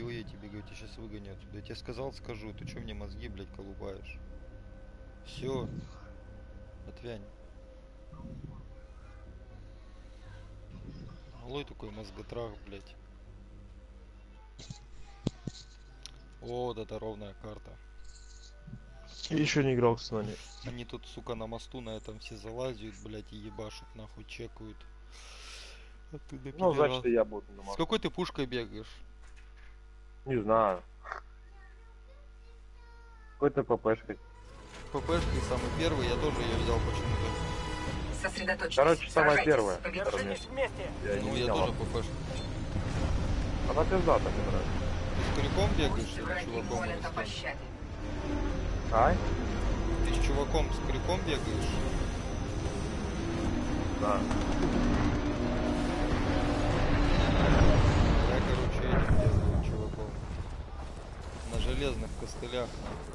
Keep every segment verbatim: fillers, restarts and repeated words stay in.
чего я тебе говорю, я сейчас выгоню отсюда. Я тебе сказал, скажу, ты что мне мозги, блядь, колупаешь? Все, отвянь. Малой такой мозготрах, блядь. О, вот это ровная карта. Еще не играл с нами. Они тут, сука, на мосту на этом все залазят, блядь, и ебашут, нахуй, чекают. А ты да Ну, пидорас. значит, и я буду на С мосту. какой ты пушкой бегаешь? Не знаю. Какой-то ППшкой. ППшкой самый первый, я тоже ее взял почему-то. Сосредоточьтесь. Короче, самая Сражайтесь. первая. Держитесь вместе. Я Ну, не я менял. тоже ППшкой. Она пиздата, мне нравится. Ты с крюком бегаешь Пусть или враги чуваком? молят о Руслан? пощаде. Ай? Ты с чуваком с крюком бегаешь? Да. Я, короче, этим бегаю, чуваком. На железных костылях.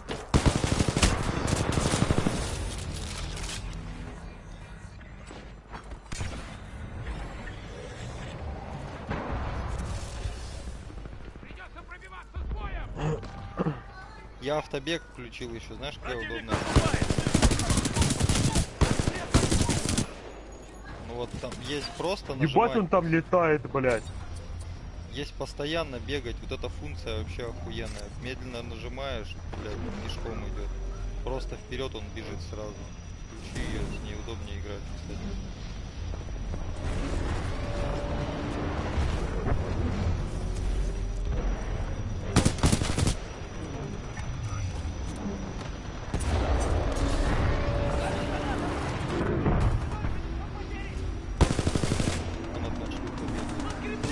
Придется пробиваться с боем! Я автобег включил еще, знаешь, какая удобная. Ну вот там есть просто Ебать, нажимать, он там летает, блядь. есть постоянно бегать, вот эта функция вообще охуенная. Медленно нажимаешь, блядь, он пешком идет. Просто вперед он бежит сразу. Включи ее, с ней удобнее играть, кстати. Он одна шлюха бегает.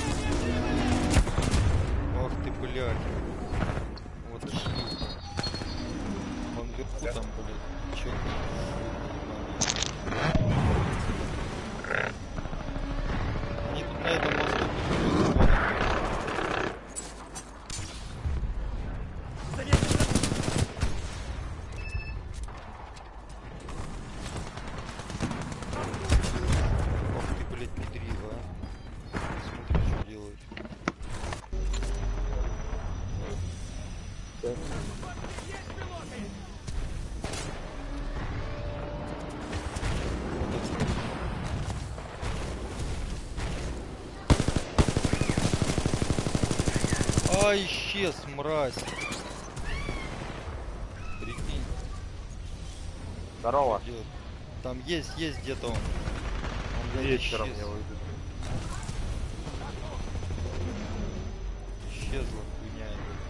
Ах ты, блядь. Вот и шлюха. Он вверху там, блядь, чё? Они тут на этом мосту почему-то спорят. Ох ты, блядь, педрила, а. Смотри, что делает. А, исчез, мразь. Прикинь, Здорово. идет. Там есть, есть где-то он. Он, блядь, Вечером исчез. я выйду. Исчезла хуйня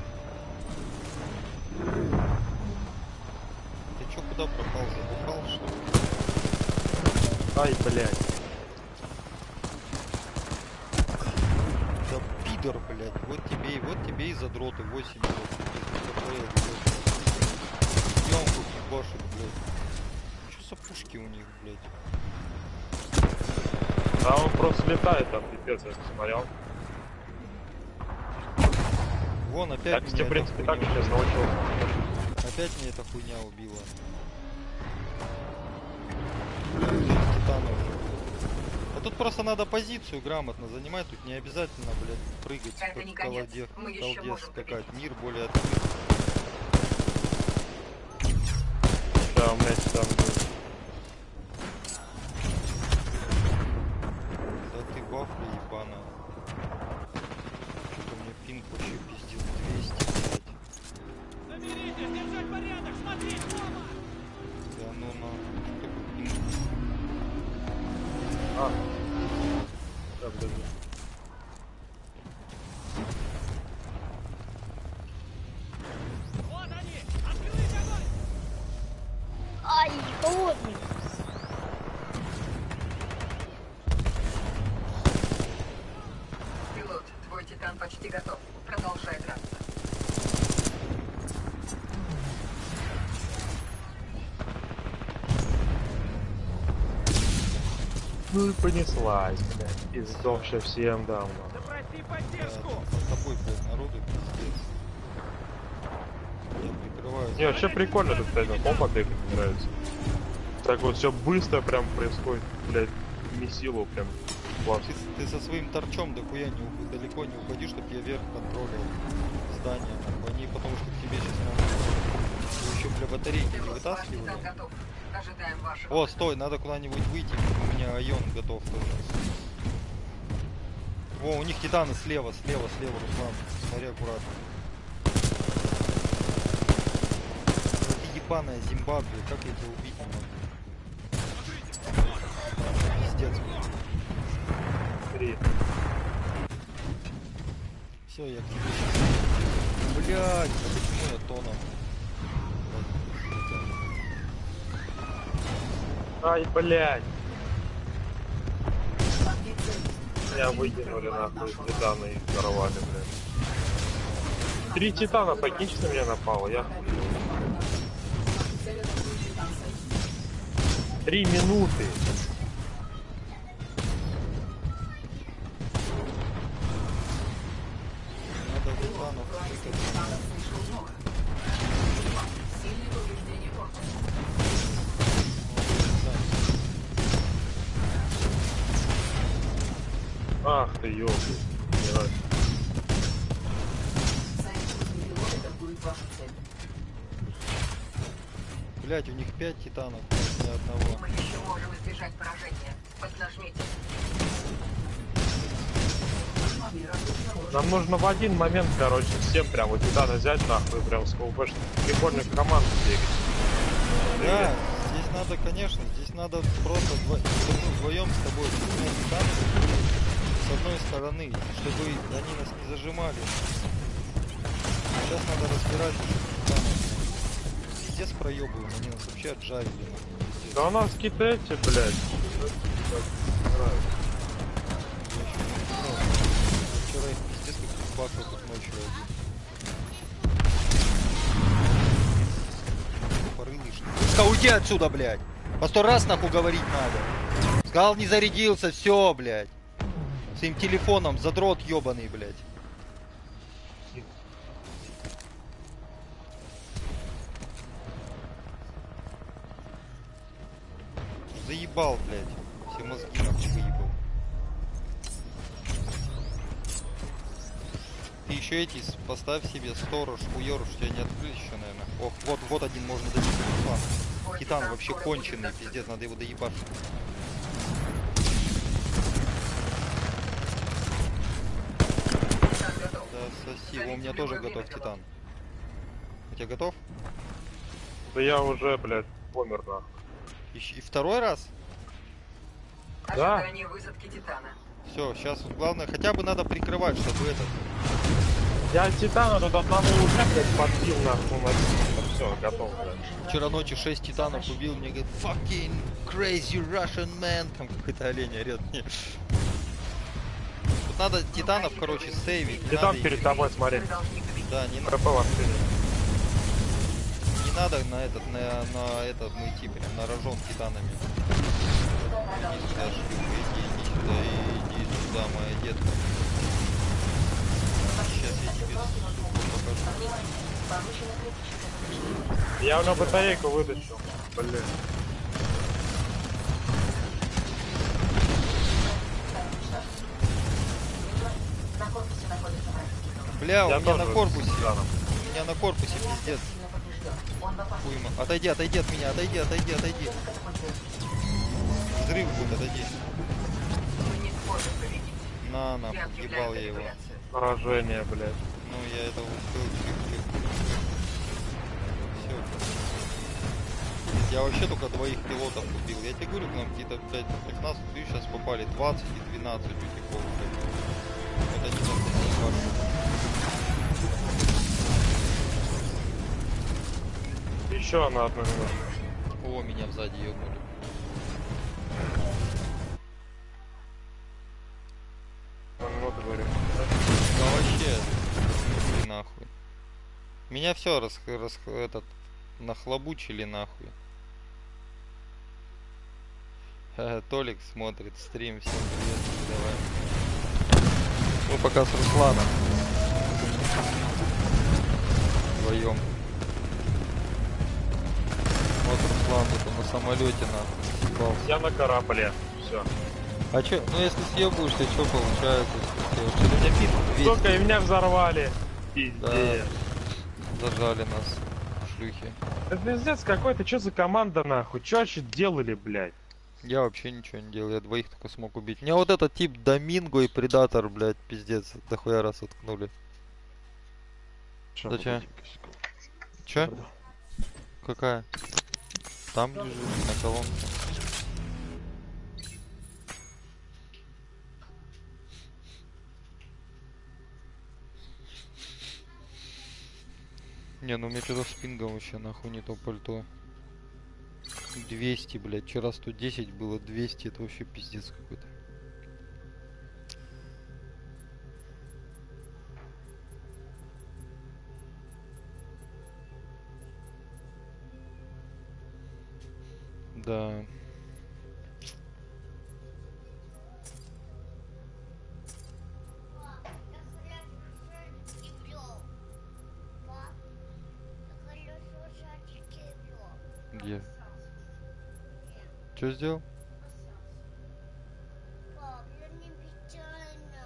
эта. Ты чё, куда пропал? Забухал, что ли? Ай, блядь. Да пидор, блядь. Вот тебе и вот тебе и задроты. восемь минут. Съемку ебашит, блядь. Чё за пушки у них, блядь? Да он просто летает там, пипец, я смотрел. Вон опять Я, меня кстати, в эта принципе, так хуйня сейчас убила. научился. Опять меня эта хуйня убила. Шесть титанов уже. А тут просто надо позицию грамотно занимать. Тут не обязательно, блядь, прыгать, Это как не в конец. колоде, Мы еще колде можем скакать. победить. Мир более открыт. Да, у меня там будет. Да ты вафля ебаная. Что-то мне пинг вообще пиздил двести, блядь. Соберитесь, держать порядок, смотри, дома! Да ну на. Что такое пинг? А. Да, подожди. Вот они! Открыть огонь! Ай, холодный. Пилот, твой титан почти готов. Продолжай драться. Ну и понеслась, блядь. И сдохшая всем давно. Запроси Да, поддержку! там под тобой, блядь, народу пиздец. Я прикрываю. Не, вообще прикольно тут, кстати, на компа бегать, мне нравится. Так вот все быстро прям происходит, блядь, месилу прям. Класс. Ты, ты со своим торчом дохуя не уходи, далеко не уходи, чтоб я вверх контролил. здания, нахуй. Они потому что к тебе сейчас надо. Вы еще, бля, батарейки не Ваш титан вытаскивали? готов. Ожидаем вашего. О, стой, надо куда-нибудь выйти. У меня айон готов тоже. О, у них титаны слева, слева, слева, Руслан. Смотри аккуратно. Ну ты ебаная Зимбабве, как я тебя убить не могу? Пиздец. Три. Все, я к тебе сейчас. Блядь, а почему я тоном? Ай, блядь. Меня выкинули нахуй, титаны и взорвали, блядь. Три титана, покинь, что на меня напало, я хуй. Три минуты. Надо титанов выкопать. Ах ты, ёб. Блять, у них пять титанов, ни одного. Мы еще можем избежать поражения. Поднажмите. Нам нужно в один момент, короче, всем прям вот титана взять нахуй, прям с КВП, прикольных команд бегать. Да, здесь надо, конечно, здесь надо просто дво... мы вдвоем с тобой снять титаны с одной стороны, чтобы они нас не зажимали. Сейчас надо разбирать титанов. Пиздец проебываем, они нас вообще отжарили. Пиздец. Да у нас какие-то эти, блядь. Вчера их пиздец как бахал тут ночью один. Порылый что? Да уйди отсюда, блядь! По сто раз нахуй говорить надо. Сказал, не зарядился, все, блядь. Своим телефоном, задрот ебаный, блядь. Заебал, блядь. Все мозги нахуй выебал. Ты еще эти с- поставь себе сторож, хуёрыш, у тебя не открыли еще, наверное. Ох, вот, вот один можно добить. Руслан. Титан вообще конченый, пиздец, надо его доебать. Титан готов. Да соси, о, у меня тоже готов титан. У тебя готов? Да я уже, блядь, помер нахуй. И, и второй раз? Да. Ожидание высадки титана. Все, сейчас вот главное, хотя бы надо прикрывать, чтобы этот. Я титана тут одному уже, блядь, подбил нахуй на все, готов, блядь. Вчера ночью шесть титанов убил, мне говорит, fucking crazy Russian man. Там какой-то олень орет мне. Тут надо титанов, короче, сейвить. Не Титан надо их- перед тобой, смотри. Вы должны победить. Да, не, на- КП в активе. не надо на этот, на, на этот мы идти, прям на рожон титанами. Иди сюда, шлюха, иди, иди сюда, иди сюда, моя детка. Сейчас я тебе покажу. Я у него батарейку вытащил. Блин. Бля, у Я меня на тоже корпусе. с титаном. У меня на корпусе пиздец. Хуйма. Отойди, отойди от меня, отойди, отойди, отойди. Взрыв будет, отойди. Мы не сможем победить. На, на, Я ебал объявляю я его. капитуляцию. Поражение, блядь. Ну, я это успел, чик-чик. Все. Я вообще только двоих пилотов убил. Я тебе говорю, к нам какие-то, блядь, пятнадцать тысяч сейчас попали, двадцать и двенадцать утеков, блядь. Это не так, не важно. Еще на одну минуту. О, меня сзади ебнули. На минуту говорю. Да вообще, ну, нахуй. Меня все рас, рас, этот, нахлобучили нахуй. Ха, Толик смотрит стрим, всем привет, давай. Мы пока с Русланом. Вдвоем. Вот Руслан тут на самолете нахуй съебался. Я на корабле. Все. А чё, ну если съебываешься, что получается? Если ты вообще Сука, и меня взорвали. Пиздец. Зажали нас, шлюхи. Это пиздец какой-то, что за команда нахуй? Че вообще делали, блядь? Я вообще ничего не делал, я двоих только смог убить. Мне вот этот тип Доминго и Предатор, блядь, пиздец, дохуя раз уткнули. Чё, Зачем? погоди-ка секунду. Чё? Пардон. Какая? Там лежит, на колонке. Не, ну у меня что-то с пингом вообще нахуй не то пальто. двести, блядь. Вчера сто десять было, двести. Это вообще пиздец какой-то. Да. Где? Что сделал? Пап, я не печально.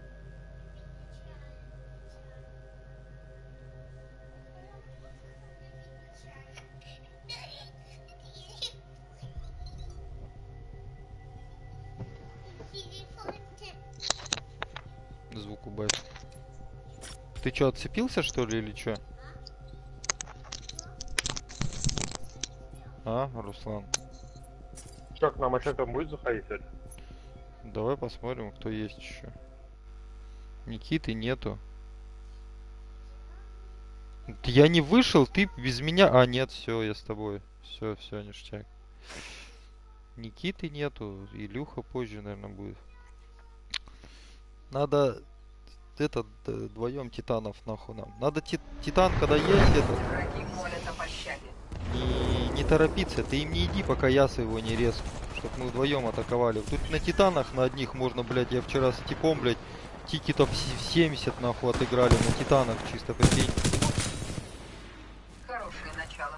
Звук убавь. Ты что, отцепился что ли или что? А, Руслан? Чё, к нам опять там будет заходить? или? Давай посмотрим, кто есть еще. Никиты нету. Я не вышел, ты без меня. А, нет, все, я с тобой. Все, все, ништяк. Никиты нету. Илюха позже, наверное, будет. Надо этот вдвоем титанов нахуй нам. Надо ти титан, когда есть этот. Враги молят о пощаде. Не, не торопиться, ты им не иди, пока я своего не резку. Чтоб мы вдвоем атаковали. Тут на титанах на одних можно, блядь, я вчера с типом, блядь, тикетов семьдесят нахуй отыграли на титанах, чисто прикинь. Хорошее начало.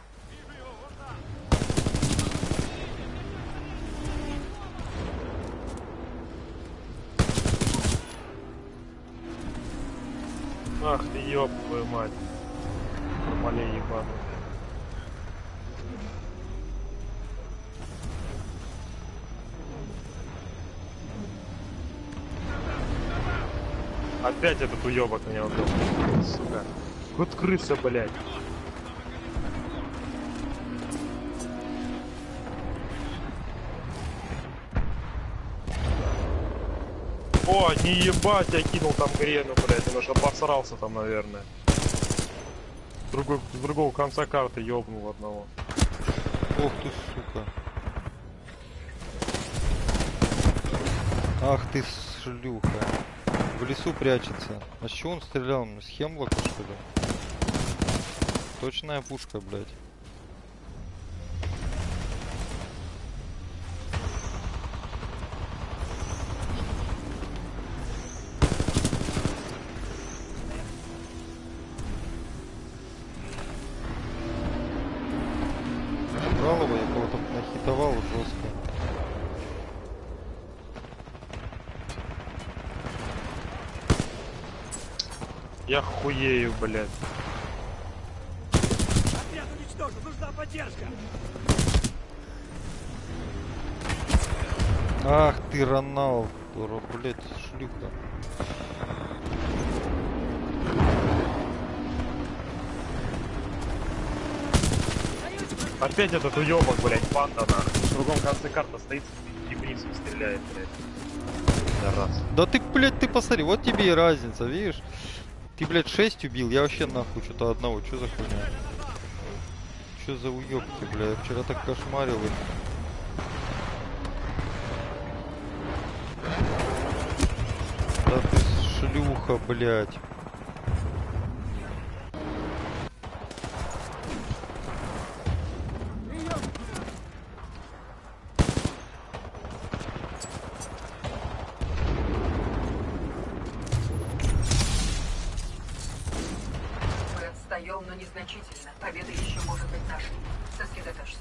Ах ты ёб твою мать. Формалей ебаный. Опять этот уёбок меня убил. Сука. Вот крыса, блядь. О, не ебать, я кинул там грену, блядь, он уж обосрался там, наверное. С, другой, с другого конца карты ёбнул одного. Ох ты, сука. Ах ты, шлюха. В лесу прячется. А с чего он стрелял? С Хемлока, что ли? Точная пушка, блядь. Брал его, я кого-то нахитовал жестко. Я хуею, блядь. Отряд уничтожен, нужна поддержка. Ах ты, Роналд, блядь, шлюха. Опять этот уёбок, блядь, банда нахуй. В другом конце карты стоит и вниз стреляет, блядь. Да раз. Да ты, блядь, ты посмотри, вот тебе и разница, видишь? Ты, блядь, шесть убил, я вообще нахуй что-то одного, что за хуйня? Что за уёбки, бля, я вчера так кошмарил их. Да ты шлюха, блядь. Мы отстаем, но незначительно. Победа еще может быть нашей. Сосредоточься.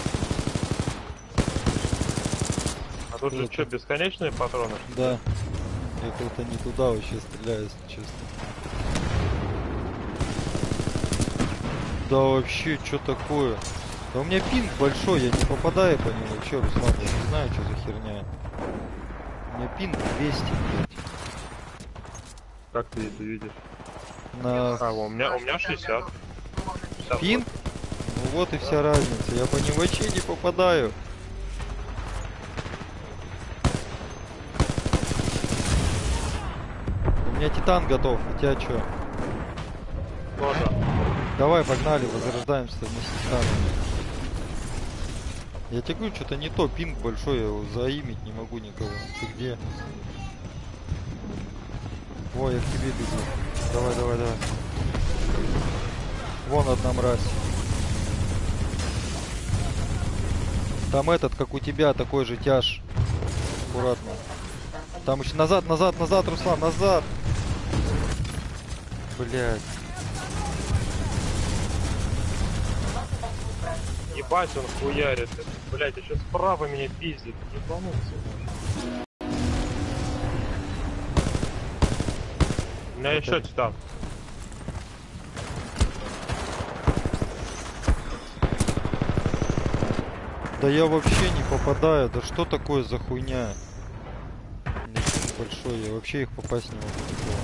А тут же что, бесконечные патроны? Да. Я как-то не туда вообще стреляю, если честно. Да вообще, что такое? Да у меня пинг большой, я не попадаю по нему вообще, Руслан, я не знаю, что за херня. У меня пинг двести, блядь. Как ты это видишь? На А, у меня, у меня шестьдесят. шестьдесят пинг? Ну вот и вся разница, я по нему вообще не попадаю. У меня титан готов, у тебя что? Тоже. Давай, погнали, возрождаемся вместе с титаном. Я тебе говорю, что-то не то, пинг большой, я его заимить не могу никого. Ты где? Ой, я к тебе бегу. Давай, давай, давай. Вон одна мразь. Там этот, как у тебя, такой же тяж. Аккуратно. Там еще назад, назад, назад, Руслан, назад. Блядь. Ебать, он хуярит. Блять, еще справа меня пиздит. Ебанулся. У меня еще титан. Да я вообще не попадаю. Да что такое за хуйня? У меня пинг большой, я вообще их попасть не могу. Никого.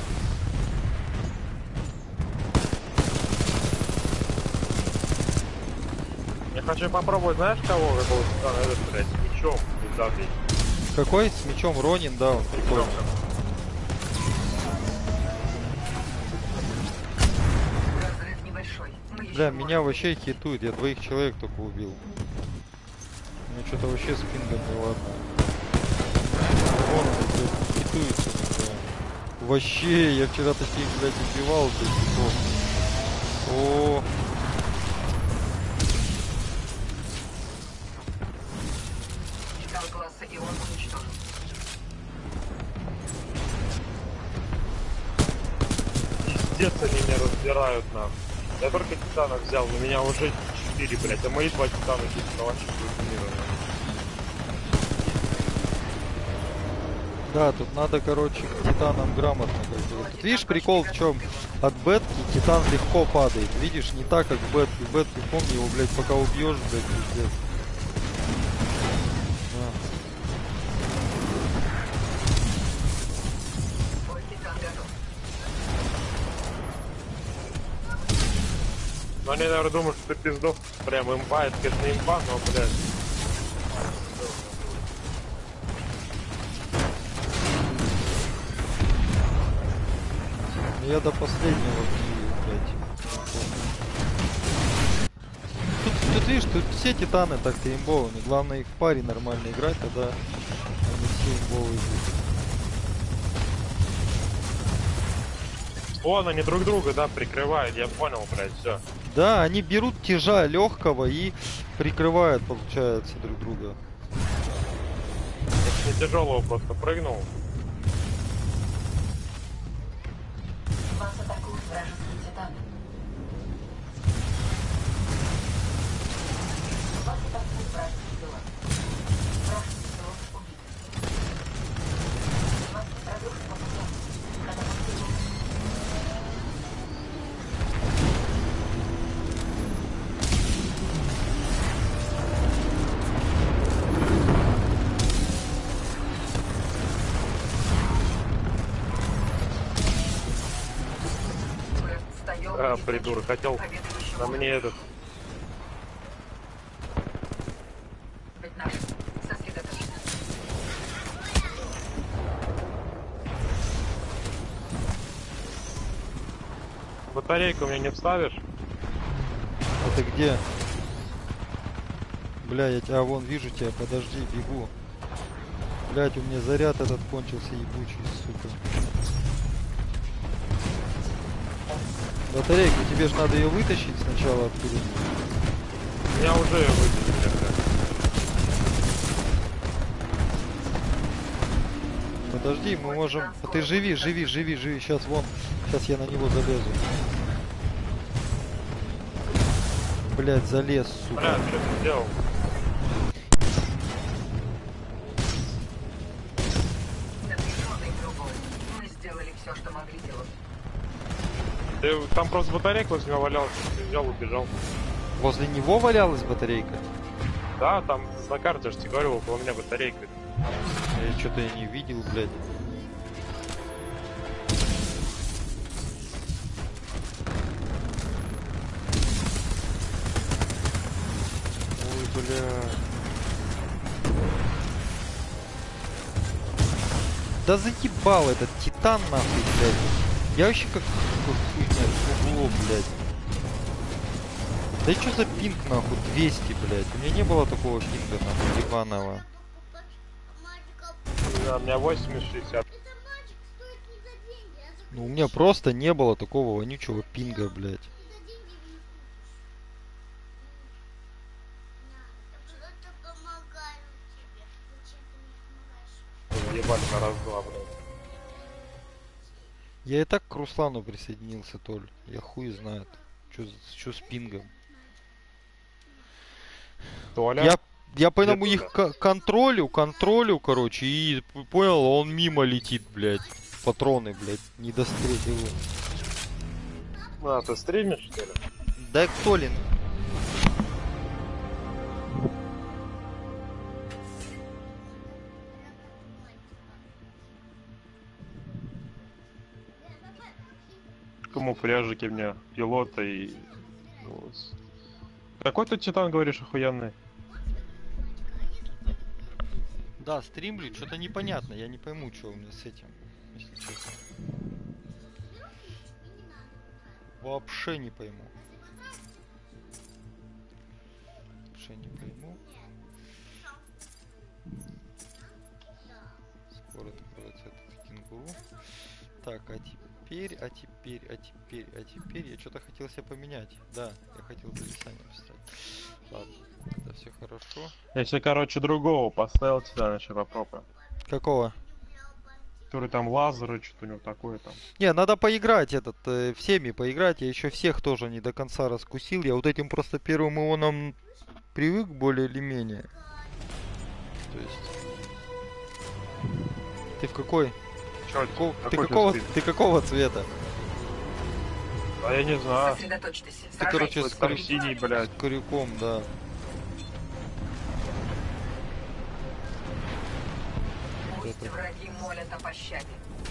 Я хочу попробовать, знаешь кого? Какого титана этот, блядь, с мечом. Пиздатый. Какой? С мечом Ронин, да, он прикольный. Разрыв небольшой. Мы еще Да, можем меня вообще хитует, я двоих человек только убил. Мне что-то вообще с пингом не ладно. Вон он, блядь, хитуется. Да. Вообще, я вчера таких, блядь, убивал, блядь, типов. О, Титан класса Ион уничтожен. Пиздец, они меня разбирают, нахуй. Я только титана взял, но меня уже четыре, блядь, а мои два титана чисто вообще функционировали. да, тут надо, короче, к титанам грамотно. Как бы. Тут видишь, прикол в чем? От бетки титан легко падает. Видишь, не так, как в бетке. В бетке, помни, его, блядь, пока убьешь, блядь, пиздец. Да. Твой титан готов. Ну они, наверное, думают, что ты пиздов. Прям имба, это, конечно, имба, но, блядь. Я до последнего, блядь. Тут, тут видишь, тут все титаны так-то имбовыми. Главное их в паре нормально играть, тогда они все имбовые будут. Вон они друг друга, да, прикрывают, я понял, блядь, все. Да, они берут тяжа легкого и прикрывают, получается, друг друга. Я не тяжелого просто прыгнул. Вас атакуют вражеские титаны. Вас атакуют вражеские пилот. Вражеский пилот убит. Вас разрушен потенциал. Это последний. А, придурок, хотел на мне этот. Ведь наш сосредоточен. Батарейку мне не вставишь? А ты где? Бля, я тебя, а, вон вижу тебя, подожди, бегу. Блять, у меня заряд этот кончился, ебучий, сука. Батарейку, тебе же надо ее вытащить сначала оттуда. Я уже ее вытащил, блядь. Подожди, мы можем... А ты живи, живи, живи, живи. Сейчас вон, сейчас я на него залезу. Блять, залез, сука. Бля, что ты сделал? Напряженный другой. Ты, там просто батарейка возле него валялась, ты взял, убежал. Возле него валялась батарейка? Да, там на карте, я же тебе говорил, около меня батарейка. Я что-то и не видел, блядь. Ой, бля. Да заебал этот титан нахуй, блядь. Я вообще как, как хуйня, углом, блядь. Да и чё за пинг нахуй? двести, блядь. У меня не было такого пинга нахуй, ебаного. Да, у меня восемьдесят шестьдесят. Ну у меня просто не было такого вонючего пинга, блядь. Ебали на раз-два, блядь. Я и так к Руслану присоединился, Толь. Я хуй знает. Чё, за- чё с пингом? Толя? Я, я по одному Где их Толя? ко- контролю, контролю, короче, и п- понял, он мимо летит, блядь. Патроны, блядь, не дострелил. А, ты стримишь, что ли? Да Толин. Кому пряжики мне, пилота и... вот. Какой ты титан, говоришь, охуенный? Да, стримлю, что-то непонятно, я не пойму, что у меня с этим, если честно. Вообще не пойму. Вообще не пойму. Скоро откроется этот кенгуру. Так, а теперь, а теперь, а теперь, а теперь я что-то хотел себе поменять. Да, я хотел зависание встать. Ладно, это все хорошо. Если, короче, другого поставил титана, еще попробуем. Какого? Который там лазеры, что-то у него такое там. Не, надо поиграть этот, э, всеми поиграть. Я еще всех тоже не до конца раскусил. Я вот этим просто первым ионом привык более или менее. То есть... Ты в какой? Чё, Какого- ты, какой какого, стрим? ты какого цвета? А я не знаю. Сосредоточьтесь. Ты, короче, Сражайтесь. с, Там крю- синий, блядь. с крюком, да. Пусть враги молят о пощаде.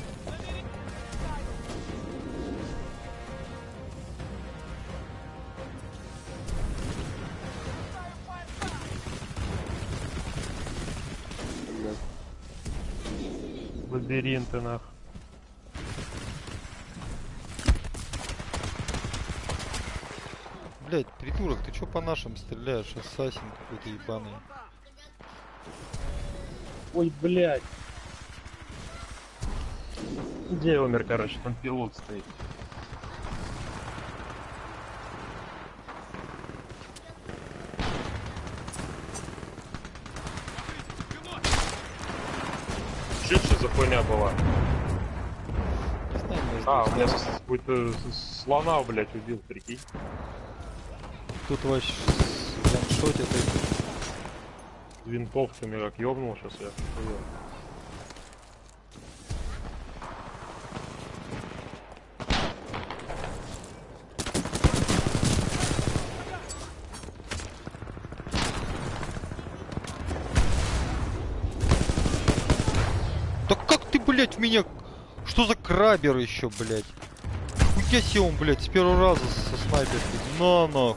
Лабиринты, нах. Блять, придурок, ты чё по нашим стреляешь? Ассасин какой-то ебаный. Ой, блядь. Где я умер, короче? Там пилот стоит. Что это за хуйня была? Не знаю, может А, быть, у меня с- какой-то с- слона, блядь, убил, прикинь. тут вообще с ваншотят эти. Винтовками как ёбнул, сейчас я охуел. Да как ты, блять, в меня... Что за крабер еще, блять? Хуя себе он, блять, с первого раза со снайперки. На нахуй.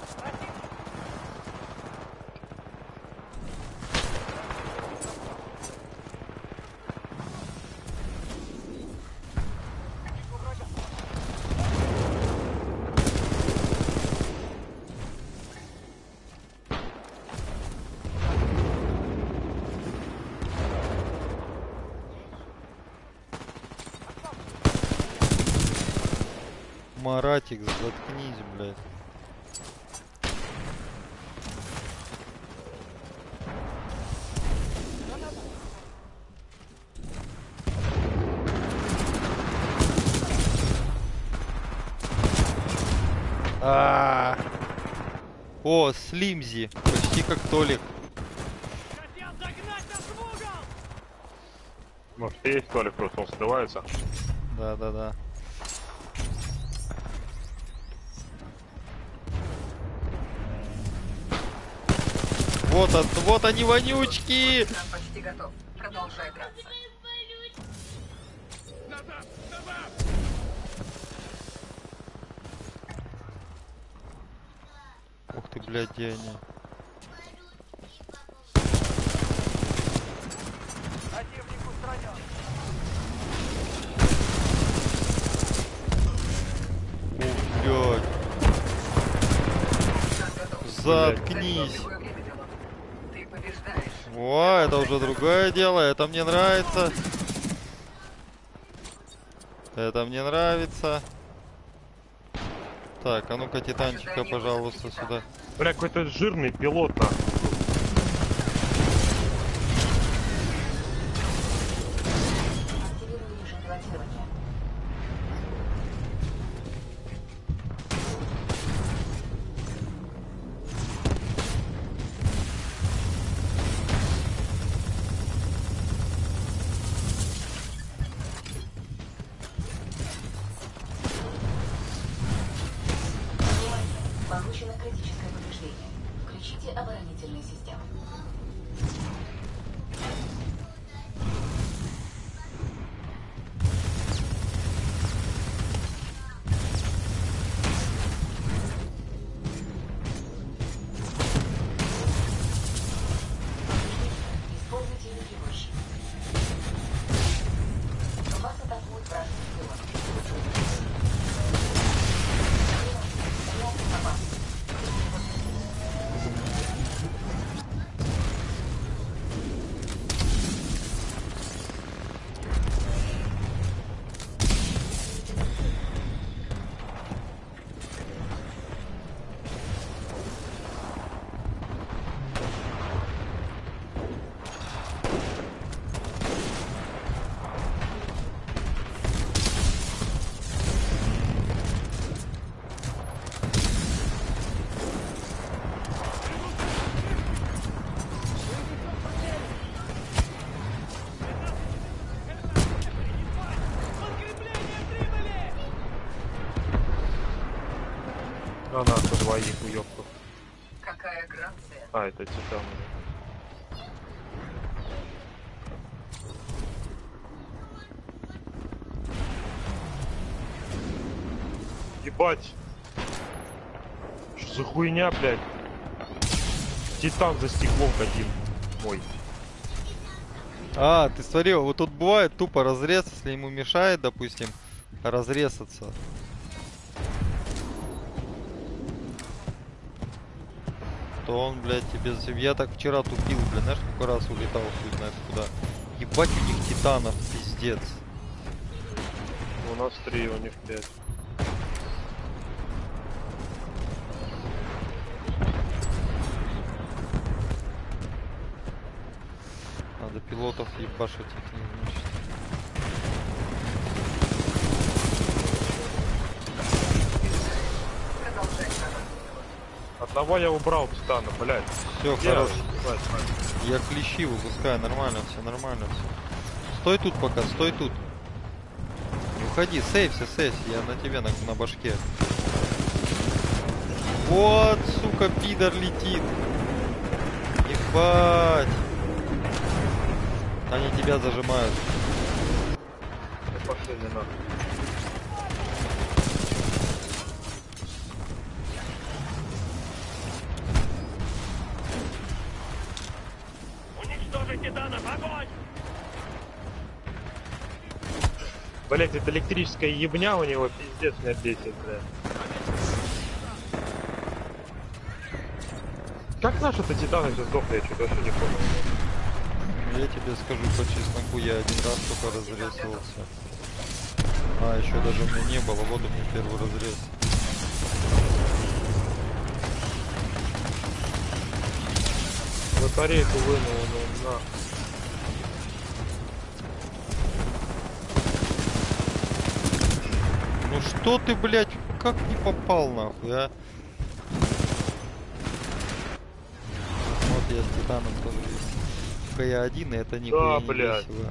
Маратик, заткнись, блядь. А, о, Слимзи, почти как Толик. Хотел загнать нас в угол! Может, есть Толик, просто он скрывается. Да, да, да. Вот, он, вот они, вонючки! Там почти готов. Продолжай драться. Назад! Назад! Ух ты, блядь, где они? Противник устранен! Ух, блядь. Там готов. Заткнись. Другое время, пилот. Ты побеждаешь. О, это уже другое дело, это мне нравится. Это мне нравится. Так, а ну-ка, Титанчика, пожалуйста, сюда. Бля, какой-то жирный пилот нахуй. Активирую режим пилотирования. Получено критическое повреждение. Включите оборонительные системы. Используйте энергиборщик. Вас атакуют вражеские пилоты. Рядом опасно. А нахуй двоих уёбков. Какая грация. А, это титан. Ебать! Что за хуйня, блядь? Титан за стеклом один. Мой. А, ты смотри, вот тут бывает тупо разрез, если ему мешает, допустим, разрезаться. То он, блядь, тебе... Я так вчера тупил, блин, знаешь, сколько раз улетал хуй знает куда. Ебать, у них титанов, пиздец. У нас три, у них пять. Надо пилотов ебашить их, не значит. Продолжай драться. Одного я убрал титана, блядь. Все, Где хорош. он? Ебать, мать. Я клещи выпускаю, нормально все, нормально все. Стой тут пока, стой тут. Не уходи, сейвся, сейвся, я на тебе на, на башке. Вот, сука, пидор летит. Ебать. Они тебя зажимают. Да пошли, не надо. Уничтожить титанов! Огонь! Блять, это электрическая ебня у него, пиздец, меня бесит, бля. Как наши-то титаны все сдохли, я что-то вообще не понял. Я тебе скажу по чесноку, я один раз только разрезался. А, еще даже у меня не было, вот у меня первый разрез. Батарейку вынул, ну на. Ну что ты, блядь, как не попал нахуй, а? Вот я с титаном тоже есть. Только я один, и это нихуя не блядь. весело.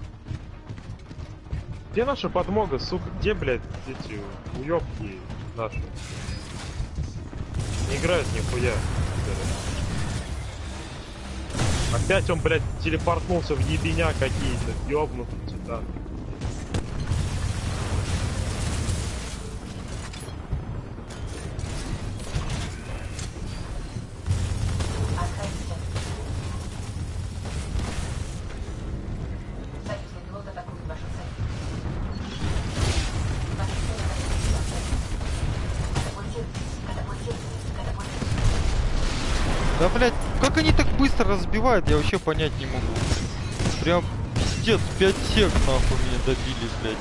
Где наша подмога, сука? Где, блядь, эти уёбки наши? Не играют нихуя. Опять он, блядь, телепортнулся в ебеня какие-то, ёбнутый титан. Да, блядь, как они так быстро разбивают, я вообще понять не могу. Прям пиздец, пять сек нахуй меня добили, блядь.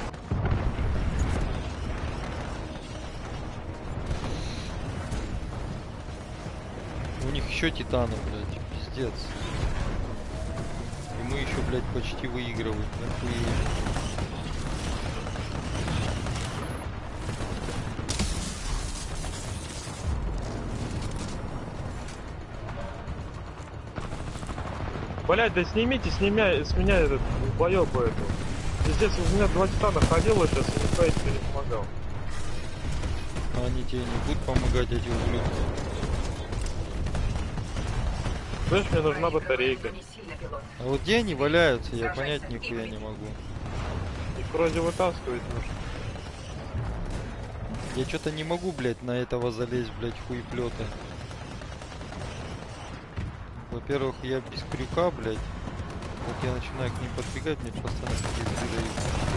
У них еще титаны, блядь, пиздец. И мы еще, блядь, почти выигрываем, охуеть. Блять, да снимите с меня, с меня этот боёбу эту. Здесь у меня два титана ходило сейчас, и никто тебе не помогал. А они тебе не будут помогать, эти ублюдки? Знаешь, мне нужна батарейка. А вот где они валяются, я понять нихуя не могу. Их вроде вытаскивать нужно. Я что-то не могу, блядь, на этого залезть, блядь, хуеплёты. Во-первых, я без крюка, блядь. Вот я начинаю к ним подбегать, мне постоянно какие-то дыры.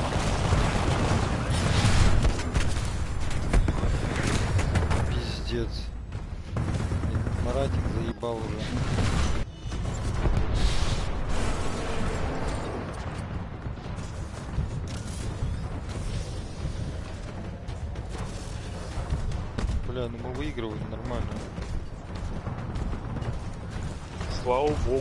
Пиздец. Нет, Маратик заебал уже. Бля, ну мы выигрываем нормально. Слава богу.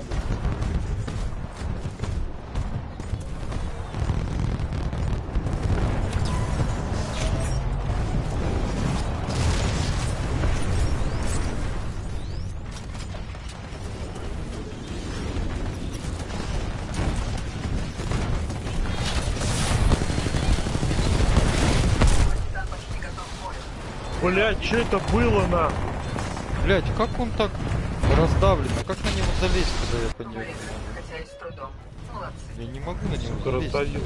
Блять, что это было на? Блять, как он так раздавлен? А как на него залезть, когда я по нему? Хотя и с трудом. Молодцы. Я не могу на него Сука, залезть. раздавил.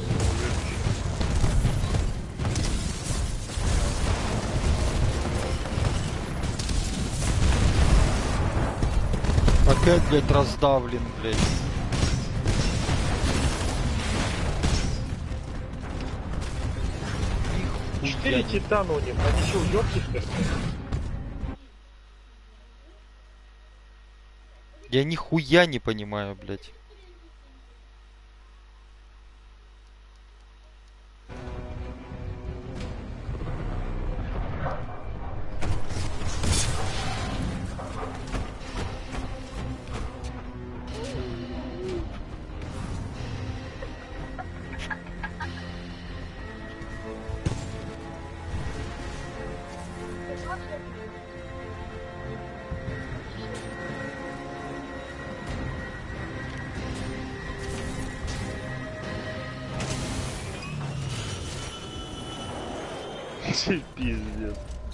Опять, блядь, раздавлен, блядь. Четыре титана у них, они что, ёбки что ли? Я нихуя не понимаю, блядь. Пиздец.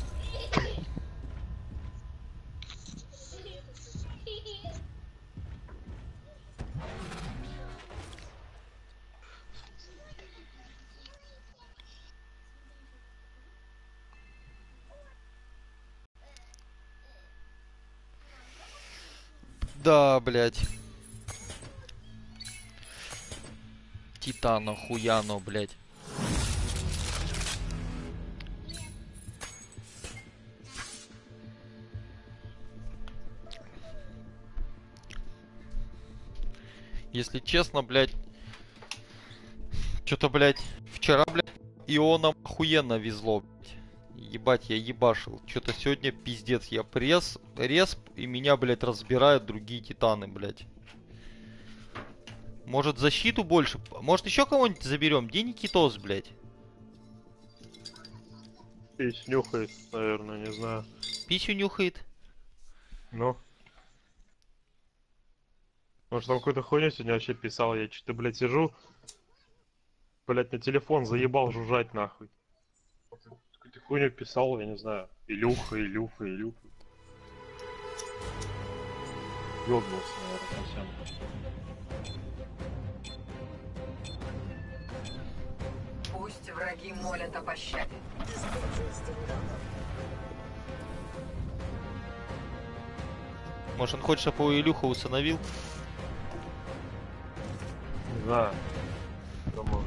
Да, блядь. Титана хуяно, блядь. Если честно, блядь, что-то, блядь, вчера, блядь, ионам охуенно везло, блядь. Ебать, я ебашил. Что-то сегодня пиздец, я пресс, респ, и меня, блядь, разбирают другие титаны, блядь. Может, защиту больше? Может, еще кого-нибудь заберем? Где Никитос, блядь? Пись нюхает, наверное, не знаю. Писю нюхает? Ну. Может, там какой-то хуйню сегодня вообще писал, я что-то, блядь, сижу. Блядь, на телефон заебал жужжать нахуй. Какую-то хуйню писал, я не знаю. Илюха, Илюха, Илюха. ёбнулся, наверное, совсем. Пусть враги молят о пощаде. Может, он хочет, чтобы его Илюха усыновил? Не знаю. Кому?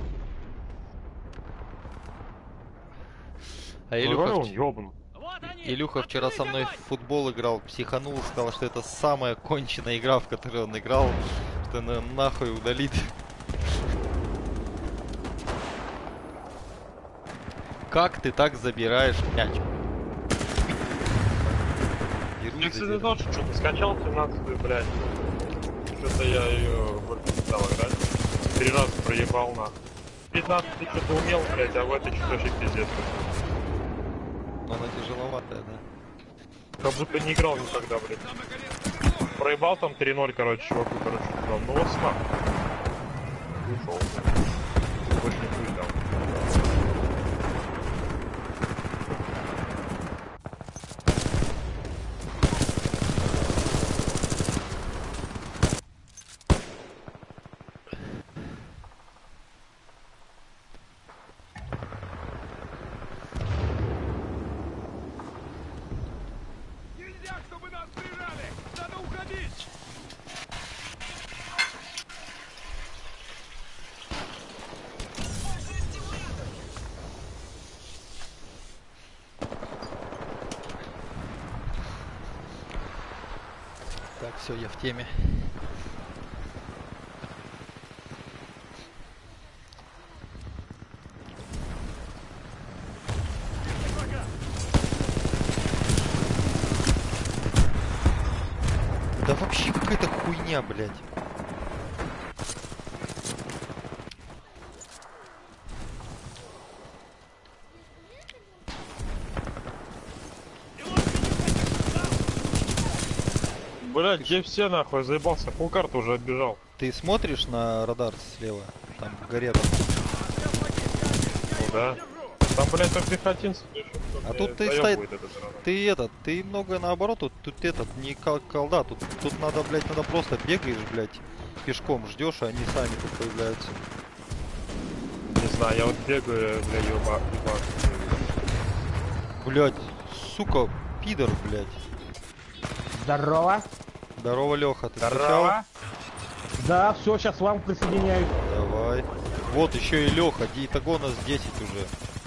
А Ну, Илюха, он вч- ёбан. Вот они! Илюха вчера со Открыть мной огонь! в футбол играл, психанул, сказал, что это самая конченая игра, в которой он играл, что на нахуй удалит. Как ты так забираешь мяч? Беру и Я, кстати, забираю. тоже что-то скачал семнадцатую, блядь. Что-то я ее больше не стал играть. Три раза проебал нахуй. пятнадцать что-то умел, блядь, а в этой что-то вообще пиздец. Но она тяжеловатая, да? Как будто не играл никогда, блядь. Проебал там три ноль, короче, чуваку, короче, сказал, ну вот смак. Ушел. Больше не хуй дал. Нельзя, чтобы нас прижали! Надо уходить! Так, все, я в теме. Да вообще какая-то хуйня, блядь. Блядь, где все нахуй, заебался, полкарты уже отбежал. Ты смотришь на радар слева? Там в горе там. Ну да. Там, блядь, как пехотинцы. А тут ты стоит- Ты этот, ты много наоборот, тут, тут этот, не кол- колда, тут, тут надо, блядь, надо просто бегаешь, блядь, пешком ждешь, и они сами тут появляются. Не знаю, я вот бегаю, бля, еба, еба. Блядь, сука, пидор, блядь. Здорово. Здорово, Леха, ты скачал? Здорово. Да, все, сейчас к вам присоединяюсь. Давай. Вот еще и Леха, Диетагона с десять уже.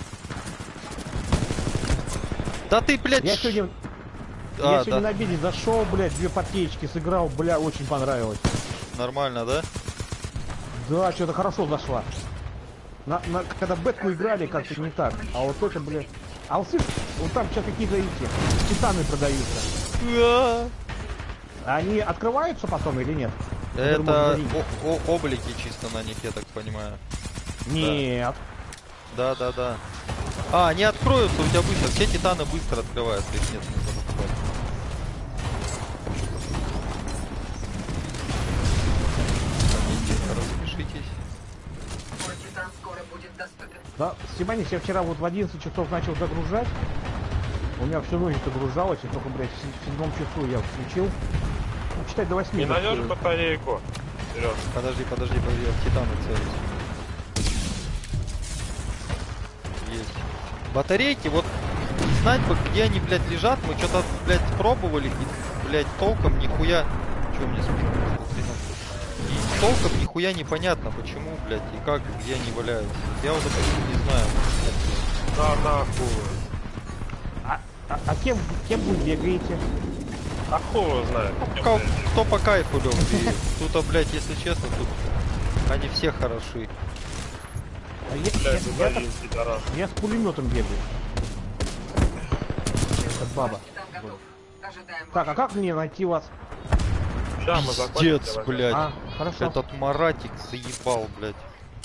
Да ты, блядь, Я ш- сегодня, А, я сегодня да. на обеде зашел, блядь, две партеечки сыграл, бля, очень понравилось. Нормально, да? Да, что-то хорошо зашла. На, на- когда бетку играли, как-то не так. А вот это, блядь. А вот слышь, вот там сейчас какие-то эти титаны продаются. Да. Они открываются потом или нет? Это можно зарить. о- о- облики чисто на них, я так понимаю. Нет. Да, да, да. А, они откроются у тебя быстро. Все титаны быстро открываются, их нет смысла покупать. Распишитесь. Мой титан скоро будет доступен. Да, Степанис, я вчера вот в одиннадцать часов начал загружать. У меня всю ночь загружалось, и только, блядь, в седьмом часу я включил. Ну, читай до восьми. Не так, найдешь э, батарейку? Вперед. Подожди, подожди, подожди, я в титаны целюсь. Есть. Батарейки, вот знать бы, где они, блядь, лежат. Мы что-то, блядь, пробовали, и, блядь, толком нихуя. Че мне спину? И толком нихуя непонятно, почему, блядь, и как, где они валяются. Я вот, допустим, не знаю. Да нахуй. А, а, а кем, кем вы бегаете? А хуй его знает. Кто, кто по кайфу, Лёв, и тут, а, блядь, если честно, тут они все хороши. А я, Блядь, я- туда я так- есть пидорас. я с пулеметом бегаю. Как баба. Титан готов. Ожидаем. Так, а как мне найти вас? Сейчас мы закончим. Пиздец, блядь. А, хорошо. Этот Маратик заебал, блядь.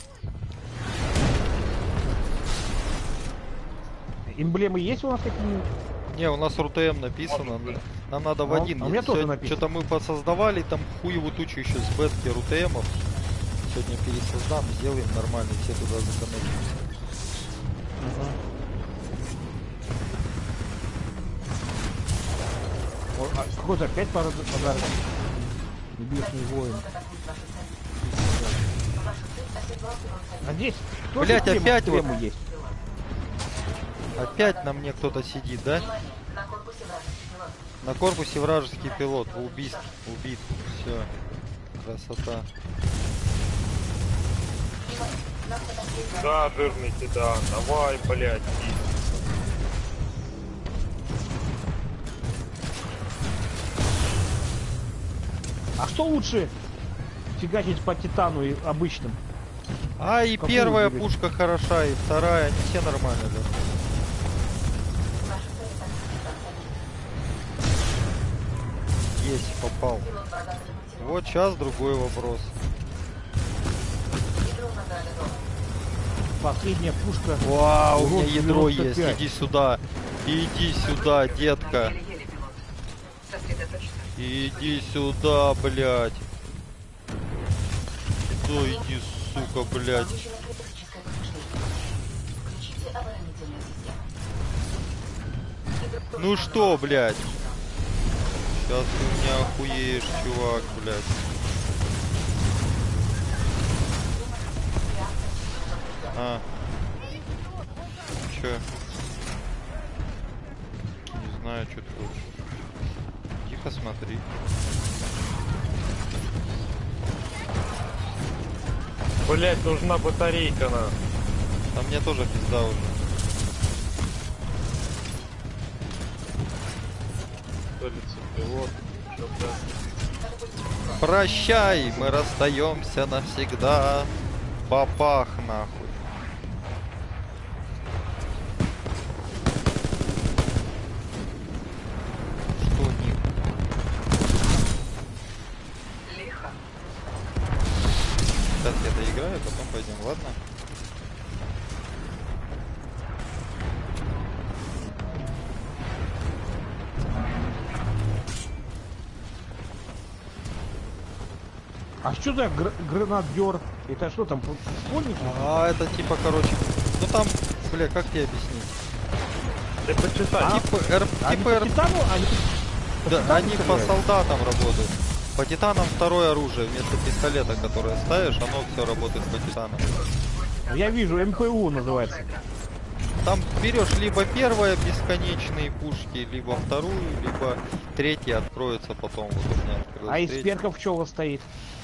Эмблемы есть у нас какие-нибудь? Не, у нас РУТМ написано. Нам надо в Ну, один. а у меня тоже написано. Что-то мы посоздавали там хуеву тучу еще с бетки РУТМов. Сегодня пересоздам, сделаем нормально, все туда законнектимся. О, а какой-то опять подарок. Небесный воин. А здесь тоже Блядь, крем- опять кремы вот. есть. Опять на мне кто-то сидит, да? На корпусе вражеский пилот. Убийств. Убит. Все. Красота. Да, жирный титан. Давай, блядь, иди. А что лучше фигачить по титану и обычным? А, и Какую первая выберешь? пушка хороша, и вторая. Они все нормально, да? Есть, попал. Вот сейчас другой вопрос. Последняя пушка. Вау, у меня Урон ядро девяносто есть. пять. Иди сюда. Иди сюда, детка. Еле-еле, пилот. Сосредоточься. Иди сюда, блядь. Да иди, сука, блядь. Ну что, блядь? Сейчас ты у меня охуеешь, чувак, блядь. А. Чё? Не знаю, что ты хочешь. Тихо смотри. Блядь, нужна батарейка на. А мне тоже пизда уже. Столица пилот. Чё-то. Прощай, мы расстаемся навсегда. Бабах нахуй. Что у них? Лихо. Сейчас я доиграю, потом пойдем, ладно? А что за гр- гранатер? Это что там, школьники? А это типа, короче, ну там, бля, как тебе объяснить? Ты почитай. А? Типа, р, Они типа по р, титану? Они по да, титану они по стреляют? солдатам работают. По титанам второе оружие вместо пистолета, которое ставишь, оно все работает по титанам. Я вижу, эм пэ у называется. Там берешь либо первое бесконечные пушки, либо вторую, либо третья откроется потом. Вот у меня открылась А из третья. перков что у вас стоит?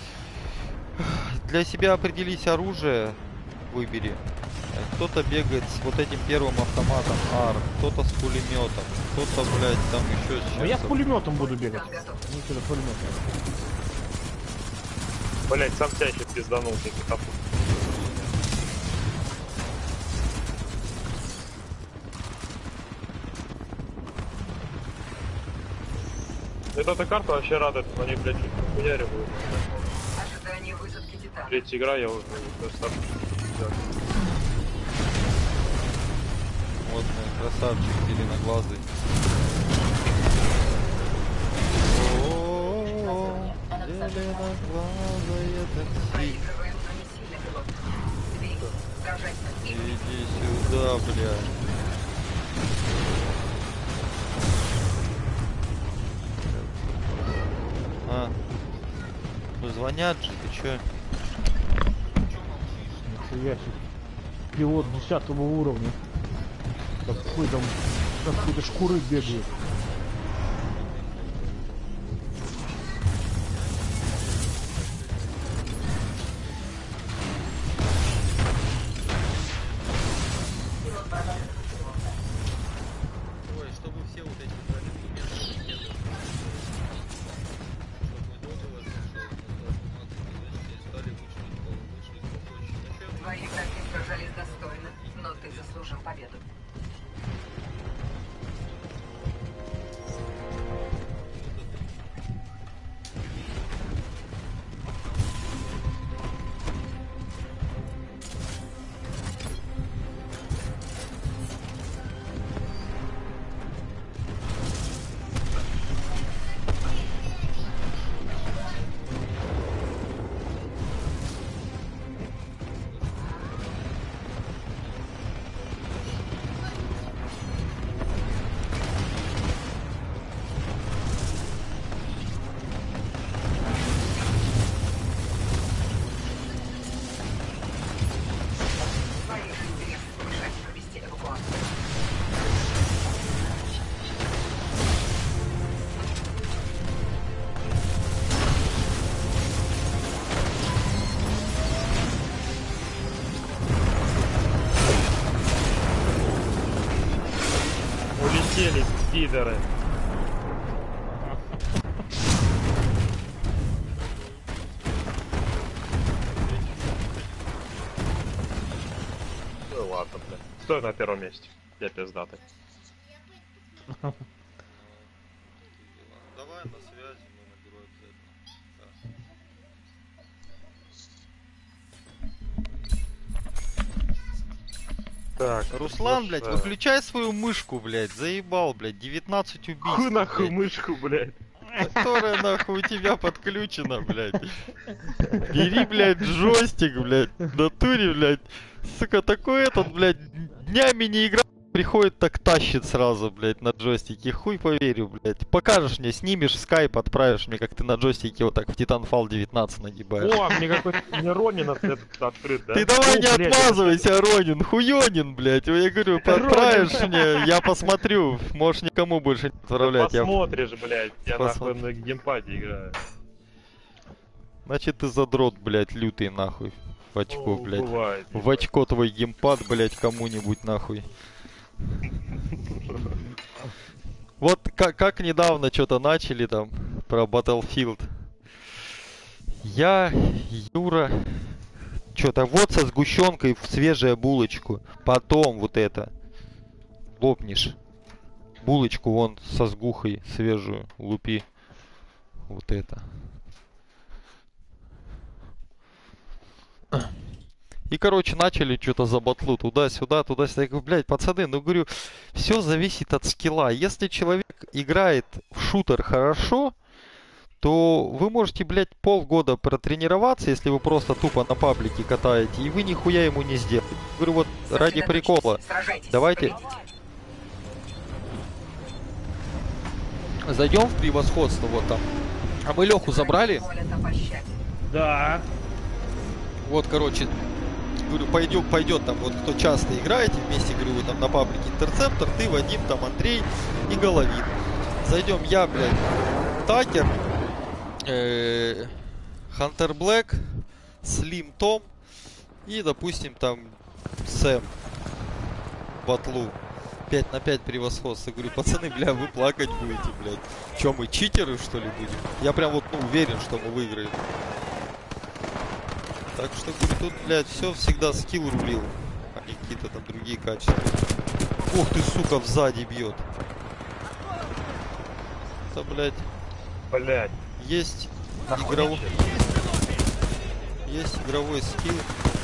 Для себя определись оружие, выбери. Кто-то бегает с вот этим первым автоматом ар, кто-то с пулеметом, кто-то, блядь, там еще с Ну я с чем-то. пулеметом буду бегать. Там готов. Не сюда пулемет. Блядь, сам тебя еще пизданул, ты катапульт. Вот эта карта вообще радует, но они, блядь, чуть похуяривают. Ожидание высадки титана. Третья игра, я уже достаточно. Вот, блин, красавчик, зеленоглазый. О, зеленоглазое такси. Проигрываем, но не сильно, пилот. Двигай, сражайся. И Иди сюда, блядь. А, ну звонят же, ты чё? Нихуя себе. Пилот десятого уровня. Какой там, какой-то шкуры бегает. Ой, чтобы все вот эти документы, твои игроки сражались достойно, но ты заслужил победу. пидоры. Ну ладно, блядь. Стой на первом месте. Я пиздатый. Давай на связи, мы наберу обязательно. Так, Руслан, блядь, приглашаю. выключай свою мышку, блядь, заебал, блядь, девятнадцать убийств. Хуй нахуй блядь, мышку, блядь. которая нахуй у тебя подключена, блядь. Бери, блядь, джойстик, блядь, в натуре, блядь. Сука, такой этот, блядь, днями не играл, приходит так тащит сразу, блядь, на джойстике. Хуй поверю, блядь. Покажешь мне, снимешь скайп, отправишь мне, как ты на джойстике вот так в Titanfall девятнадцать нагибаешь. О, мне какой-то не Ронин этот открыт, да? Ты давай О, не блядь, отмазывайся, Ронин, хуёнин, блядь. Я говорю, отправишь мне, я посмотрю. Можешь никому больше не отправлять. Я... Посмотришь, блядь, я Посмотрю. нахуй на геймпаде играю. Значит, ты задрот, блядь, лютый, нахуй. В очко, Ну, блядь. бывает. В очко твой геймпад, блядь, кому-нибудь, нахуй. Вот как, как недавно что-то начали там про Battlefield. Я, Юра, что-то вот со сгущенкой в свежую булочку. Потом вот это. Лопнешь. Булочку вон со сгухой свежую лупи. Вот это. И, короче, начали что-то за батлу туда-сюда, туда-сюда. Я говорю, блядь, пацаны, ну, говорю, все зависит от скилла. Если человек играет в шутер хорошо, то вы можете, блядь, полгода протренироваться, если вы просто тупо на паблике катаете, и вы нихуя ему не сделаете. Говорю, вот ради прикола, Сражайтесь, давайте победите. зайдем в превосходство вот там. А мы Леху забрали. Молят о пощаде. Да. Вот, короче, говорю, пойдет, пойдет там, вот кто часто играете вместе, говорю, вы там на паблике Интерцептор, ты, Вадим, там, Андрей и Головин. Зайдем я, блядь, Такер, э, Хантер Блэк, Слим Том и, допустим, там, Сэм Батлу. пять на пять превосходство. Говорю, пацаны, бля, вы плакать будете, блядь. Че, мы читеры, что ли, будем? Я прям вот, ну, уверен, что мы выиграем. Так что, говорю, тут, блядь, все всегда скилл рулил, а не какие-то там другие качества. Ух ты, сука, сзади бьет. Это, блядь, Блядь. есть Нахуй игровой... ничего. Есть игровой скилл.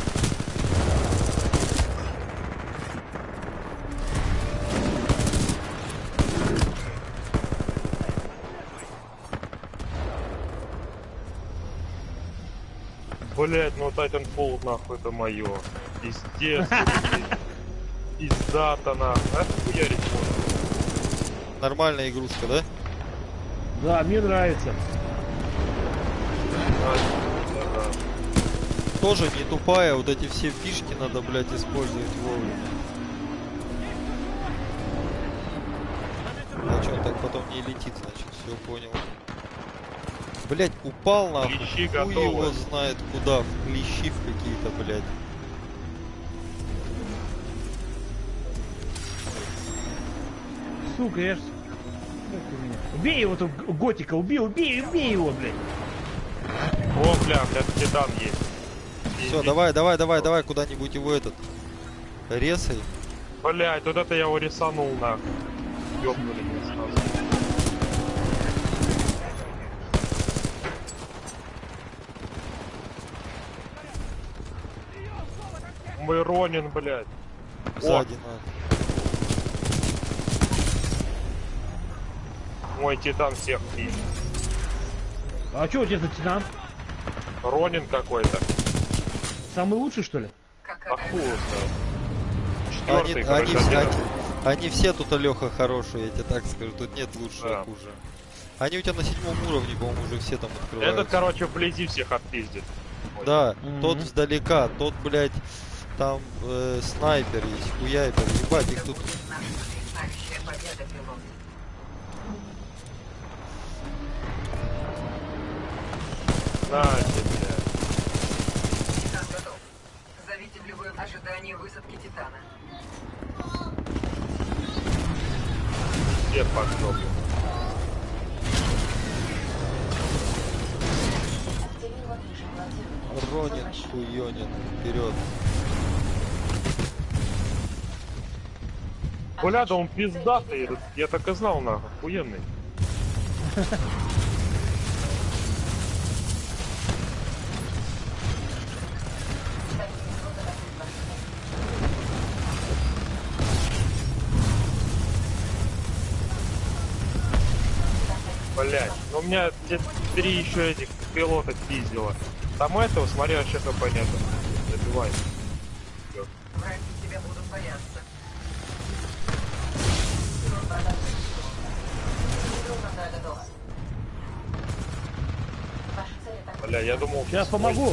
Блять, ну Titanfall нахуй это мое. Естественно. Пиздата нахуй. А хуярить можно. Нормальная игрушка, да? Да, мне нравится. А, да. Тоже не тупая, вот эти все фишки надо, блядь, использовать вовремя. А что он так потом не летит, значит, все понял. Блять, упал нахуй. Клещи Хуй готовы. его знает куда, в клещи в какие-то, блядь. Сука, я ж... Как ты меня? Убей его, тут готика, убей, убей, убей его, блядь. О, бля, блядь, титан есть. Все, давай, давай, давай, давай, куда-нибудь его этот резай. Блять, вот это я его рисанул нахуй. Ёбнули меня сразу. Мой Ронин, блядь. Сзади надо. Мой титан всех пишет. А что у тебя за титан? Ронин какой-то. Самый лучший, что ли? Как А хуй его знает. Они, Четвертый, они, короче, все- один. они, они все тут, Леха, хорошие, я тебе так скажу. Тут нет лучшего, Да. хуже. Они у тебя на седьмом уровне, по-моему, уже все там открываются. Этот, короче, вблизи всех отпиздит. Да, Мгм. тот издалека, тот, блядь, там э, снайпер есть, хуяйпер, ебать, их тут... наша потрясающая победа, пилот. Знаете, блядь. Титан готов. Зовите в любое ожидание высадки Титана. Всех пошел. Ронин, хуёнин, вперед. Бля, да он пиздатый, этот, я так и знал, нахуй, охуенный. Блять, ну у меня где-то три еще этих пилота пиздило. Там этого, смотри, вообще все понятно. Забивай. Всё. Враги тебя будут бояться. Бля, я думал... Сейчас помогу.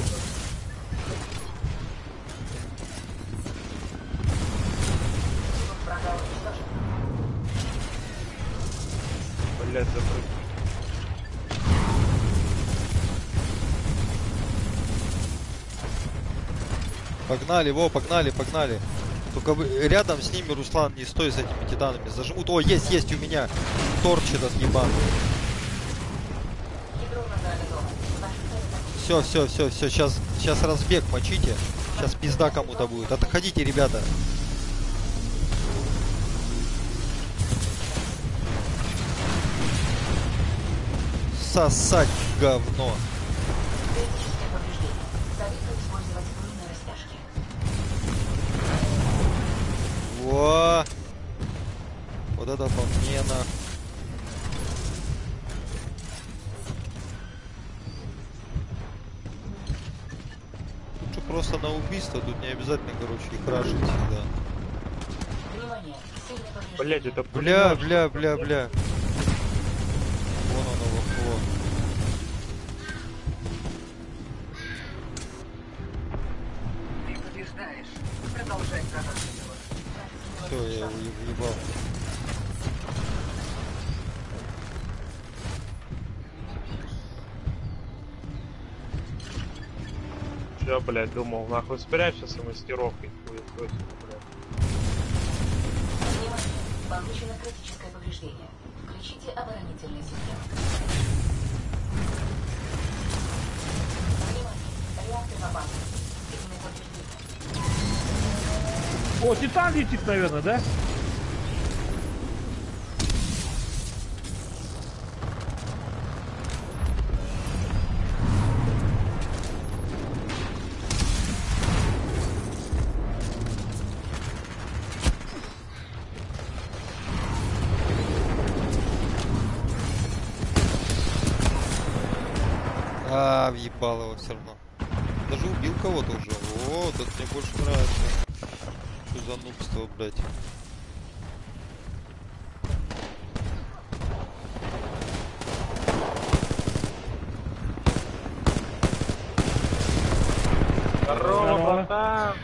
Блять, закрыть. Погнали, во, погнали, погнали. Только вы рядом с ними, Руслан, не стой с этими титанами. Зажмут. О, есть, есть у меня. Торч этот ебаный. Все, все, все, все. Сейчас, сейчас разбег мочите. Сейчас пизда кому-то будет. Отходите, ребята. Сосать говно. Во! Вот это помена. Тут же просто на убийство, тут не обязательно, короче, их рашить всегда. Блять, это Бля, бля, бля, бля. Вон оно, вон. Ты побеждаешь. Продолжай сражаться. Все, я его въебал. Все, блядь, думал, нахуй спрячься с мастеровкой. Хуй, точно, блядь. Внимание! Получено критическое повреждение. Включите оборонительный систем. Внимание! Реактор в опасности. Сильное повреждение. О, Титан летит, наверное, да? А, въебал его все равно. Даже убил кого-то уже. О, тут мне больше нравится. Что за нубство, блядь. Здорово, братан!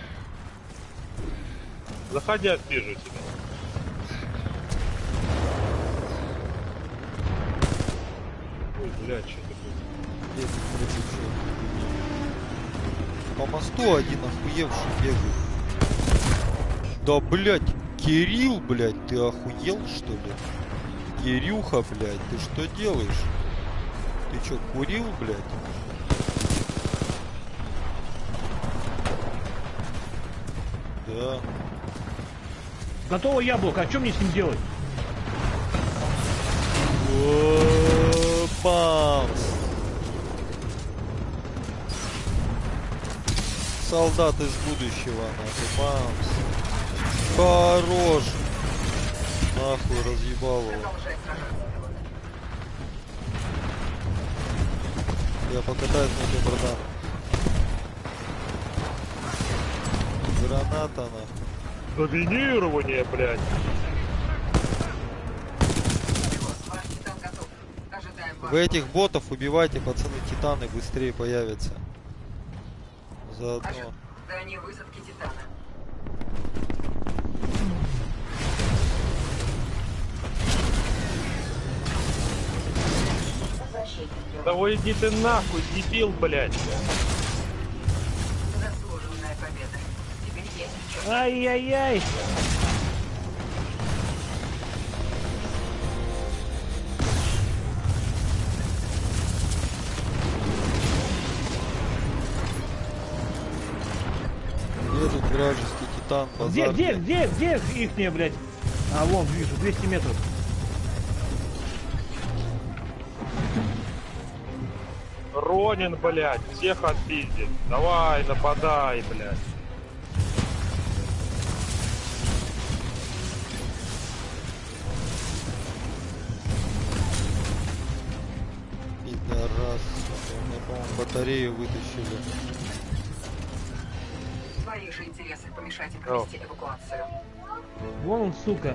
Заходи, отвижу тебя. Ой, блядь, что такое? Где тут, блядь, вообще? По мосту один охуевший бегает. Да, блядь, Кирилл, блядь, ты охуел, что ли? Кирюха, блядь, ты что делаешь? Ты чё, курил, блядь? Да. Готово яблоко, а что мне с ним делать? О, бамс. Солдат из будущего, нахуй, бамс. Хорош. Нахуй, разъебал его. Продолжай сражаться. Я покатаюсь на тебе, братан. Граната, нахуй. Доминирование, блядь. Ваш титан готов. Ожидаем вас. Вы этих ботов убивайте, пацаны, титаны быстрее появятся. Заодно. Ожидание высадки титана. Возвращение. Да ой, иди ты нахуй, дебил, блядь. Заслуженная победа. Теперь есть в чем. Ай-яй-яй! Титан, Где, базар. где, блядь. где, где ихняя, блядь? А, вон, вижу, двести метров. Ронин, блядь, всех отпиздит. Давай, нападай, блядь. Пидорас. сука. Мы, по-моему, батарею вытащили. Твои же интересы помешать им провести эвакуацию. Вон он, сука.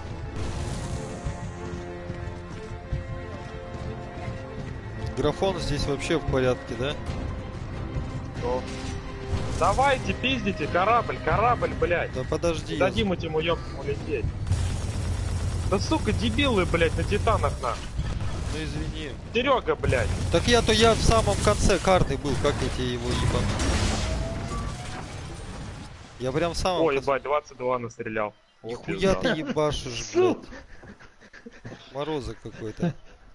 Графон здесь вообще в порядке, да? Ну. Давайте, пиздите, корабль, корабль, блядь. Да подожди. я- Дадим этим уёбкам улететь. Да сука, дебилы, блядь, на титанах на. Ну извини. Серега, блядь. Так я-то я в самом конце карты был, как я тебе его ебану? Я прям в самом Ой, конце. ебать, двадцать два настрелял. Вот Нихуя ты пизда. ебашишь, Сука. блядь. Мороза какой-то.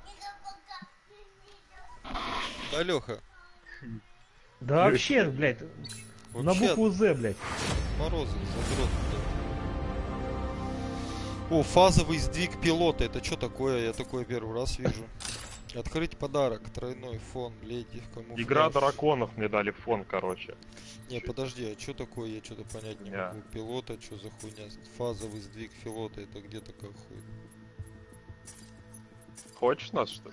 Да, Леха. Да вообще, блядь, на Вообще букву З, блядь. Морозы, задрот, блядь. О, фазовый сдвиг пилота. Это что такое? Я такое первый раз вижу. Открыть подарок. Тройной фон. Леди в камуфляж. Игра драконов мне дали фон, короче. Не, подожди, а что такое? Я что-то понять не Не. могу. Пилота, что за хуйня? Фазовый сдвиг пилота. Это где такая хуйня? Хочешь нас, что ли?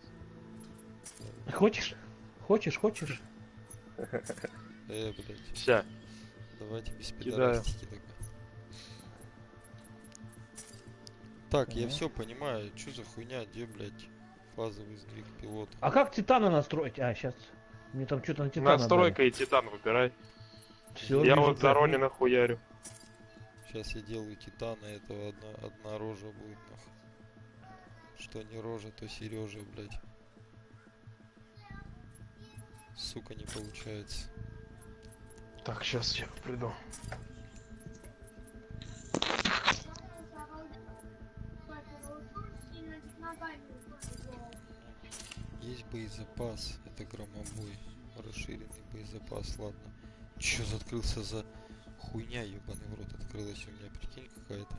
Хочешь? Хочешь, хочешь? Э, блядь. Ща. Давайте без Кидаю. пидорастики так. Так, я Ага. все понимаю. Что за хуйня? Где, блядь, фазовый сдвиг пилота? А как Титана настроить? А, сейчас. Мне там что-то на Титана Настройка и титан выбирай. Все, Я вот за Ронина хуярю. Сейчас я делаю титана, этого одна, одна рожа будет, нахуй. Что не рожа, то Сережа, блядь. Сука, не получается. Так, сейчас я приду. Есть боезапас, это громобой. Расширенный боезапас, ладно. Чё за открылся за хуйня, ебаный в рот, открылась у меня, прикинь, какая-то.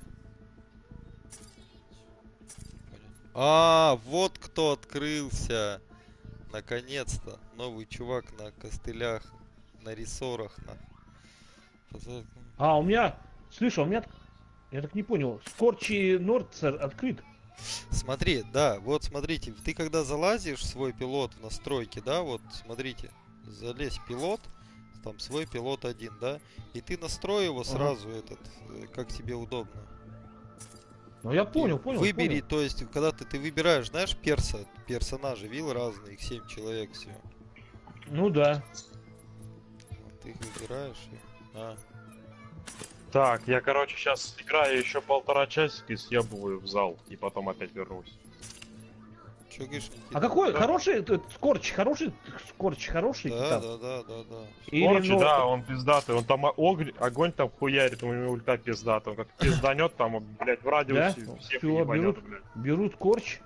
Непонятно. А, вот кто открылся! Наконец-то! Новый чувак на костылях, на рессорах, на... Поза- А, у меня... Слышь, а у меня... Я так не понял. Скорчи Нордсер открыт. Смотри, да, вот смотрите, ты когда залазишь в свой пилот в настройки, да, вот смотрите, залезь пилот, там свой пилот один, да, и ты настрой его сразу этот, э, как тебе удобно. Ну я понял, И понял. Выбери, понял. то есть, когда ты, ты выбираешь, знаешь, перса, персонажи, видел разные, их семь человек всего. Ну да. Вот ты их выбираешь и... А, Так, я, короче, сейчас играю еще полтора часика и съебываю в зал. И потом опять вернусь. чё говоришь, Никита? А какой Да. хороший этот Скорч, хороший Скорч, хороший Да, Титан? да, да, да, да. Или Короче, Нор- да, он пиздатый. Он там огонь, огонь там хуярит, у него ульта пиздатый. Он как пизданет там, он, блядь, в радиусе Да? всех Всё, ебанет, берут. блядь. Берут Корч.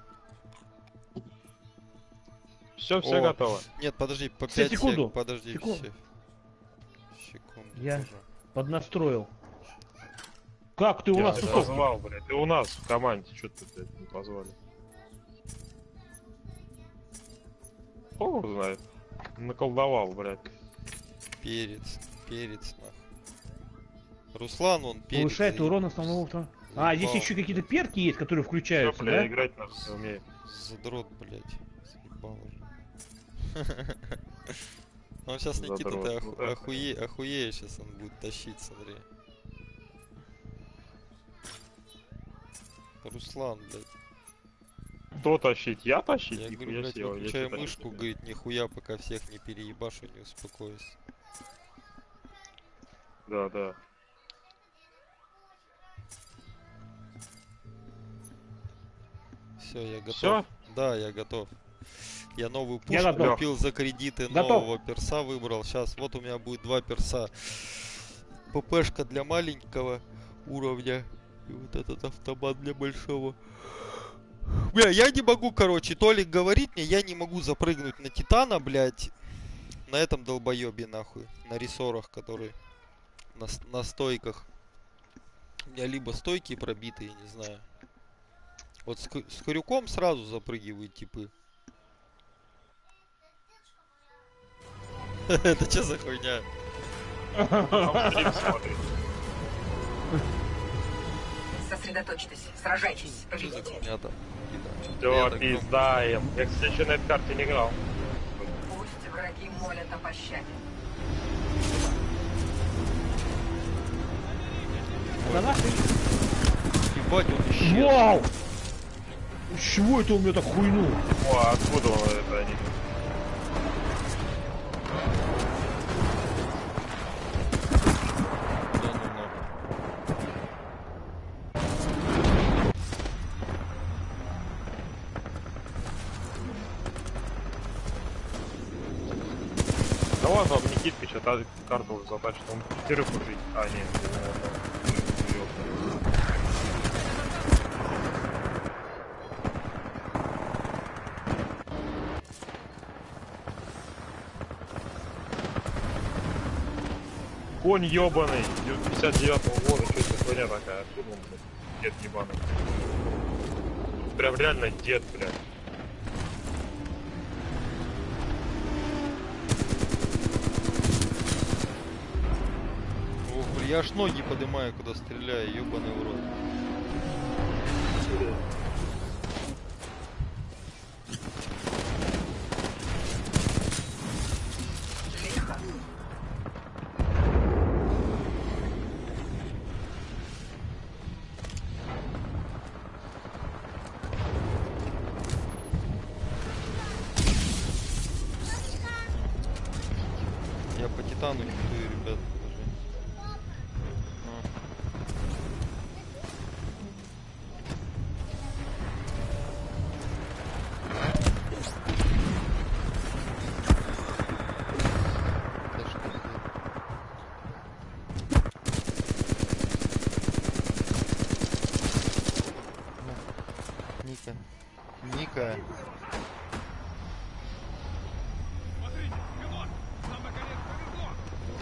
Все, все О, готово. Нет, подожди, по Все, пять сек, секунду. подожди, Секунду. все. Секунду. Я- тоже. Поднастроил. Как ты у Я нас не тут? позвал, блядь. Ты у нас в команде, что ты, блядь, не позвали? Бог его знает. Наколдовал, блядь. Перец, перец, нахуй. Руслан, он перец. Повышает заеб- урон основного врага. А, здесь заебал. еще какие-то перки есть, которые Все, включаются, бля, да? играть надо не умею. Задрот, блядь. Заебал уже. Он сейчас, Никита, Задрот, ты ну оху- да. охуе... охуеешь, сейчас он будет тащить, смотри. Руслан, блядь. Кто тащить? Я тащить? Я Нихуя говорю, блядь, себе, я выключай чё тащить мышку, умею? говорит, нихуя, пока всех не переебашу, не успокоюсь. Да, да. Все, я готов. Всё? Да, я готов. Я новую Я пушку готов. купил за кредиты, Готов. нового перса выбрал. Сейчас вот у меня будет два перса. ППшка для маленького уровня. И вот этот автомат для большого. Бля, я не могу, короче, Толик говорит мне, я не могу запрыгнуть на Титана, блядь. На этом долбоебе, нахуй. На рессорах, который на, с- на стойках. У меня либо стойки пробитые, не знаю. Вот с, ку- с крюком сразу запрыгивают типы. Это что за хуйня? Там стрим смотрит. Сосредоточьтесь, сражайтесь, Что за победите. хуйня там? Все, Я так пиздаем. Я, кстати, еще на этой карте не играл. Пусть враги молят о пощаде. Да нахуй. Ебать, он исчез. Вау! С чего это у меня так хуйнул? О, откуда он это они? Да ну нахуй. Да ладно, вам Никитка что-то карту затащит, он пятерых уже. А, нет, ну, конь ёбаный, пятьдесят девятого года, что это хуйня такая, откуда он, блядь, дед ебаный. Прям реально дед, блядь. Ох, бля, я аж ноги поднимаю, когда стреляю, ебаный урод. Лихо. Я по титану хитую, ребят. Даже. А. Да что ты? Ну, Ника. Ника. Смотрите, пилот! Нам наконец повезло!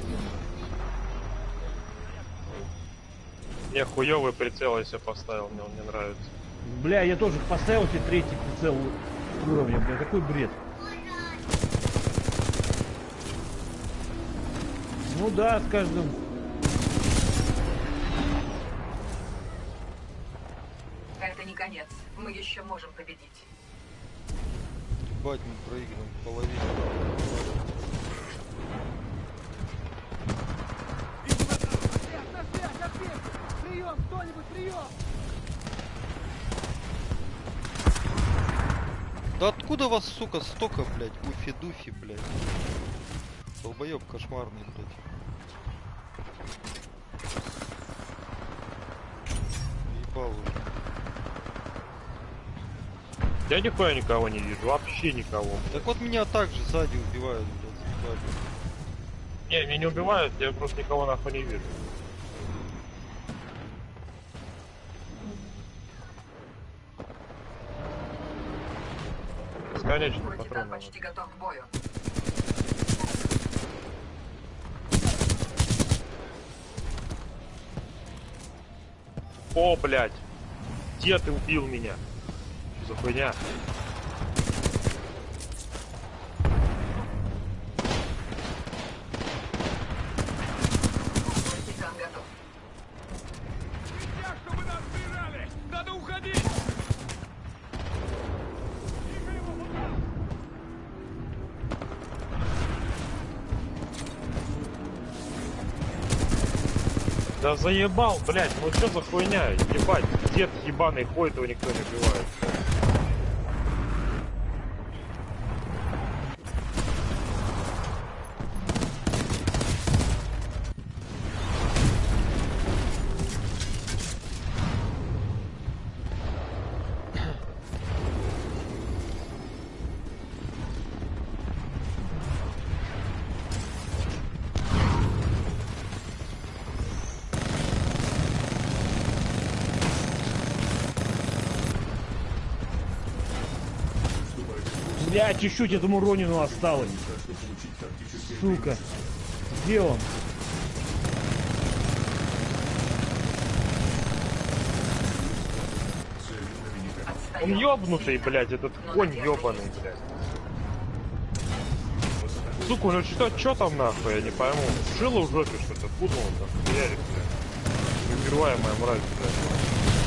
Не, хуёвый прицел я себе поставил, мне он не нравится. Бля, я тоже поставил себе третий прицел уровня, бля, какой бред. Ну да, с каждым. Это не конец. Мы еще можем победить. Ебать, мы проигрываем половину. На связь, ответьте! Прием, кто-нибудь, прием! Да откуда вас, сука, столько, блядь, уфи-дуфи, блядь? Долбоёб кошмарный, блядь. Ебал уже. Я нихуя никого не вижу, вообще никого. Так вот меня так же сзади убивают, блядь, сзади. Не, меня не убивают, я просто никого нахуй не вижу. Бесконечный Твой патрон. титан почти готов к бою. О, блядь! Дед ты убил меня! Что за хуйня? Твой титан готов. Нельзя, чтобы нас прижали! Надо уходить! Тихо его, вот так! Да заебал, блядь, ну что за хуйня? Ебать, дед ебаный ходит, его никто не убивает. Бля, чуть-чуть этому Ронину осталось. Сука. Где он? Он ёбнутый, блядь, этот конь ёбаный, блядь. Сука, у него что, что там нахуй, я не пойму. Шило в жопе что-то, откуда он там, ярик, блядь. Неубиваемая мразь, блядь.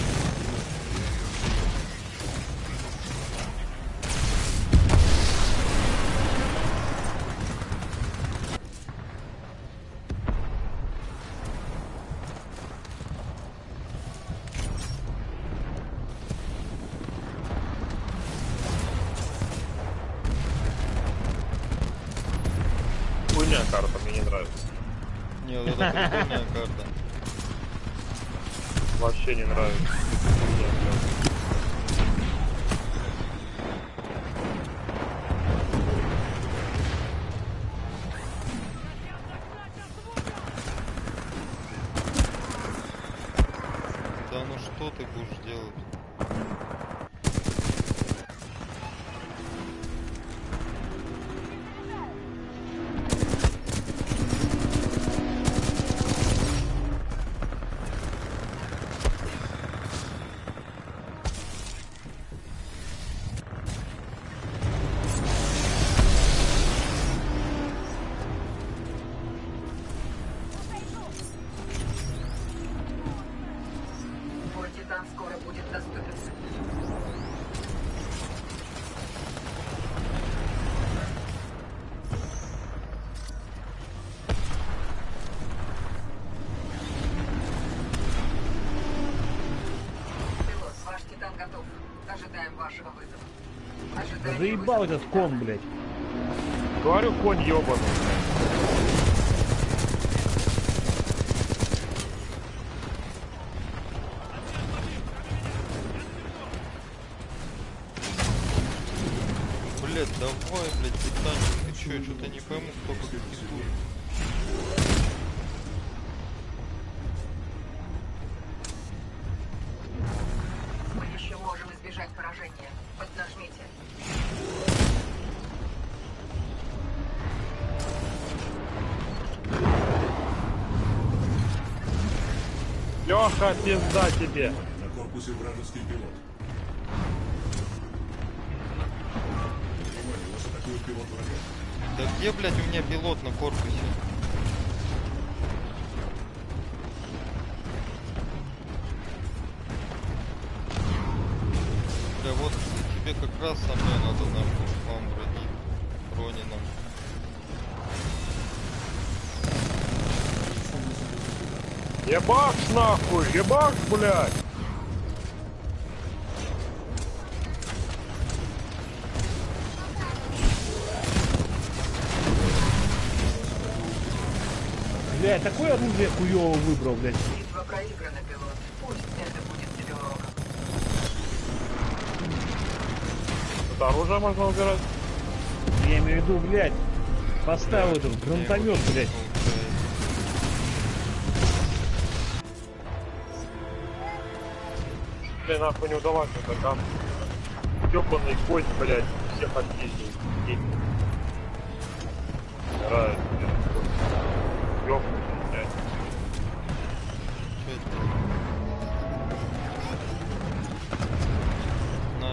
Хуйня карта, мне не нравится. Нет, это прикольная карта. Вообще не нравится. Хуйня, блядь. Да ну что ты будешь делать? Твой титан скоро будет доступен. Пилот, ваш титан готов. Ожидаем вашего вызова. Да Ожидаем заебал этот кон, блядь. Говорю, конь ёбаный. Блять, давай, блять, Титаник, ты чё, что-то не пойму, кто как тут. Мы еще можем избежать поражения. Поднажмите. Лёха, пизда тебе. На корпусе вражеский пилот. Внимание, вас атакует пилот врага. Да где, блядь, у меня пилот на корпусе? Да вот тебе как раз со мной надо нахуй вам бронить. Ронином. Ебаш нахуй, ебаш, блядь. Блядь, такое оружие хуёво выбрал, блядь. Битва проиграна, пилот. Пусть это будет тебе уроком. Тут оружие можно убирать. Я имею в виду, блядь, поставил этот гранатомет, блядь. Блин, нахуй не удалось, это там ёбаный конь, блядь, всех отъездил. Нравится, блядь. Ёбаный, блядь. Чё это? На.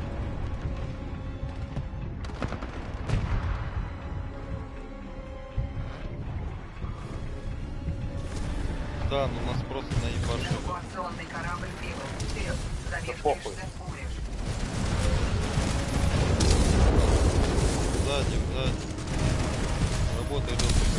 Да, ну нас просто наебашили. Эвакуационный корабль прибыл. Вперед. Замешкаешься, похуй. умрешь. Сзади, сзади. Работает доступ.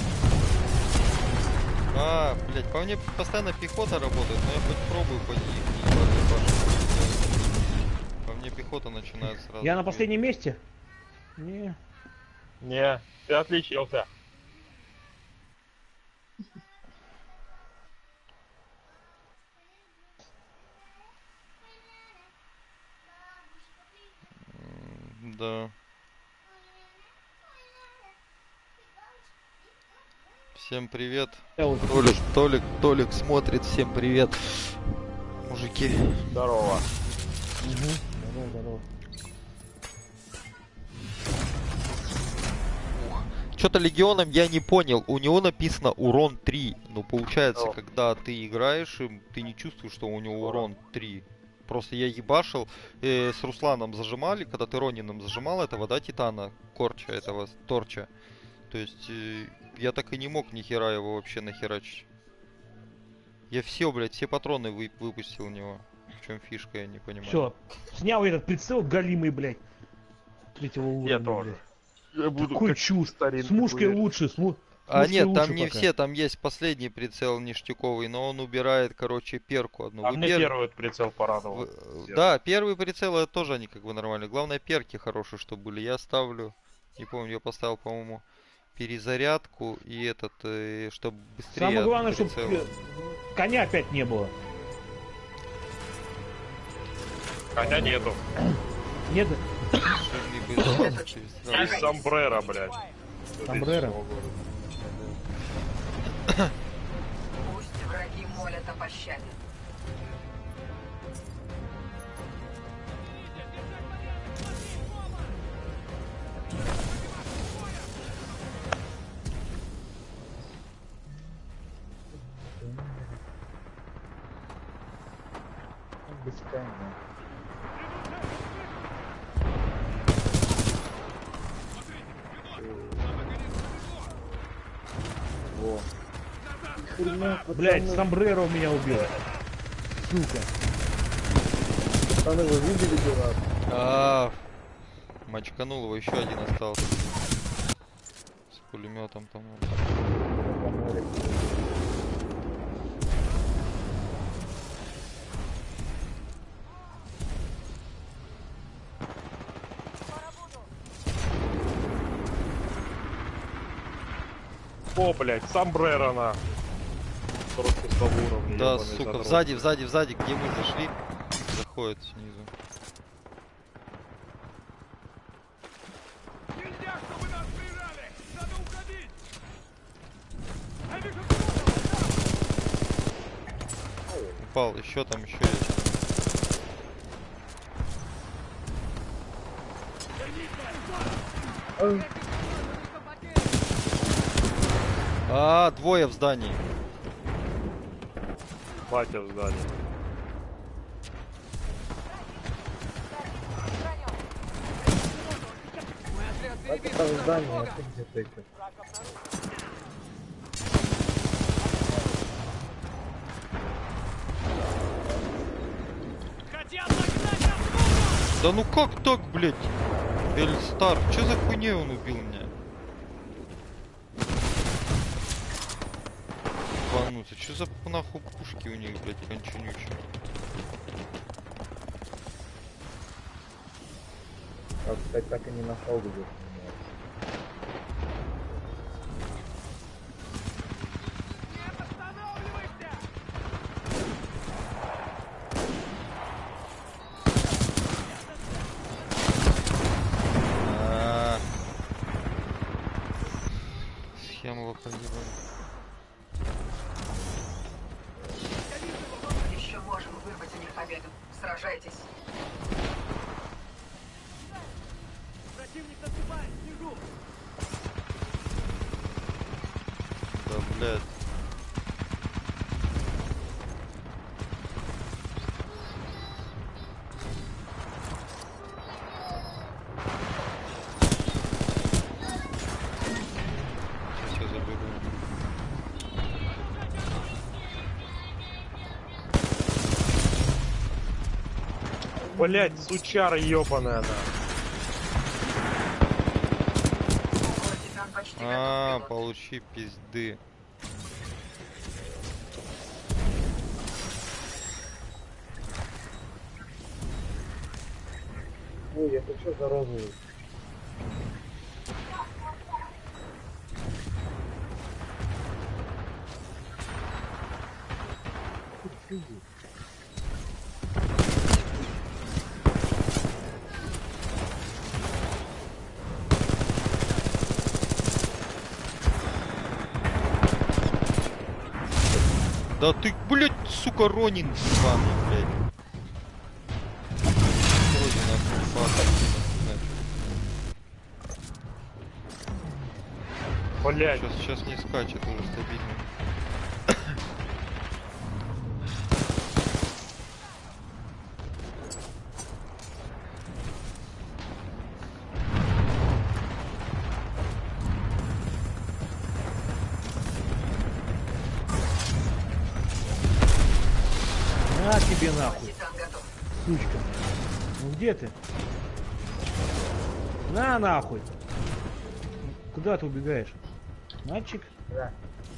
А, блять, по мне постоянно пехота работает, но я хоть пробую по них не ебать. По мне пехота начинает сразу. Я на бить. последнем месте? Не. Не, ты отличился. Да. Всем привет. Я вот Толик, Толик, Толик смотрит. Всем привет, мужики. Здорово. Здорово, здорово. Что-то легионом я не понял. У него написано урон три. Ну, получается, О. когда ты играешь, им, ты не чувствуешь, что у него Урон. урон три. Просто я ебашил, э, с Русланом зажимали, когда ты Ронином зажимал, это вода Титана, Корча этого, Торча. То есть, э, я так и не мог ни хера его вообще нахерачить. Я все, блядь, все патроны вы, выпустил у него. В чем фишка, я не понимаю. Все, снял этот прицел галимый, блядь. Третьего уровня, Я тоже. блядь. Я буду Такой как чушь. старинный С мушкой хуярь. лучше, с, му... с А мушкой нет, лучше там не пока. все, там есть последний прицел ништяковый, но он убирает, короче, перку одну. А Вы мне пер- первый вот прицел порадовал. вы- Первый. Да, первый прицел это тоже они как бы нормально. Главное, перки хорошие, чтобы были. Я ставлю, не помню, я поставил, по-моему, перезарядку и этот, чтобы быстрее. Самое от главное, чтобы прицела. коня опять не было. Коня нету. Нет, Чтобы быстрее перестрелять. Есть сомбреро, блядь. Сомбреро? Пусть враги молят о пощаде. блядь, сомбреро меня убил. Сука. А, мочканул его, еще один остался. С пулеметом, по-моему. О, блядь, сомбреро на. сорок шестого уровня. Да, ёбаный сука, задрот. сзади, сзади, сзади, где мы зашли, заходит снизу. Нельзя, чтобы нас прижали! Надо уходить! Я вижу Упал, еще там, еще есть. А, двое в здании. Батя в здании. Да ну как так, блядь? Эльстар, что за хуйня он убил меня? Ебануться, что за нахуй пушки у них, блядь, конченючие? А, кстати, так и не нашел, где. А, схема погибла. Еще можем вырвать у них победу. Сражайтесь. Да, блядь. Сейчас я заберу. Блядь, сучара ебаная она. Титан почти А, готов, пилот. получи пизды. Ой, это что за розовый? Да ты, блядь, сука, Ронин ебаный, блядь. Вроде нахуй, бахать, Блядь. Сейчас, сейчас не скачет, уже стабильно. На тебе нахуй, Титан готов. сучка. Ну где ты? На нахуй. Куда ты убегаешь? Мальчик? Да.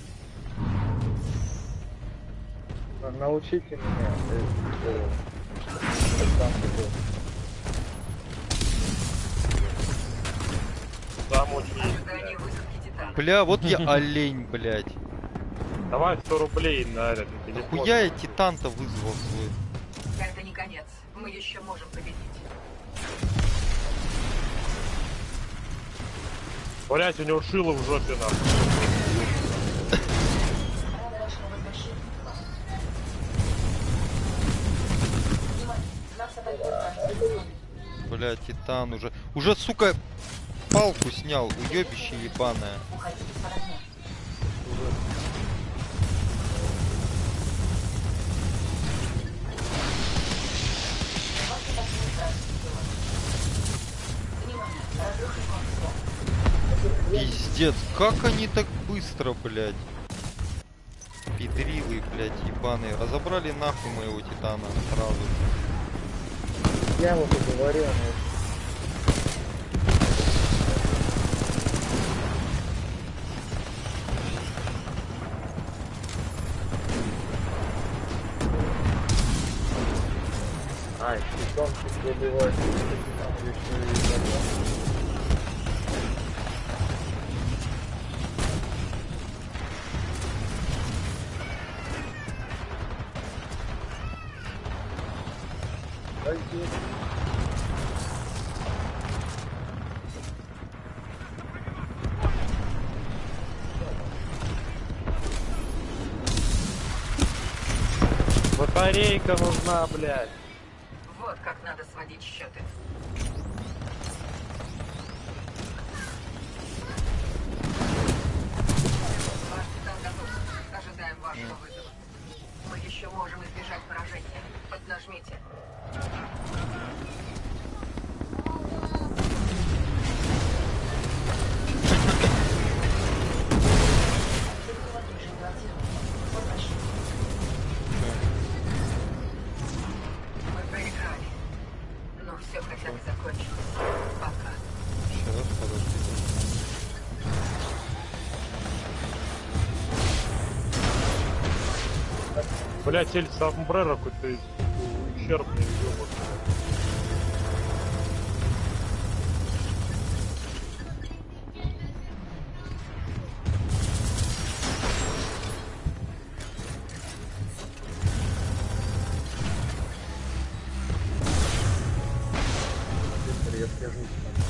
На- Научите меня. э, э, как там это. Там очень есть, Ожидание блядь. высадки Титана. Бля, вот я олень, блядь. Давай сто рублей на этот телефон. Хуя я титан-то вызвал свой. Это не конец. Мы еще можем победить. Блять, у него шило в жопе нахуй. Рада вашему возвращению к вам. Внимание! Знак собаки транспортной. Бля, титан уже. Уже, сука, палку снял, уебище ебаное. Уходите из-под огня. Ваши такие красные. Внимание! Разрушен контур. Пиздец, как они так быстро, блядь? Педрилы, блядь, ебаные. Разобрали нахуй моего титана сразу. Я вот и говорил, но Ай, питомчик забивает, там еще и забрал. Пойди. Батарейка нужна, блядь. Вот как надо сводить счеты. Ваш Титан готов. Ожидаем вашего вызова. Мы еще можем избежать поражения. Поднажмите. Перехват режим блокировки. Возвращение. Мы проиграли. Но все хотя бы закончилось. Пока. Сейчас, подождите. Блять, тель сомбреро какой-то ущербный, ёбаный. Быстро я свяжусь там.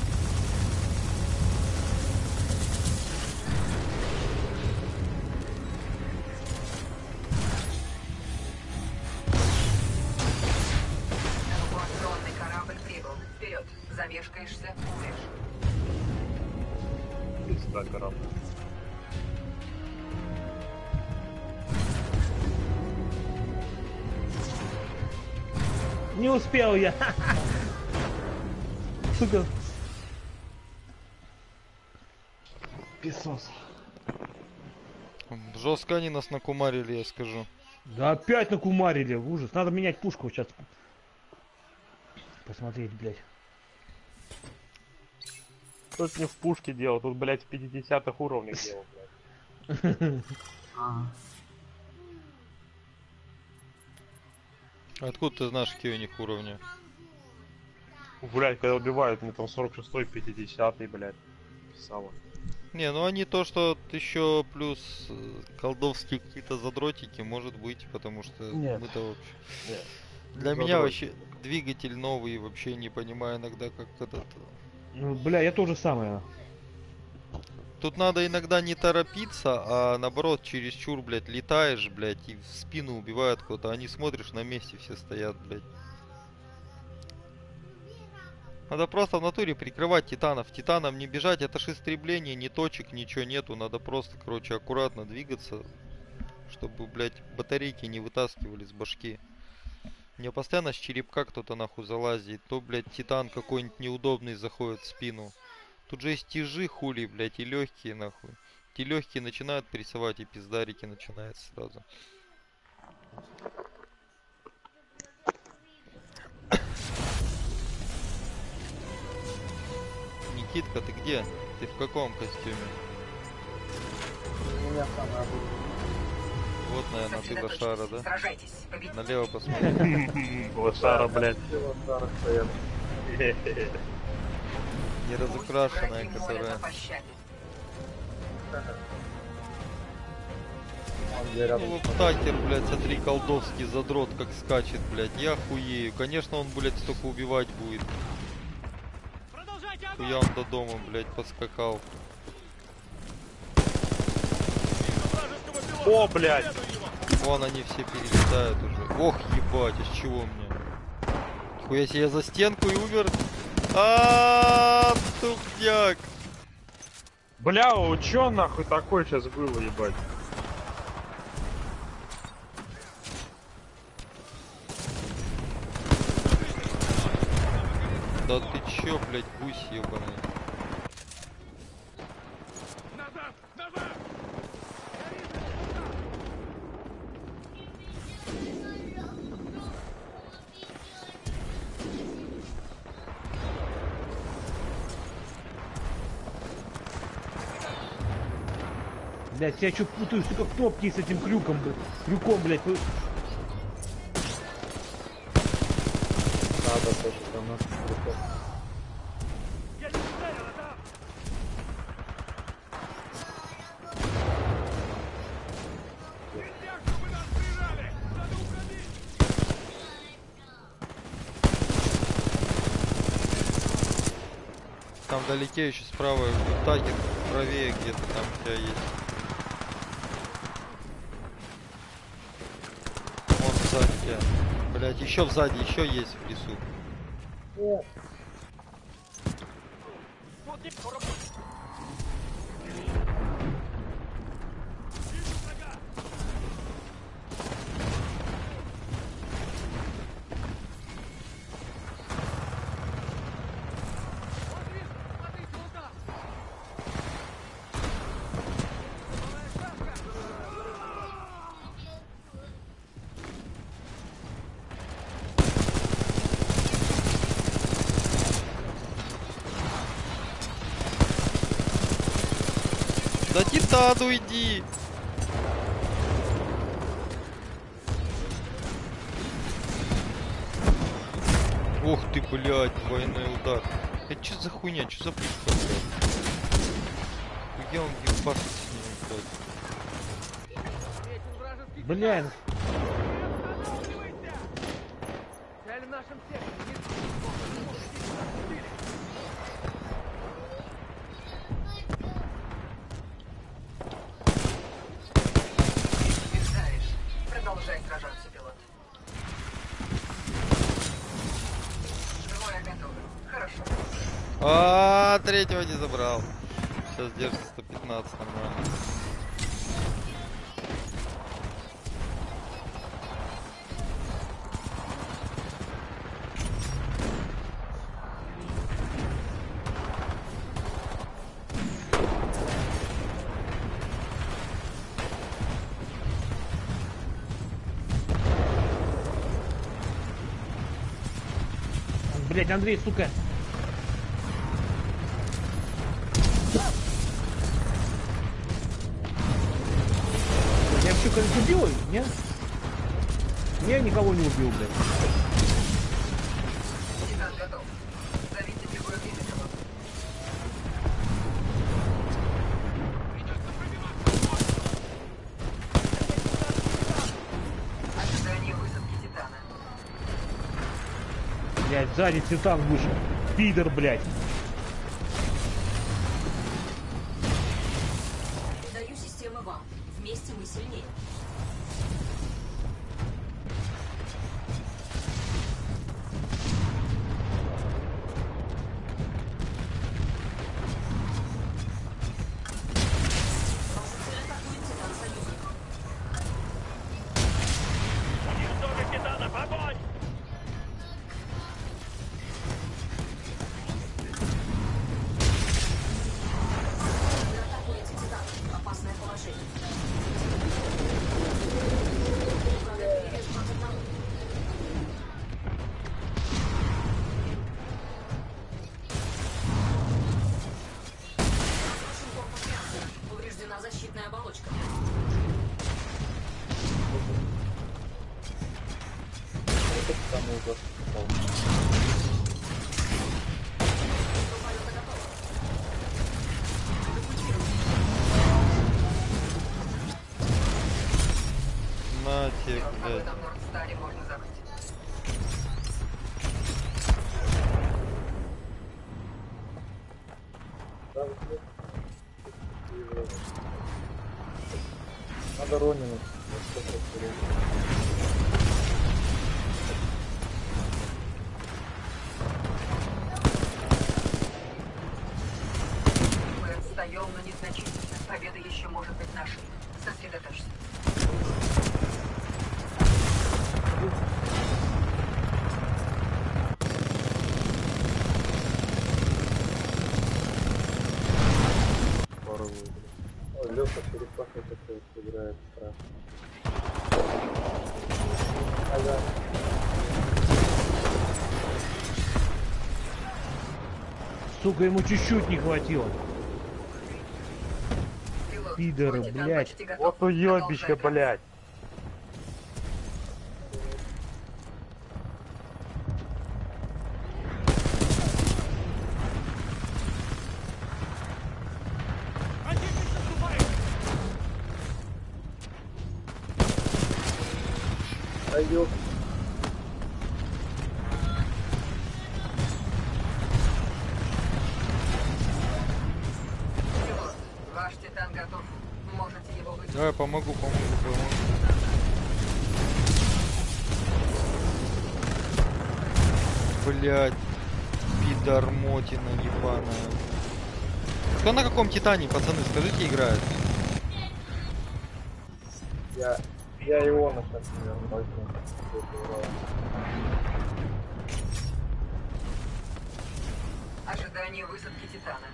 Эвакуационный корабль прибыл. Вперед. Замешкаешься, умрешь. Пизда, корабль. Не успел я. Сука. Песос. Жестко они нас накумарили, я скажу. Да опять накумарили. Ужас. Надо менять пушку сейчас. Посмотреть, блядь. Тут не в пушке делал, тут, блядь, в пятидесятых уровнях делал, блядь. Откуда ты знаешь, какие у них уровни? Блядь, когда убивают, мне там сорок шестой, пятидесятый, блядь, писало. Не, ну они то, что еще плюс э, колдовские какие-то задротики, может быть, потому что Нет. мы-то вообще... Нет. Для Не меня задрот. вообще двигатель новый, вообще не понимаю иногда, как этот... Ну, бля, я тоже самое. Тут надо иногда не торопиться, а наоборот, чересчур, блядь, летаешь, блядь, и в спину убивают кого-то. Они смотришь, на месте все стоят, блядь. Надо просто в натуре прикрывать титанов. Титанам не бежать, это ж истребление, ни точек, ничего нету. Надо просто, короче, аккуратно двигаться, чтобы, блядь, батарейки не вытаскивали с башки. Мне постоянно с черепка кто-то нахуй залазит. То, блядь, титан какой-нибудь неудобный заходит в спину. Тут же есть тяжи, хули, блядь, и легкие, нахуй. Те легкие начинают прессовать, и пиздарики начинаются сразу. Никитка, ты где? Ты в каком костюме? У меня самая обычная. Вот, наверное, ты лошара, да? Сражайтесь, победите. Налево посмотри. Лошара, блядь. Все лошары стоят. Не разукрашенная, Пусть враги которая... молят о пощаде. Он где рядом. Ну, Такер, блядь, смотри, колдовский задрот как скачет, блядь. Я хуею. Конечно, он, блядь, столько убивать будет. Продолжайте Хуя огонь! он до дома, блядь, поскакал. Вражеского пилота! О, блядь. Преследуй его! Вон они все перелетают уже. Ох, ебать, а с чего мне? Хуя себе, я за стенку и умер. А, тупняк. Бля, у чё нахуй такое сейчас было, ебать? Да ты чё, блядь, гусь ебаный? Назад! Назад! Блядь, я что путаю, сука, кнопки с этим крюком, блядь. Крюком, блядь. вы- Надо то, что там нас прикол. Я не целил, это... Нельзя, чтобы нас прижали! Надо уходить! Там вдалеке еще справа Такер, правее где-то там у тебя есть. Вон сзади тебя. Блять, еще сзади, еще есть в лесу. О, Вот не... Вижу врага! Вот вижу! Смотрите, вон там! Новая ставка! Да Титан, уйди! Ох ты, блядь, двойной удар. Это что за хуйня, что за птица, блядь? Хуя он ебашит с ним, блядь. Встретил вражеский Блядь. Останавливайся! Цель в нашем секторе. Не Побеждаешь. Продолжай сражаться, пилот. Двое готовы. Хорошо. А, третьего не забрал. Сейчас держится сто пятнадцать, нормально. Блядь, Андрей, сука. Я вообще кого-нибудь убил? Нет? Я никого не убил, блядь. Титан готов. Зовите фигуру Димитрова. Ожидание высадки Титана. Блядь, сзади Титан вышел. Пидор, блядь. Даю систему вам. Вместе мы сильнее. Ваша цель атакует Титан союзников. Уничтожить титанов! Огонь! Вы атакуете Титан. Опасное положение. защитная оболочка. Это самый ужасный пол. На тебе, Об блядь. этом Нордстаре можно забыть. Там нет. Надо Ронину. Мы отстаем, но незначительно. Победа еще может быть нашей. Сосредоточься. Порву. Ой, Лёша черепаха такой играет страшно. Ага. Сука, ему чуть-чуть не хватило. Пилот, Пидоры, твой Титан блядь. почти готов. Вот уебище, Продолжай. блядь. Противник наступает! Да ёп. Пилот, ваш Титан готов. Можете его выпустить. Давай, помогу, помогу, помогу. Блять, пидормотина ебаная. Кто на каком Титане, пацаны, скажите, играет? Я, я Иона сейчас, наверное, возьму. Ожидание высадки Титана.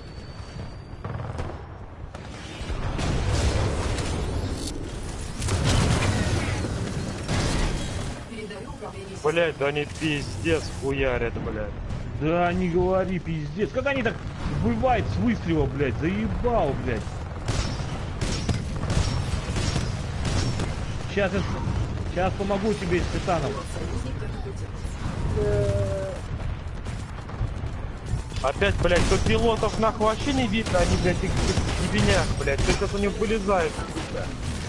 Передаю управление. Блядь, да они пиздец хуярят, блядь. Да не говори, пиздец. Как они так бывает с выстрела, блядь, заебал, блядь. Сейчас я, сейчас помогу тебе с Титаном. Союзник готов. Опять, блядь, то пилотов нахуй вообще не видно, они, блядь, их в ебенях, блядь. Ты сейчас у них вылезают, сука.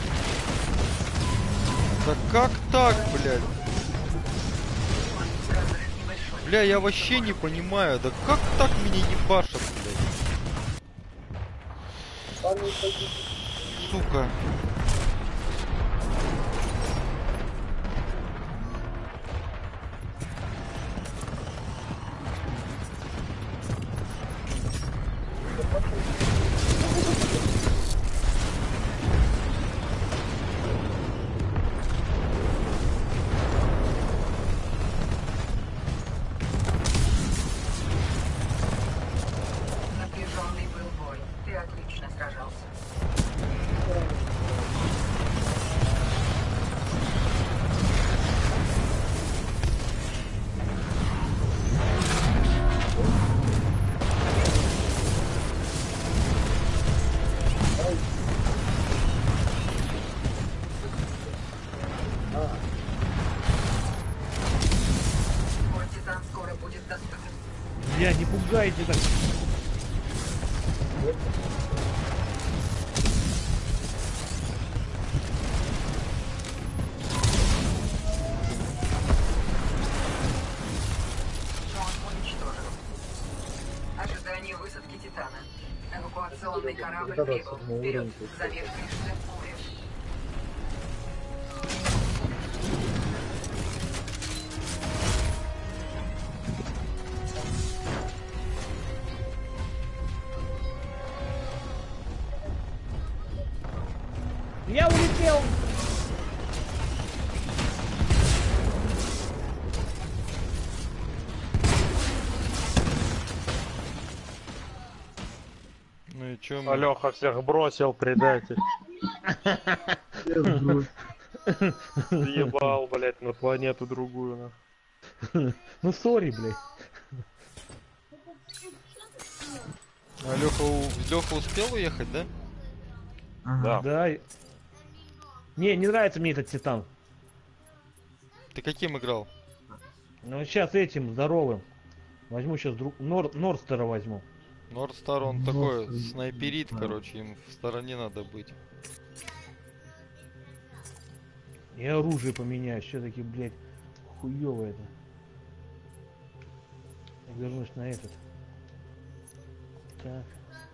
Да как так, блядь? Разрыв небольшой. Бля, я вообще не понимаю, да как так меня ебашат, блядь? Сука. Напряженный был бой. Ты отлично сражался. Твой Титан скоро будет доступен. Бля, не пугайте так. Он уничтожен. Ожидание высадки Титана. Эвакуационный корабль Да-да, прибыл. седьмой Вперед. уровень тут. Замешкаешься — умрешь. Я улетел. Ну и чё мы? Алёха всех бросил, предатель. Съебал, блядь, на планету другую, нахуй. Ну сори, блядь. А Лёха, у... Лёха успел уехать, да? Да. Да. Не, не нравится мне этот Титан. Ты каким играл? Ну сейчас этим здоровым. Возьму сейчас друг... Нор... Норстера возьму. Нордстар, он Ну, такой с- снайперит, да. короче, им в стороне надо быть. И оружие поменяю. Все-таки, блядь, хуёво это. Я вернусь на этот. Так.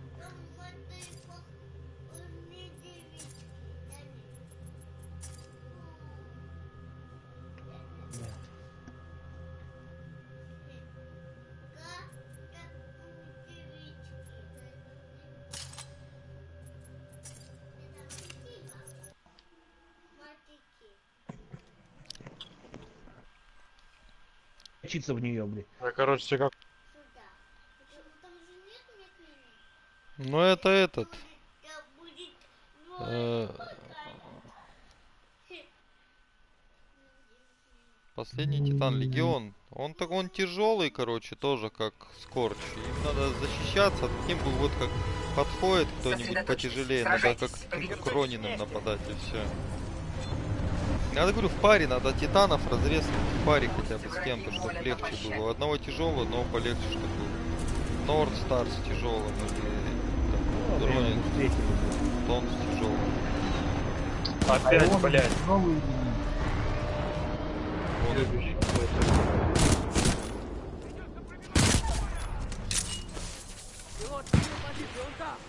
Да. Учиться в нее, блядь. Я, короче, тебе как... Ну это этот. э, Последний Титан Легион. Он так он тяжелый, короче, тоже как Скорч. Им надо защищаться. Таким бы вот как подходит кто-нибудь потяжелее, надо как к Рониным нападать и все. Надо, говорю, в паре надо титанов разрезать в паре хотя бы с кем-то, чтобы легче было. У одного тяжелого, одного полегче, чтобы был. Норд Стар с тяжелым или там, Ронин, Тон с тяжелым. Опять, блядь. Новый. Пилот, сменил позицию, он там.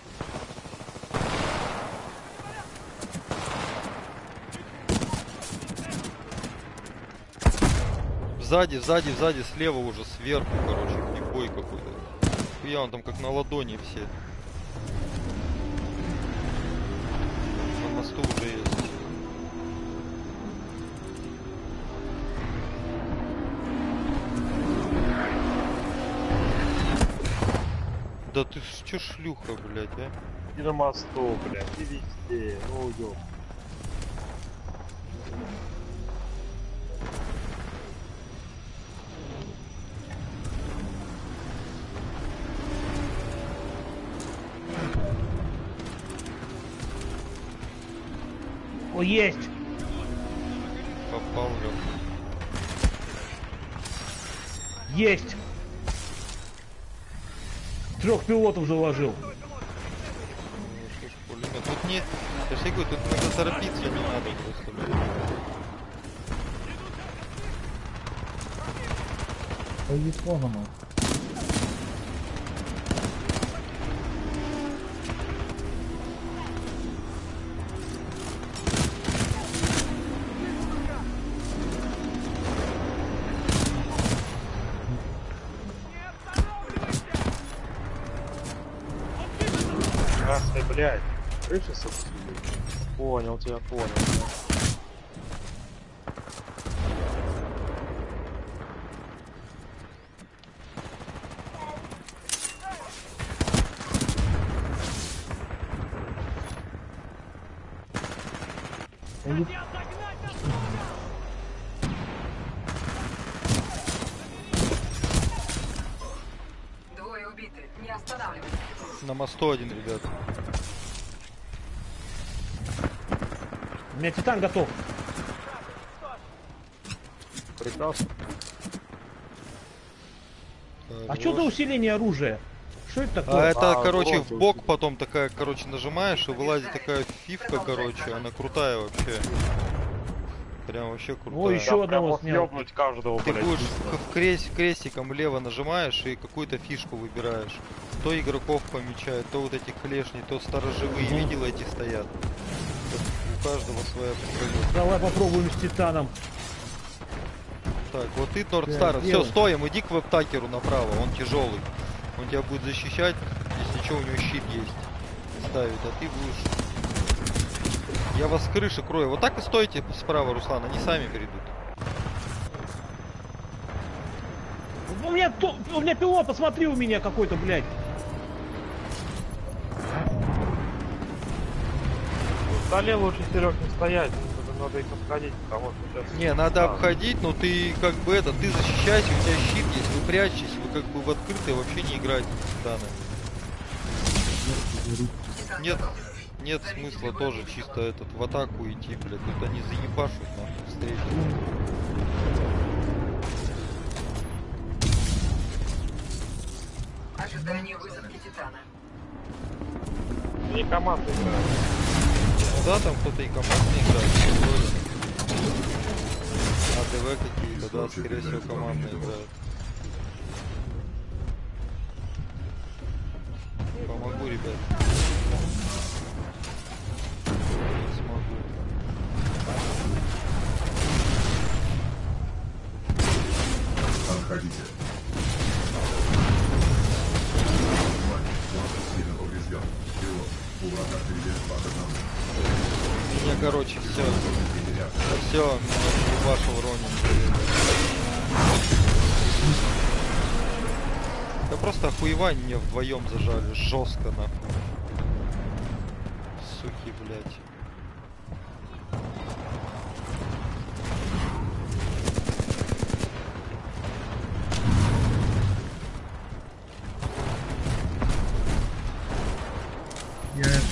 Сзади, сзади, сзади, слева уже, сверху, короче, в бой какой-то. Я он там как на ладони все. На мосту уже есть. Да ты ж чё шлюха, блядь, а? И на мосту, блядь, и везде. Ну, ёп. О, есть! Попал, лёг. Есть! Трех пилотов заложил. Ну, что ж, пулемет. Тут не... Я же говорю, тут надо торопиться не надо просто, блядь. По-японому. Ах ты, блядь. Крыша собственно. Понял тебя, понял. Двое убиты. Не останавливайся. На мосту один, ребят. У меня Титан готов. Прекрасно. А что за усиление оружия? Что это А такое? это, А, короче, вот в бок потом такая, короче, нажимаешь и вылазит такая фифка, короче, она крутая вообще. Прям вообще крутая. О, еще одного Вот снял. ёбнуть каждого, Ты блядь. будешь в крест, крестиком влево нажимаешь и какую-то фишку выбираешь. То игроков помечает, то вот этих клешни, то сторожевые. Мгм. Видел, эти стоят. У каждого своя пистолет. Давай попробуем с Титаном. Так, вот ты, Нордстар. Все, делай. стоим, иди к веб-такеру направо, он тяжелый. Он тебя будет защищать, если ничего, у него щит есть. Ставить, а ты будешь... Я вас с крыши крою. Вот так и стойте справа, Руслан, они сами перейдут. У меня, то- у меня пилот, посмотри у меня какой-то, блядь. В столе лучше, Серег, не стоять. Это надо их обходить, потому что сейчас... Не, надо Да. обходить, но ты как бы это, ты защищайся, у тебя щит есть, вы прячетесь, вы как бы в открытое вообще не играете с титанами. Титан Нет. готов. нет смысла тоже чисто этот в атаку идти, блядь. Тут они заебашут нахуй встречу. Ожидание высадки Титана. Не команда играет. Ну да, там кто-то и командный играет. вроде. А ДВ какие-то, да, скорее всего, командные играют. Помогу, ребят. Не смогу. Отходите. Внимание, фланг сильно поврежден. Пилот, у врага впереди два к одному. Меня, короче, все. Все, меня ебашил Ронин. Да просто охуевань мне вдвоем зажали. Жестко нахуй. Суки, блядь. Я это...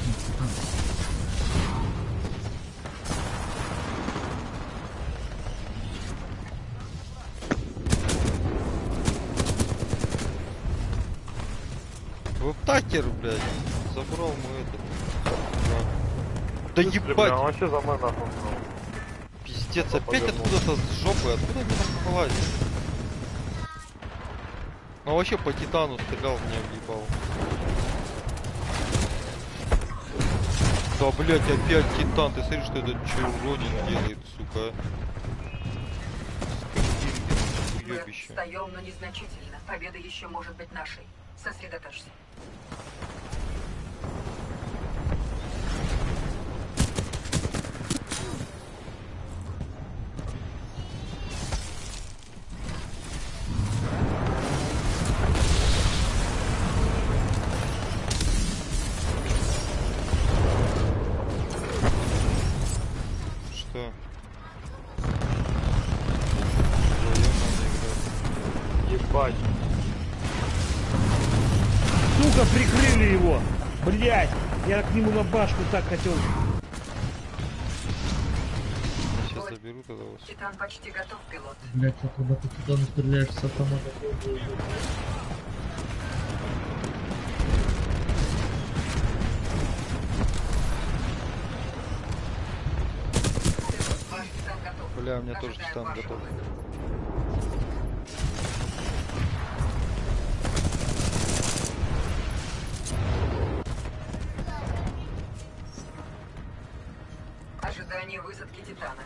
Веб-такер, блядь. Забрал мы этот. Да Бля, ебать! он вообще за мной нахуй. Пиздец, Кто опять повернул? откуда-то с жопы. Откуда они там вылазят? Ну вообще по Титану стрелял, мне въебал. Да, блять, опять Титан. Ты смотри, что этот Ронин делает, сука. Мы Уёбище. отстаем, но незначительно. Победа еще может быть нашей. Сосредоточься. Что? Вдвоем надо играть. Ебать. Сука, прикрыли его! Блять! Я к нему на башку так хотел. Сейчас заберу тогда вас. Титан почти готов, пилот. Блять, а когда ты туда не стреляешь с автомата, то уже идет. Ваш Титан готов. Бля, у меня тоже Ожидаем Титан вашего готов. вызова. Ожидание высадки Титана.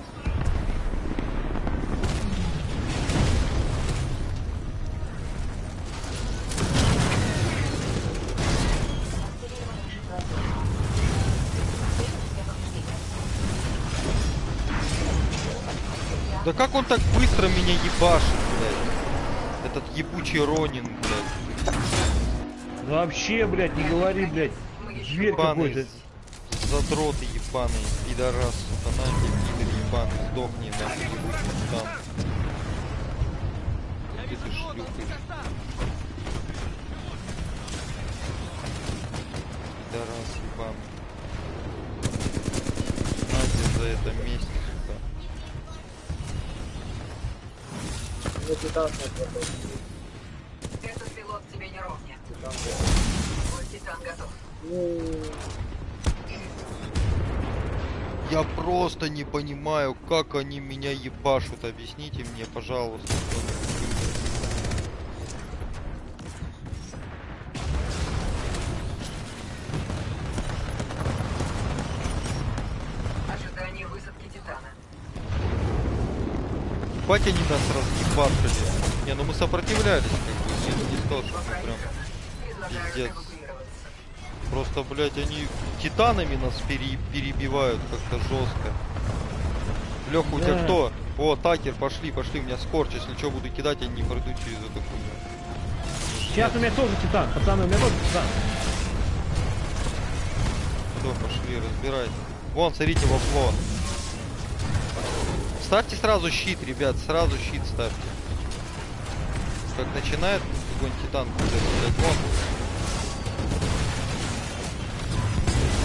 Да как он так быстро меня ебашит, блядь? Этот ебучий Ронин, блядь. Вообще, блядь, не говори, блядь. Мы еще Зверь Ебаный, какой-то. задроты ебаный, пидорас, сука, на тебе, пидор ебаный, сдохни, нахуй, ебучий там. Где ты шлюхаешь? Пидорас ебаный. Надя за это месть, сука. Ну, Титан готов. Этот пилот тебе не ровня. Титан Твой Титан готов. Ну, Я просто не понимаю, как они меня ебашут. Объясните мне, пожалуйста. Ожидание высадки Титана. Бать они нас разъебашили. Не, ну мы сопротивлялись, как бы. Не, не сказал, что Во мы прям Предлагаю пиздец. эвакуироваться. Просто, блядь, они титанами нас пере- перебивают как-то жестко. Леха, у тебя Да. кто? О, Такер, пошли, пошли, у меня скорч. Если что, буду кидать, я не пройду через эту хуйню. Сейчас у меня тоже Титан, пацаны, у меня тоже Титан. Все, пошли, разбирайте. Вон, смотрите, во фло. Ставьте сразу щит, ребят, сразу щит ставьте. Как начинает какой-нибудь титан, блядь, вон.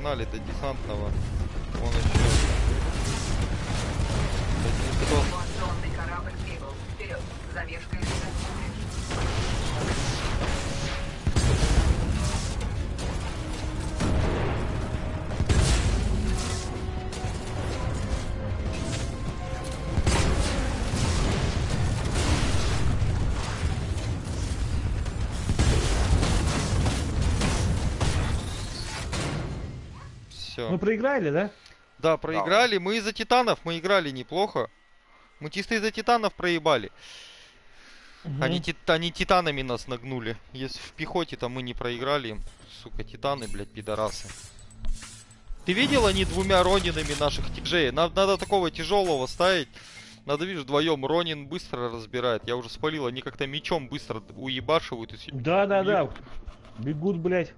погнали до десантного. Он еще. Один кто? Эвакуационный корабль прибыл. Вперед. Замешкой Все. Мы проиграли, да? Да, проиграли. Мы из-за титанов мы играли неплохо. Мы чисто из-за титанов проебали. Мгм. Они, тит- они титанами нас нагнули. Если в пехоте-то мы не проиграли им. Сука, титаны, блядь, пидорасы. Ты видел, они двумя ронинами наших тяжей? Надо, надо такого тяжелого ставить. Надо, видишь, вдвоем Ронин быстро разбирает. Я уже спалил, они как-то мечом быстро уебашивают. И... с- Да, да, да. Бегут, блядь.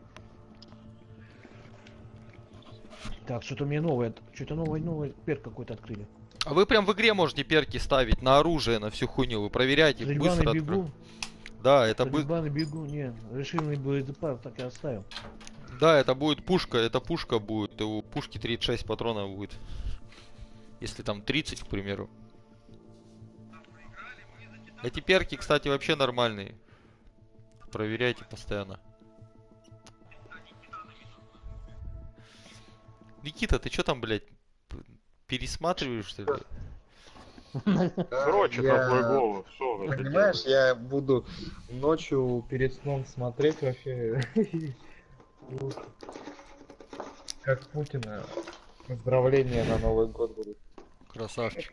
Так, что-то мне новое. Что-то новое, новый перк какой-то открыли. А вы прям в игре можете перки ставить на оружие, на всю хуйню. Вы проверяете их быстро. Стрельба на откры- бегу. Да, это будет. Стрельба на бегу. Не, решительный боезапас так и оставил. Да, это будет пушка, это пушка будет. У пушки тридцать шесть патронов будет. Если там тридцать, к примеру. Эти перки, кстати, вообще нормальные. Проверяйте постоянно. Никита, ты что там, блядь, п- пересматриваешь, что ли? Короче, Я- там твой голос. Что вы Понимаешь, делаете? я буду ночью перед сном смотреть вообще. Вот. Как Путина. Поздравления на Новый год будут. Красавчик.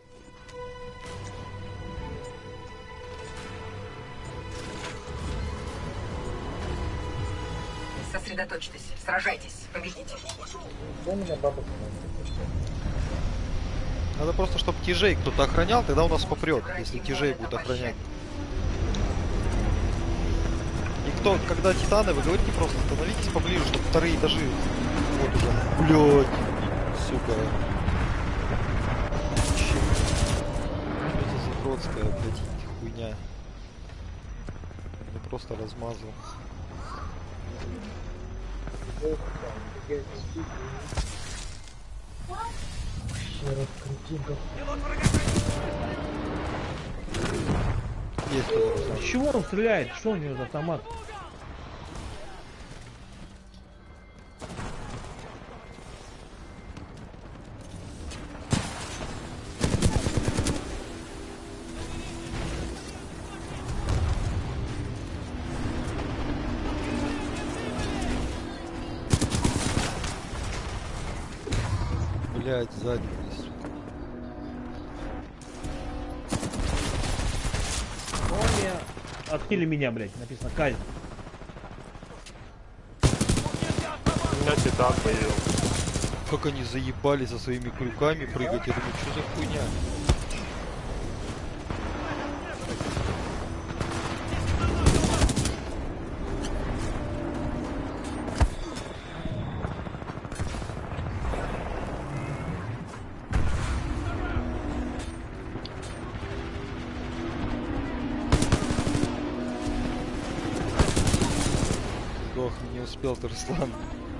Сосредоточьтесь. Сражайтесь. Победите. Что меня бабушка называет? Надо просто, чтобы тяжей кто-то охранял, тогда у нас попрет, если тяжей будет охранять. И кто, когда титаны, вы говорите просто становитесь поближе, чтобы вторые этажи. Вот уже. Блять. Сука. Че это за тротская, блядь, хуйня. Я просто размазал. Есть кто-то размазал. С чего он стреляет? Что у него за автомат? Блять, сзади. Оня. Отхили меня, блядь. Написано Каль. Меня титан поел. Как они заебали со своими крюками прыгать. Я думаю, что за хуйня? Сдох, не успел ты, Руслан.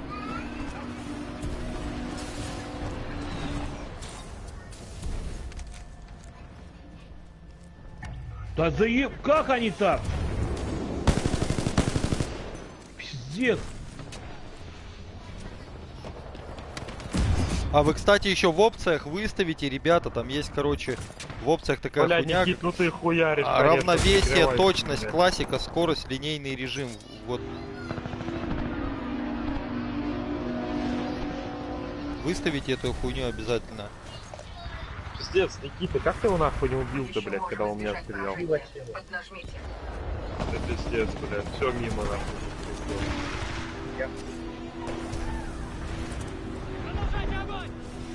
Да заеб... Как они так? Пиздец. А вы, кстати, еще в опциях выставите, ребята, там есть, короче, в опциях такая Бля, хуйня. Никит, ну ты хуяришь. а, конечно, равновесие, закрывай, точность, блядь. классика, скорость, линейный режим. Вот. Выставите эту хуйню обязательно. Пиздец, Никита, как ты его нахуй не убил-то, Еще блядь, когда можно он меня избежать стрелял? поражения. Поднажмите. Это пиздец, блядь, все мимо нахуй. Продолжайте огонь!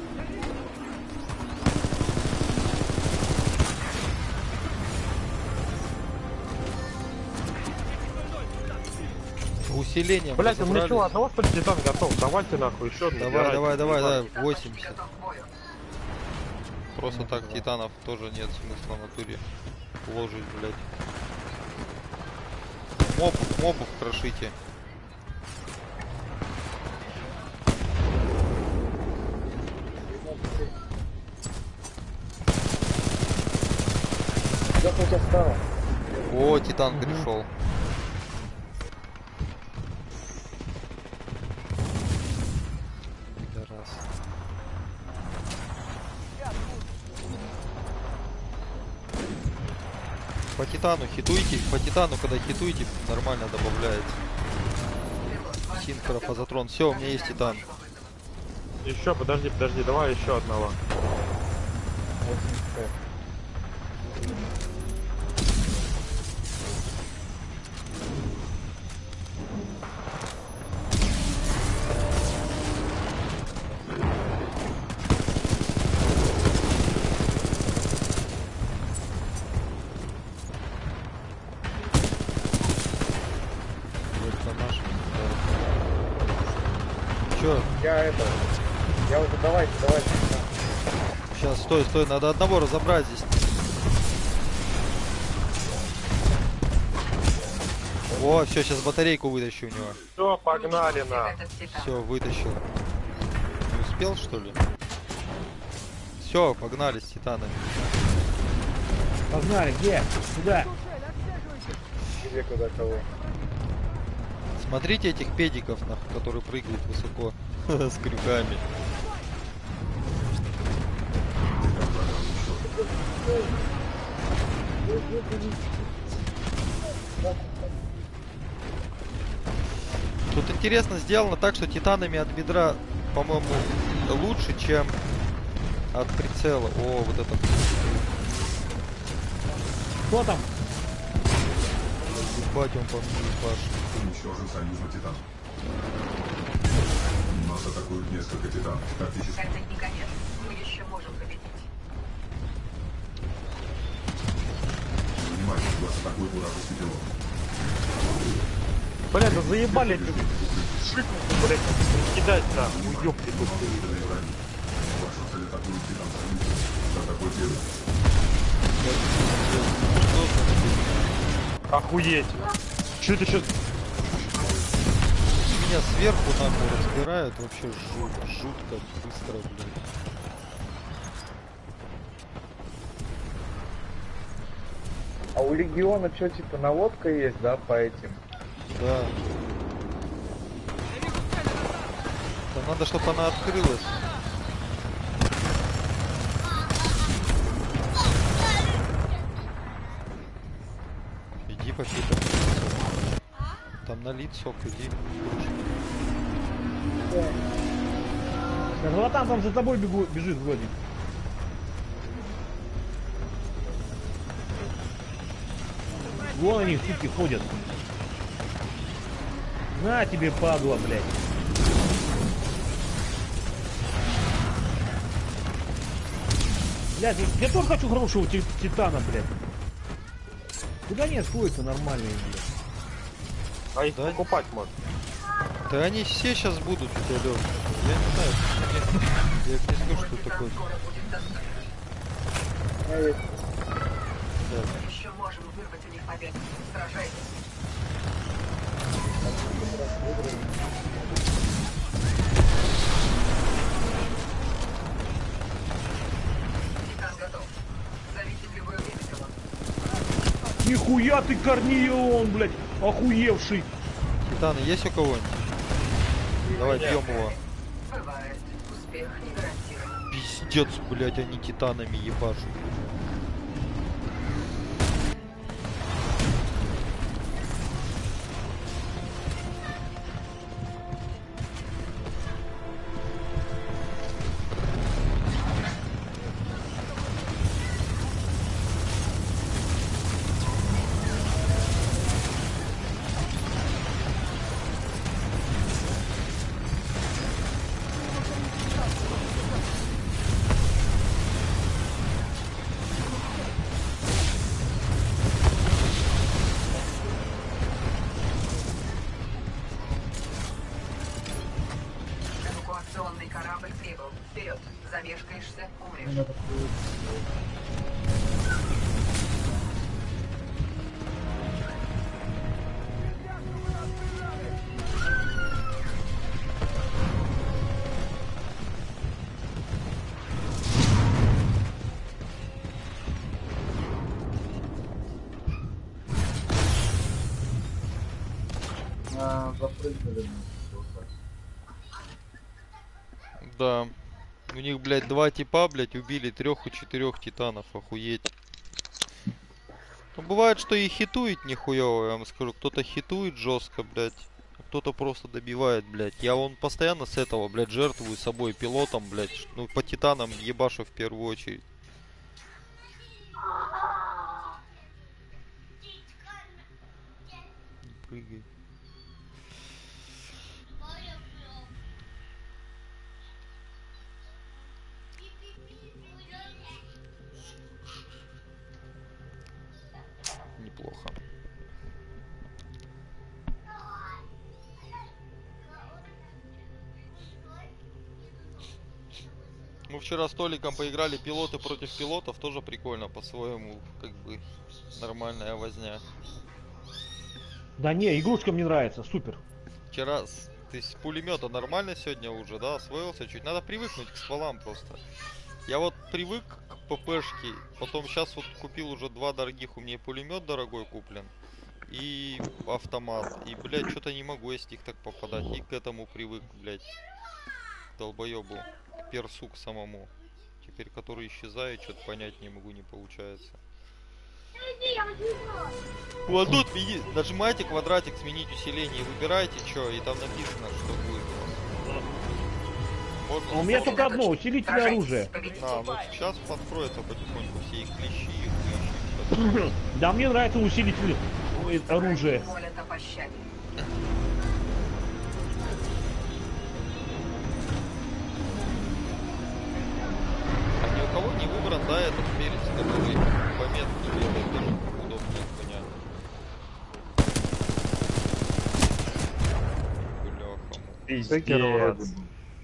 Усиление. Блядь, у меня разобрались. что, одного что ли титан готов? Давайте нахуй еще одну. Давай, забирайте. давай, давай, давай, Титан восемьдесят. готов к бою. Просто так титанов тоже нет смысла в натуре ложить, блядь. Моб, мобов крошите. Как у тебя стало? О, Титан пришел. Пидорас. По Титану хитуйте, по Титану, когда хитуйте, нормально добавляется. Синхро, фазотрон. Все, у меня есть Титан. Еще, подожди, подожди, давай еще одного. восемьдесят пять. Че? Я это... Я уже давайте, давайте. Сейчас, стой, стой, надо одного разобрать здесь. О, все, сейчас батарейку вытащу у него. Все, погнали на. Все, вытащил. Не успел, что ли? Все, погнали с Титанами. Погнали, где? Куда? Где куда кого? Смотрите этих педиков, нахуй, которые прыгают высоко с крюками. Тут интересно сделано так, что титанами от бедра, по-моему, лучше, чем от прицела. О, вот это. Кто там? Ебать, он по мне ебашит. Уничтожен союзный Титан. Нас атакуют несколько Титанов. Тактически. Это не конец. Мы еще можем победить. Внимание, вас атакует вражеский пилот. Бля, да заебали эти шикнуты, блядь, кидать нахуй, ёпки тут. Выданные враги. Вашу цель атакует Титан союзный. Атакуй первый. Охуеть. Че это сейчас? Меня сверху нахуй разбирают, вообще жутко, жутко быстро, блядь. А у Легиона что, типа наводка есть, да, по этим? Да. Там надо, чтобы она открылась. Иди попей там. Там налит сок, иди. Золотан там за тобой бегу, бежит вроде. Вон они, суки, ходят. На тебе, падла, блядь. Блядь, я тоже хочу хорошего ти- титана, блядь. Куда они сходятся нормальные, блядь? А их Да? покупать можно. Да они все сейчас будут у тебя, Лёш. Я не знаю, я, я их не скажу, что такое. Скоро будет доступен. Да. Мы еще можем вырвать у них победу. Сражайтесь. Титан готов. Зовите в любое время, пилот. Нихуя ты Корнеон, блядь, охуевший. Титаны есть у кого-нибудь? Давай бьем его. Бывает. Успех не гарантирован. Пиздец, блядь, они титанами ебашут. Эвакуационный корабль прибыл. Вперед. Замешкаешься, умрешь. запрыгнули. Да. У них, блядь, два типа, блядь, убили трех и четырех титанов, охуеть. Ну, бывает, что и хитует нихуево, я вам скажу. Кто-то хитует жестко, блядь. А кто-то просто добивает, блядь. Я вон постоянно с этого, блядь, жертвую собой пилотом, блядь. ш- Ну, по титанам ебашу в первую очередь. Прыгай. Неплохо. Мы вчера с Толиком поиграли пилоты против пилотов, тоже прикольно по-своему, как бы нормальная возня. Да не, игрушка мне нравится, супер. Вчера с, ты с пулемета нормально сегодня уже, да, освоился чуть. Надо привыкнуть к стволам просто. Я вот привык к ППшке, потом сейчас вот купил уже два дорогих, у меня и пулемет дорогой куплен, и автомат. И, блядь, что-то не могу, если их так попадать. И к этому привык, блядь, долбоебу, к персу к самому. Теперь, который исчезает, что-то понять не могу, не получается. Вот тут мини- нажимайте квадратик, сменить усиление, выбирайте что, и там написано, что будет у вас. Можно А у меня запомнить. только одно, усилитель оружия. А, ну сейчас подкроется потихоньку все их клещи, их клещи. Да, мне нравится усилитель ой, оружия. Молят о пощаде. А ни у кого не выбран, да, этот перец, который пометки делает, даже удобнее, понятно. Бляха. Пиздец.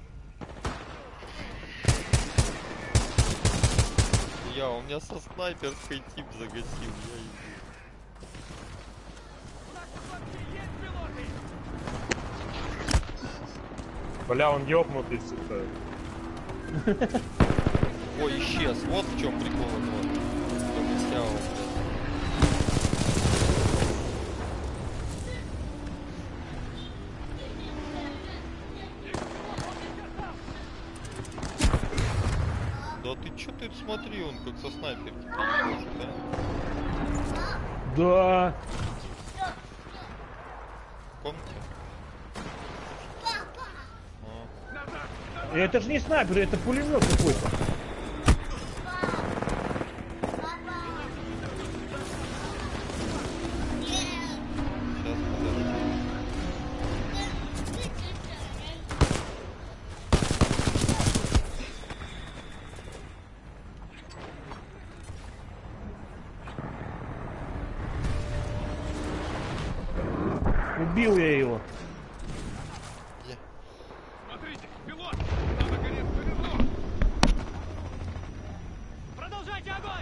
Я, у меня со снайперской тип загасил, я иду. Бля, он ёбнутый, сука. Ой, исчез, вот в чем прикол этого. Сяо, блядь. Да ты чё ты смотри, он как со снайперки перебежит, да? Да. В комнате? А. Это же не снайпер, это пулемет какой-то. Сейчас, подожди. Убил я его. Где? Смотрите, пилот! Там наконец повезло! Продолжайте огонь!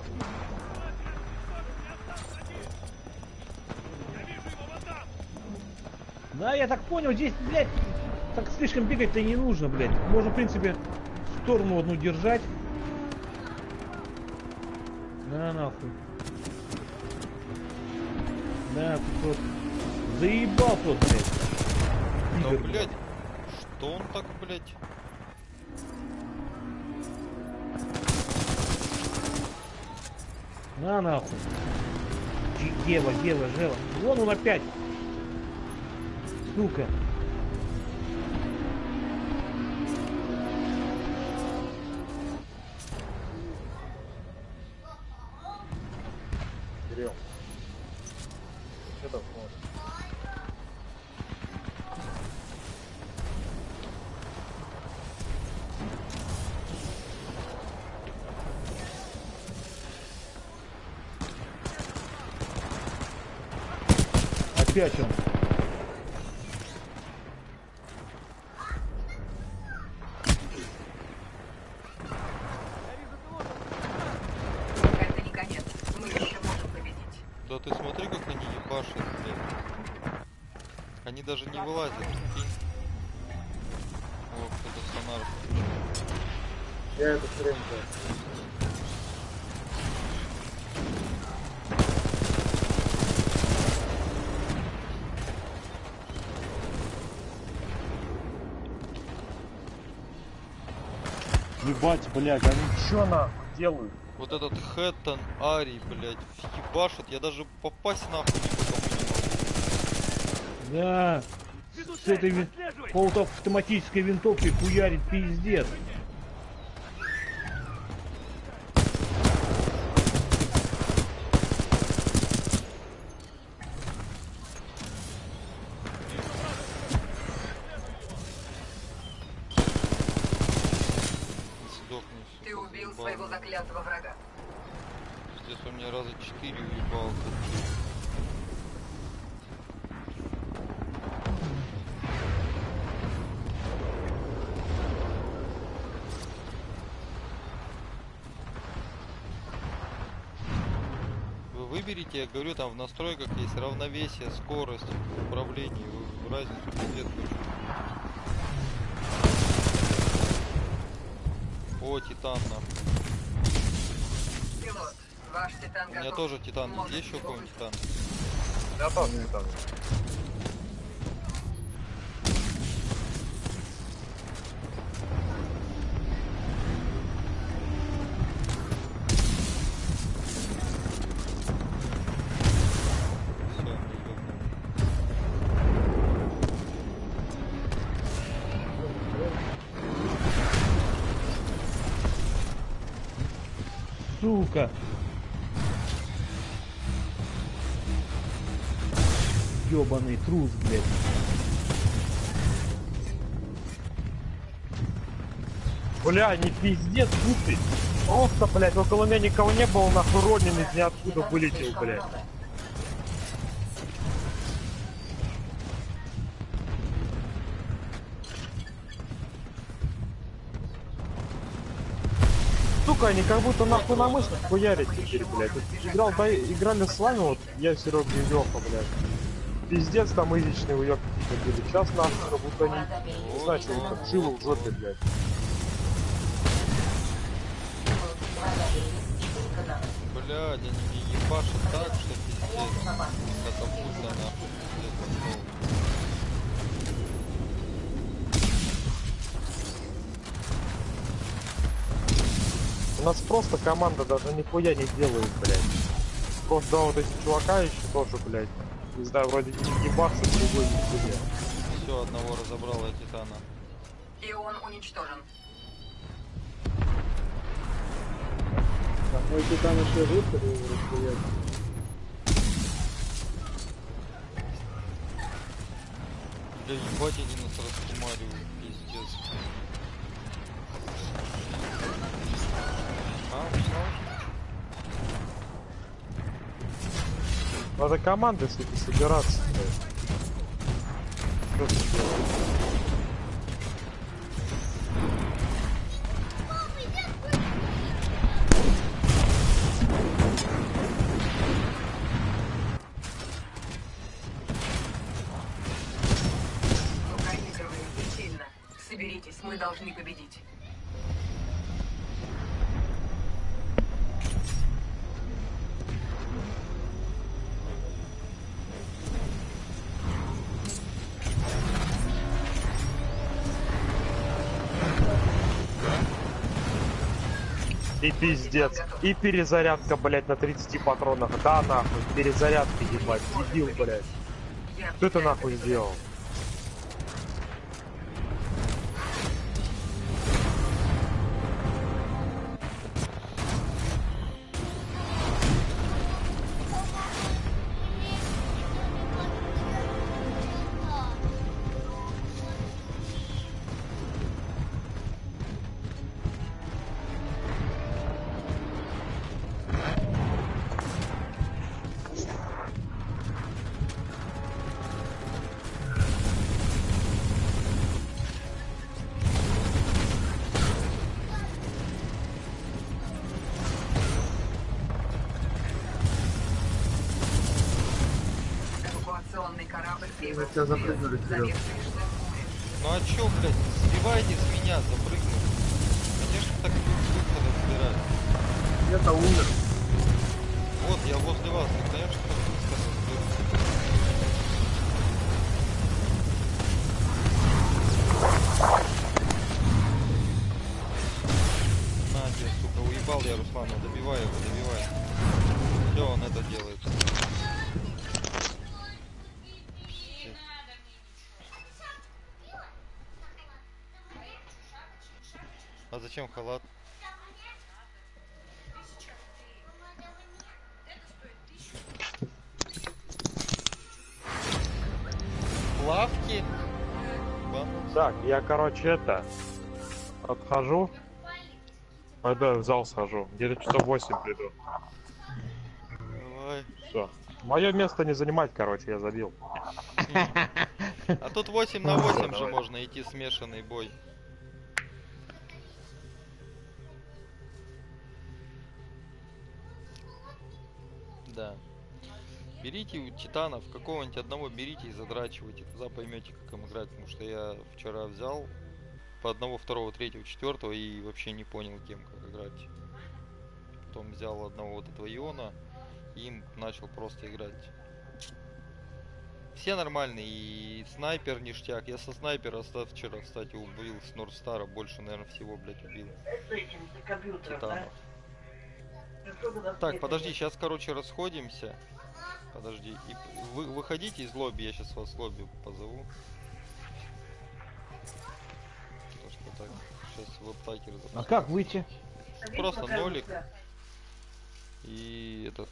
Я вижу его вот там! Да, я так понял, здесь, блядь, так слишком бегать-то и не нужно, блядь. Можно, в принципе, сторону одну держать. На нахуй. Да, тут вот. Заебал тот, блядь. Да, Пидор. блядь, что он так, блядь? На нахуй. Чи- Дева, дева, жела. Вон он опять. Сука. Берем. Что там смотришь? Опять он. Это не конец. Мы еще можем победить. Да ты смотри, как они ебашат, блядь. Они даже не вылазят, прикинь. О, кто-то сонар включил. Я это все время делаю. Ебать, блядь, они чё нахуй делают? Вот этот Хэттон, Ари, блядь, ебашит. Я даже попасть нахуй никому не могу. Да. С этой вин... полуавтоматической винтовкой хуярит пиздец. Сдохни, сука, Ты убил заебал. своего заклятого врага. Здесь он меня раза четыре уебал. Вы выберите, я говорю, там в настройках есть равновесие, скорость, управление, вы разницу пиздец хоть. О, Титан нахуй. Пилот, ваш Титан У меня готов. тоже Титан. Можете Есть еще его какой-нибудь Титан? Я тоже не там. Все, Сука. Ёбаный трус, блядь. Бля, не пиздец, глупый. Просто, блядь, около меня никого не было, нахуй Ронин из ниоткуда вылетел, Слишком блядь. много. Сука, они как будто нахуй на мыслях хуярят теперь, блядь. Вот играл, да, играли с вами, вот я, Серега и Лёха, блядь. Пиздец там изичные уёбки были. Сейчас нахуй, как будто они, не знаю, что там, жилы в жопе, блядь. блядь, они мне ебашат так, что пиздец. Катапульта нахуй, пиздец, пошёл. У нас просто команда даже нихуя не делает, блядь. Просто, да, вот эти чувака еще тоже, блядь. Не знаю, вроде не ебашут, другой не себе. Все, одного разобрал я Титана. И он уничтожен. Так, мой Титан еще жив, или его расстреляли? Бля, ебать, они нас раскумаривают, пиздец. А, узнал? Надо командой, сука, собираться, блядь. Что ты делаешь? Проигрываете сильно. Соберитесь, мы должны победить. И пиздец. И перезарядка, блядь, на тридцати патронах. Да, нахуй. Перезарядка, ебать. Дебил, блядь. Я Кто это нахуй сделал? эвакуационный корабль прибыл. тебя запрыгнули, Серёг. Заметили, что море. Ну а чё, блядь, сбивайте с меня, запрыгнуть. Конечно, так выхода собирать. Я-то умер. Вот, я возле вас, так, конечно, так быстро соберу. что делает. А зачем халат? Плавки? Бан- Так, я, короче, это... Отхожу. Пойду в зал схожу. Где-то часов восемь приду. Давай. Все. Мое место не занимать, короче, я забил. А тут восемь на восемь же можно идти смешанный бой. Да. Берите у титанов, какого-нибудь одного берите и задрачивайте, тогда поймете, как им играть, потому что я вчера взял по одного, второго, третьего, четвертого и вообще не понял, кем как играть. Потом взял одного вот этого Иона и им начал просто играть. Все нормальные, и снайпер ништяк. Я со снайпера ста- вчера, кстати, убил с Нордстара, больше, наверное, всего, блядь, убил титанов. Так, подожди, сейчас, короче, расходимся. Подожди, и вы выходите из лобби, я сейчас вас в лобби позову. То, что так, сейчас веб-такер А запустим. как выйти? Просто нолик. И этот.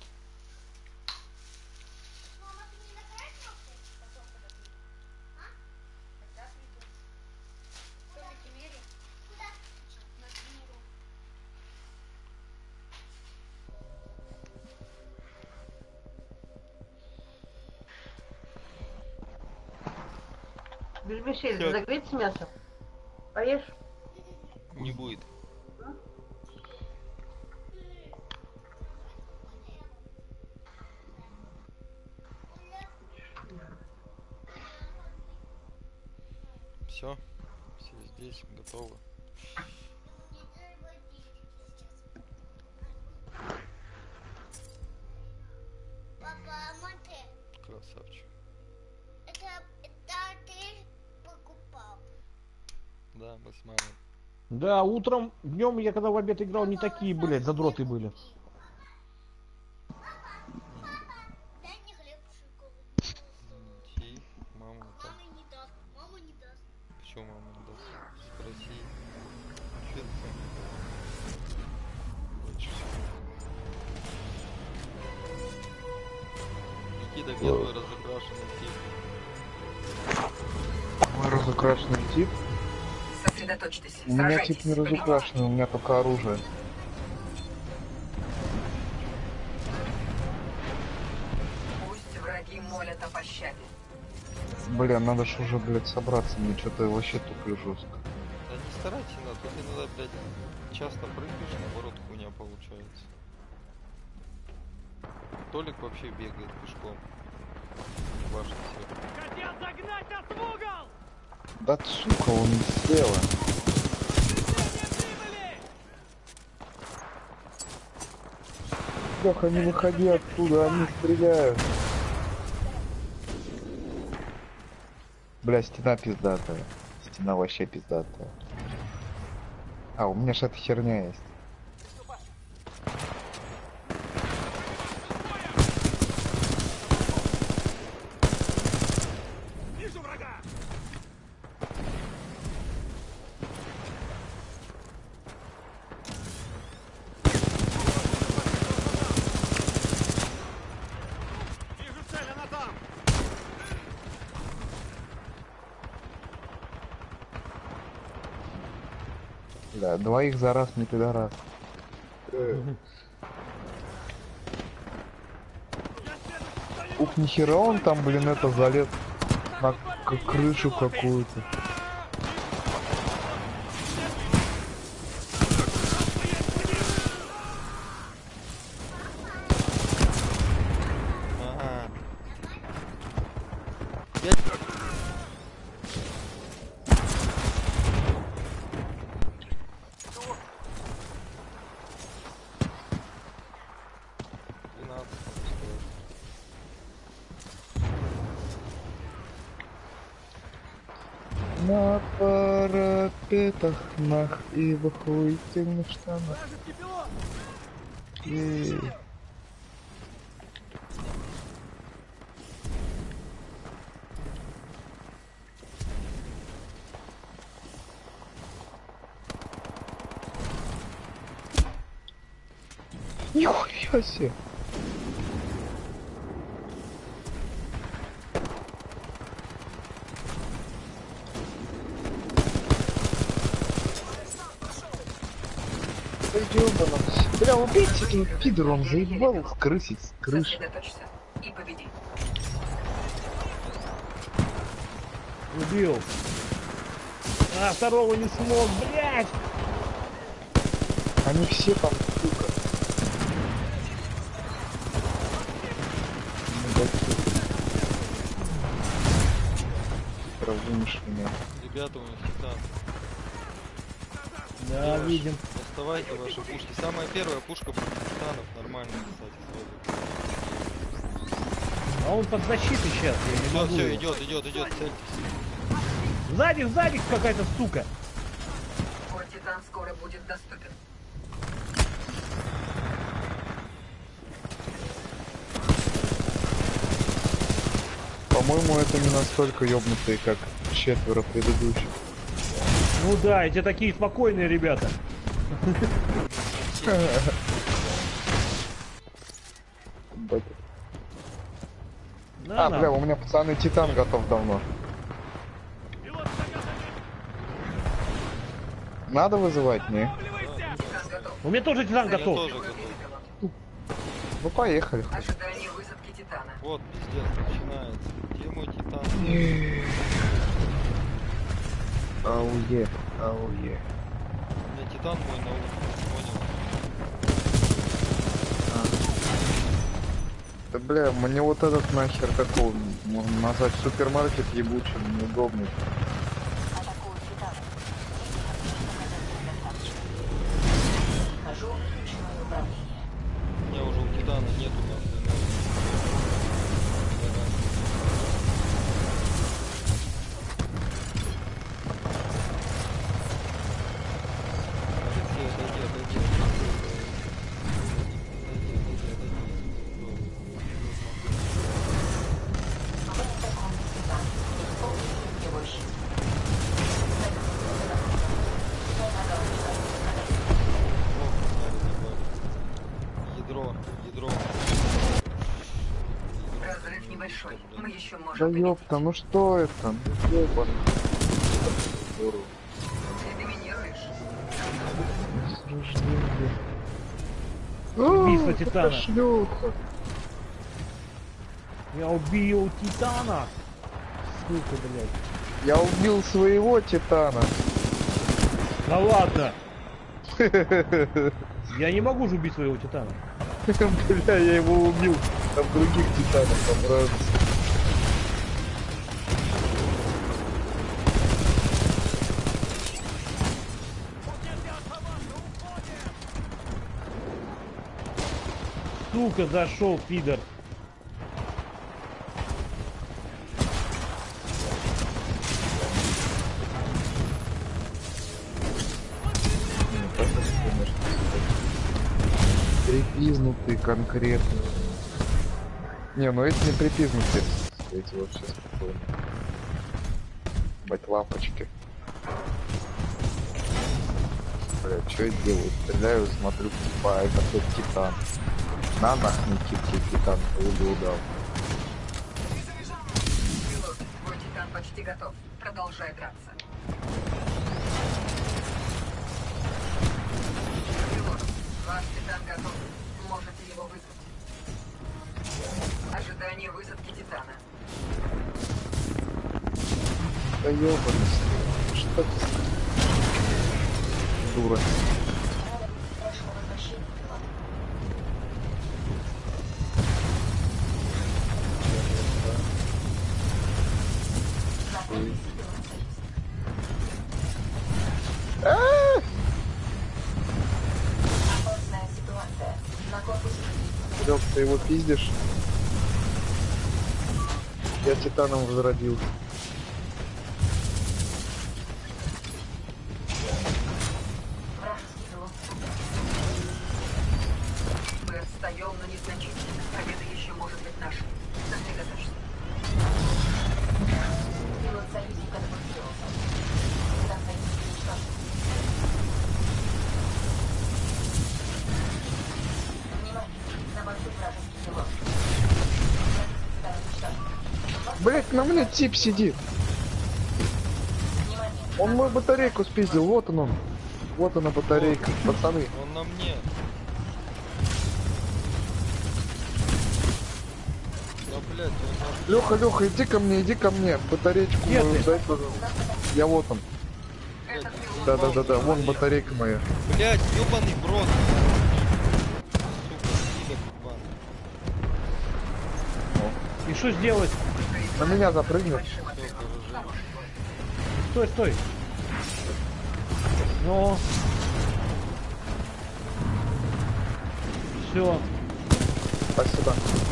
Бельбешель, Всё. загреется мясо? Поешь? Не будет. Все, все здесь, готовы. Папа, смотри, Красавчик. это, это ты покупал. Да, мы с мамой. Да, утром, днем я когда в обед играл, не такие, блядь, задроты были. Дай мне хлеб шоколадный. Ти, мама там. Мама не даст, мама не даст. Почему мама не даст? Спроси. Че ты там хочешь? Никита, первый разукрашенный тип. Мой разукрашенный тип. Сосредоточьтесь. У меня Сражайтесь. тип не разукрашенный, у меня только оружие. Пусть враги молят о пощаде. Бля, надо ж уже, блядь, собраться, мне что-то вообще туплю жестко. Да не старайся, но тут иногда, блядь, часто прыгаешь, наоборот, хуйня получается. Толик вообще бегает пешком. Ваш все. Хотел загнать нас в угол! Да сука, он слева. Прибыли! Леха, не выходи оттуда, они стреляют. Бля, стена пиздатая. Стена вообще пиздатая. А, у меня ж эта херня есть. Вижу врага! Вижу цель, она там! Да, двоих за раз не пидорас. Ух, нихера он там, блин, это залез на к- крышу какую-то. Ага. Я... двенадцать. На парапетах нах и в охуительных штанах. Вражеский пилот! И... Нихуя себе. Да ёбана. Бля, убейте этого пидора, он заебал крысить с крыши. Сосредоточься и победи. Убил. А, второго не смог, блядь! Они все там, сука. Мудаки. Разумишь меня. Ребята, у них титан. Да, видим. Доставайте ваши пушки. Самая первая пушка против титанов. Нормально, кстати, сразу. А он под защитой сейчас, я не Все, могу. все, его. идет, идет, идет, цельтесь. Сзади, сзади какая-то сука. Твой титан скоро будет доступен. По-моему, это не настолько ёбнутые, как четверо предыдущих. Ну да, эти такие спокойные ребята. На, А, на. бля, у меня пацаны титан готов давно. Надо вызывать, не? Титан готов. У меня тоже титан Я готов. тоже готов. Ну поехали. Ожидание высадки титана. Вот, пиздец, начинается. Где мой титан? Ауе, ауе. У меня титан мой на улице, понял? Да бля, мне вот этот нахер какого можно назвать супермаркет ебучим, неудобный. Атакуют титан. Вхожу в ручное управление. У меня уже у титана нету нахуй. Его щит. Ядро, ядро. Разрыв небольшой. Мы еще Да можем победить. ёпта, ну что это? Ну ёбан. Ты доминируешь. С рождения. Убийство А, титана. это шлюха. Я убил титана. Сука, блядь. Я убил своего титана. Да ладно. Я не могу же убить своего титана. Бля, я его убил. Там других титанов образуется. Сука, зашел, пидор. Припизнутый конкретно. Не, ну эти не припизнутые. Эти вообще спокойно. Бать лапочки. Бля, что я делаю? Стреляю, смотрю, типа, это тот титан. На нахуй типа титан, пулю удал. Пилот, твой титан почти готов. Продолжай драться. Пилот, ваш титан готов. Можете его вызвать. Ожидание высадки титана. Да ёбаный, что ты? Дура. Прошу возвращения, пилот. Знакомьтесь, пилот союзника. Опасная ситуация. На корпусе Лёг, ты его пиздишь? Я титаном возродился. вражеский пилот. Мы отстаем, но незначительно. Победа еще может быть нашей. Сосредоточься. Пилот союзника эвакуировался. Титан союзника уничтожен. Блять, на мне тип сидит. Он мою батарейку спиздил, вот он он. Вот она батарейка, пацаны. Он на мне. Да, блядь, он на... Леха, Леха, иди ко мне, иди ко мне. Батареечку Где мою ты? дай, пожалуйста. Я вот он. Блядь, Да, да, да, да, вон батарейка моя. блядь, ёбаный в рот. Сука, пидор ебаный. И что сделать? На меня запрыгнет. Всё, поражение. Стой, стой. Ну. Все. Спасибо.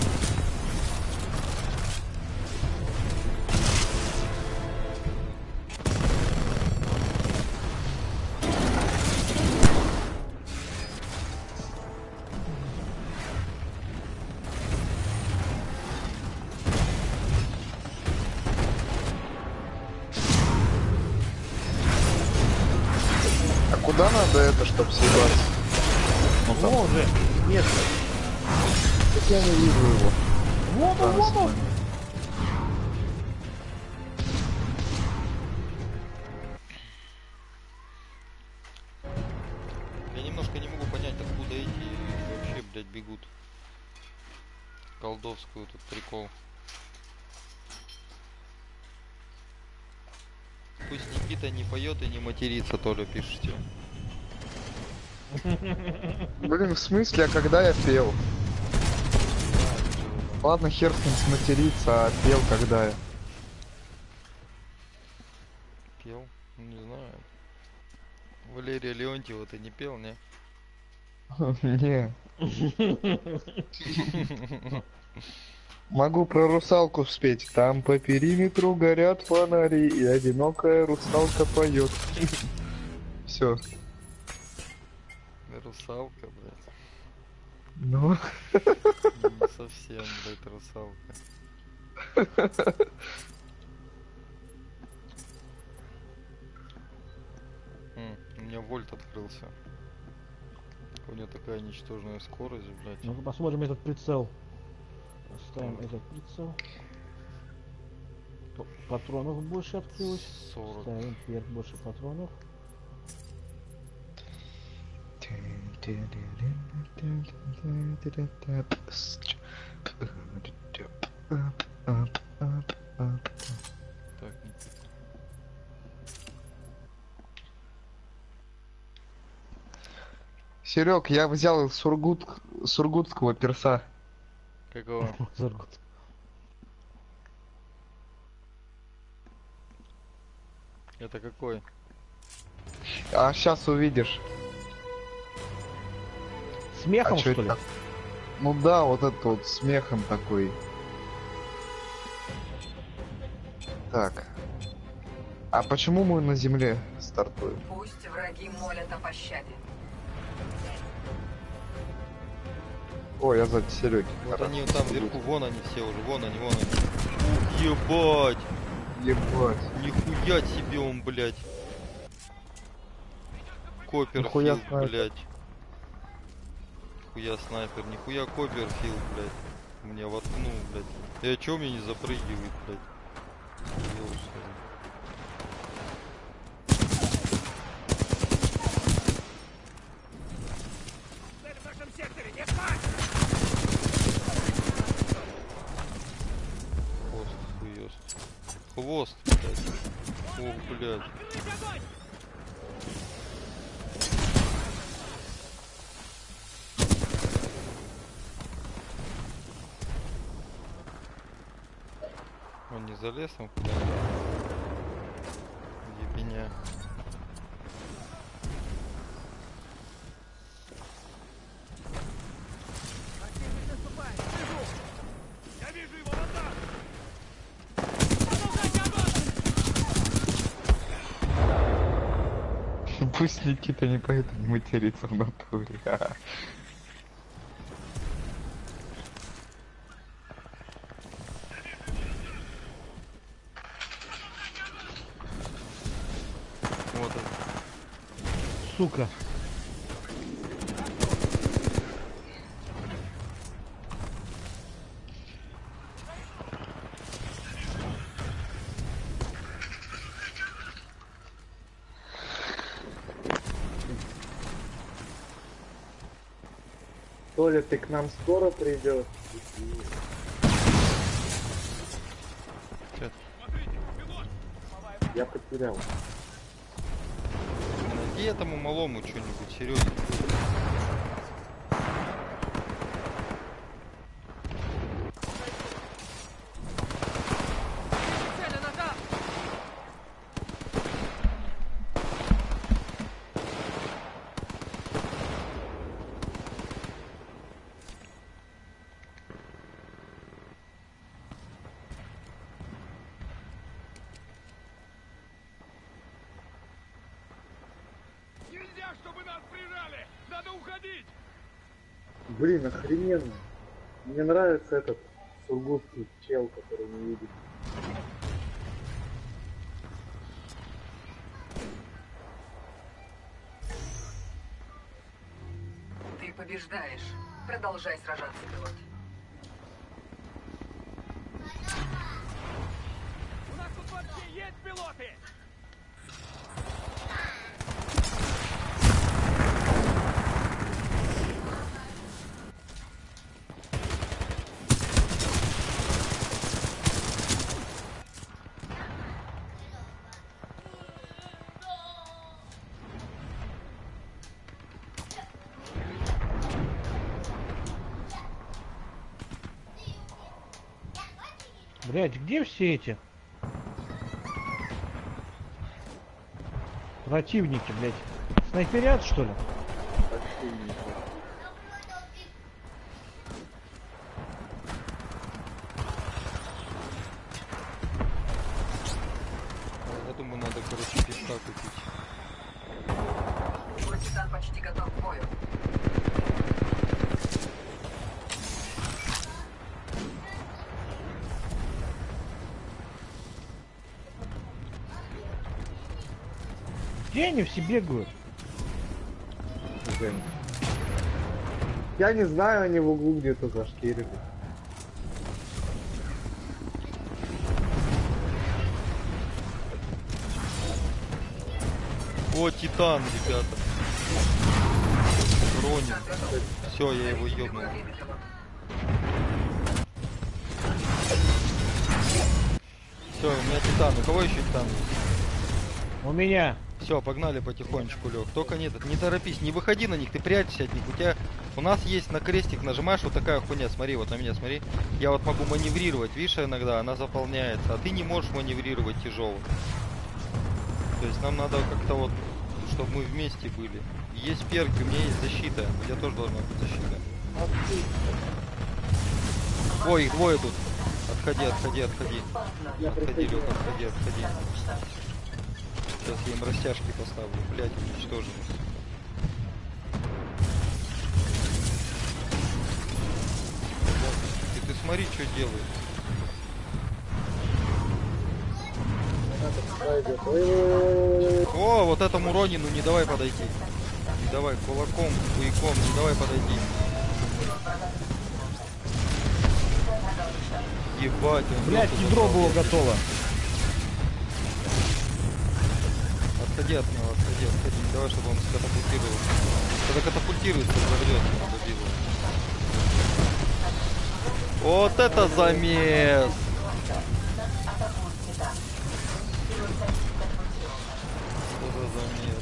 А куда надо это, чтобы съебаться? Ну там, Вон же. Нет. так я не вижу его. Вот он, вот он. Я немножко не могу понять, откуда эти вообще, блядь, бегут. Колдовскую тут прикол. Пусть Никита не поет и не матерится, Толя, пишите. Блин, в смысле, а когда я пел? Ладно, хер с ним сматериться, а пел когда я. Пел? Ну, не знаю. Валерия Леонтьева ты не пел, не? Не. Могу про русалку спеть. Там по периметру горят фонари, и одинокая русалка поет. Все. Русалка, блядь. Ну. Не совсем, блядь, русалка. М, у меня вольт открылся. У него такая ничтожная скорость, блядь. Ну-ка посмотрим этот прицел. Ставим этот прицел. П- Патронов больше открылось. сорок. Ставим вверх больше патронов. Так, Никита. Серег, я взял сургут... сургутского перса. Какого? Заргут. Это какой? А сейчас увидишь. Смехом, А что чё ли? это? Ну да, вот это вот смехом такой. Так. А почему мы на земле стартуем? Пусть враги молят о пощаде. Ой, я сзади Сереги. Вот они вот там вверху, вон они все уже, вон они, вон они. Ух, ебать! Ебать. Нихуя себе он, блядь. Нихуя Копперфилд, снайпер. блядь. Нихуя снайпер, нихуя Копперфилд, блядь. Мне воткнул, блядь. И а чё мне не запрыгивает, блядь? Ёлка. Цель в нашем секторе, не спать! Хвост, хуёст. Хвост, блядь. Ох, блядь. Открыть огонь! Он не залез там куда-то? Ебеня. Противник наступает! Вижу! Я вижу его вот там! Продолжайте огонь! Пусть Никита не поэтому не матерится в натуре. Вот это. Сука. Толя, ты к нам скоро придешь? Чё? Я потерял. Найди этому малому что-нибудь, Сереге. Нельзя, чтобы нас прижали! Надо уходить! Блин, охрененно. Мне нравится этот сургутский чел, который не видит. Ты побеждаешь. Продолжай сражаться, пилот. У нас тут вообще есть пилоты! Блять, где все эти противники, блять? Снайперят, что ли? Я думаю, надо, короче, песка купить. Твой титан почти готов к бою. Где они все бегают? Жень. Я не знаю, они в углу где-то зашкерили. О, Титан, ребята. Бронин. Все, я его ёбнул. Все, у меня Титан. У кого еще Титан? У меня. Все, погнали потихонечку, Лех. Только не, не торопись, не выходи на них, ты прячься от них. У тебя, у нас есть на крестик нажимаешь, вот такая хуйня, смотри, вот на меня, смотри. Я вот могу маневрировать, видишь, иногда она заполняется, а ты не можешь маневрировать тяжело. То есть нам надо как-то вот, чтобы мы вместе были. Есть перки, у меня есть защита, у тебя тоже должна быть защита. Ой, их двое тут. Отходи, отходи, отходи. Отходи, Лех, отходи, отходи. Сейчас я им растяжки поставлю, блять, уничтожим. Ты, ты смотри, что делают. О, вот этому Ронину не давай подойти. Не давай кулаком, хуяком, не давай подойти. Ебать, он Блять, просто ядро было забрал. готово. Отходи от него, отходи, отходи. Не давай, чтобы он катапультировал. Когда катапультируется, взорвется, надо бить. Вот это замес! Что за замес?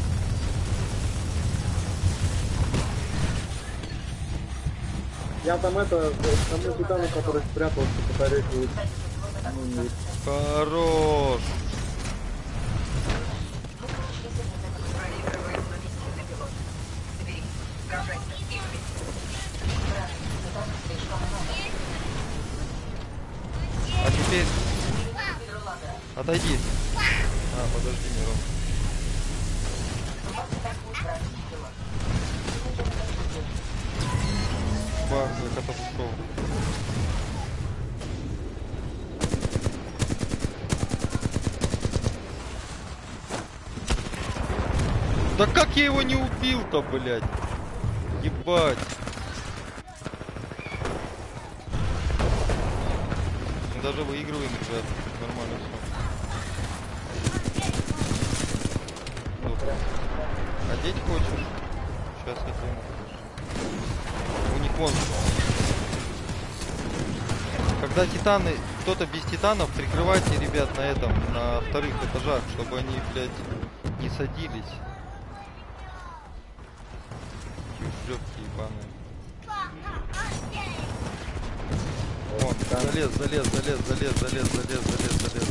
Я там это, тому титану, который спрятался, батарейку. Ну, не... Хорош! Проигрываем на миссии, пилот. Соберись. Сражайся. И А теперь... Отойди. А, подожди, Мирон. Бах, я катапультировал. Да как я его не убил-то, блядь? Ебать. Мы даже выигрываем, ребят. Нормально все. Одеть хочешь? Сейчас я тебе напишу. консу. Когда титаны, кто-то без титанов, прикрывайте ребят на этом, на вторых этажах, чтобы они, блядь, не садились. Шлёпки ебаные. Вон, залез, залез, залез, залез, залез, залез, залез, залез.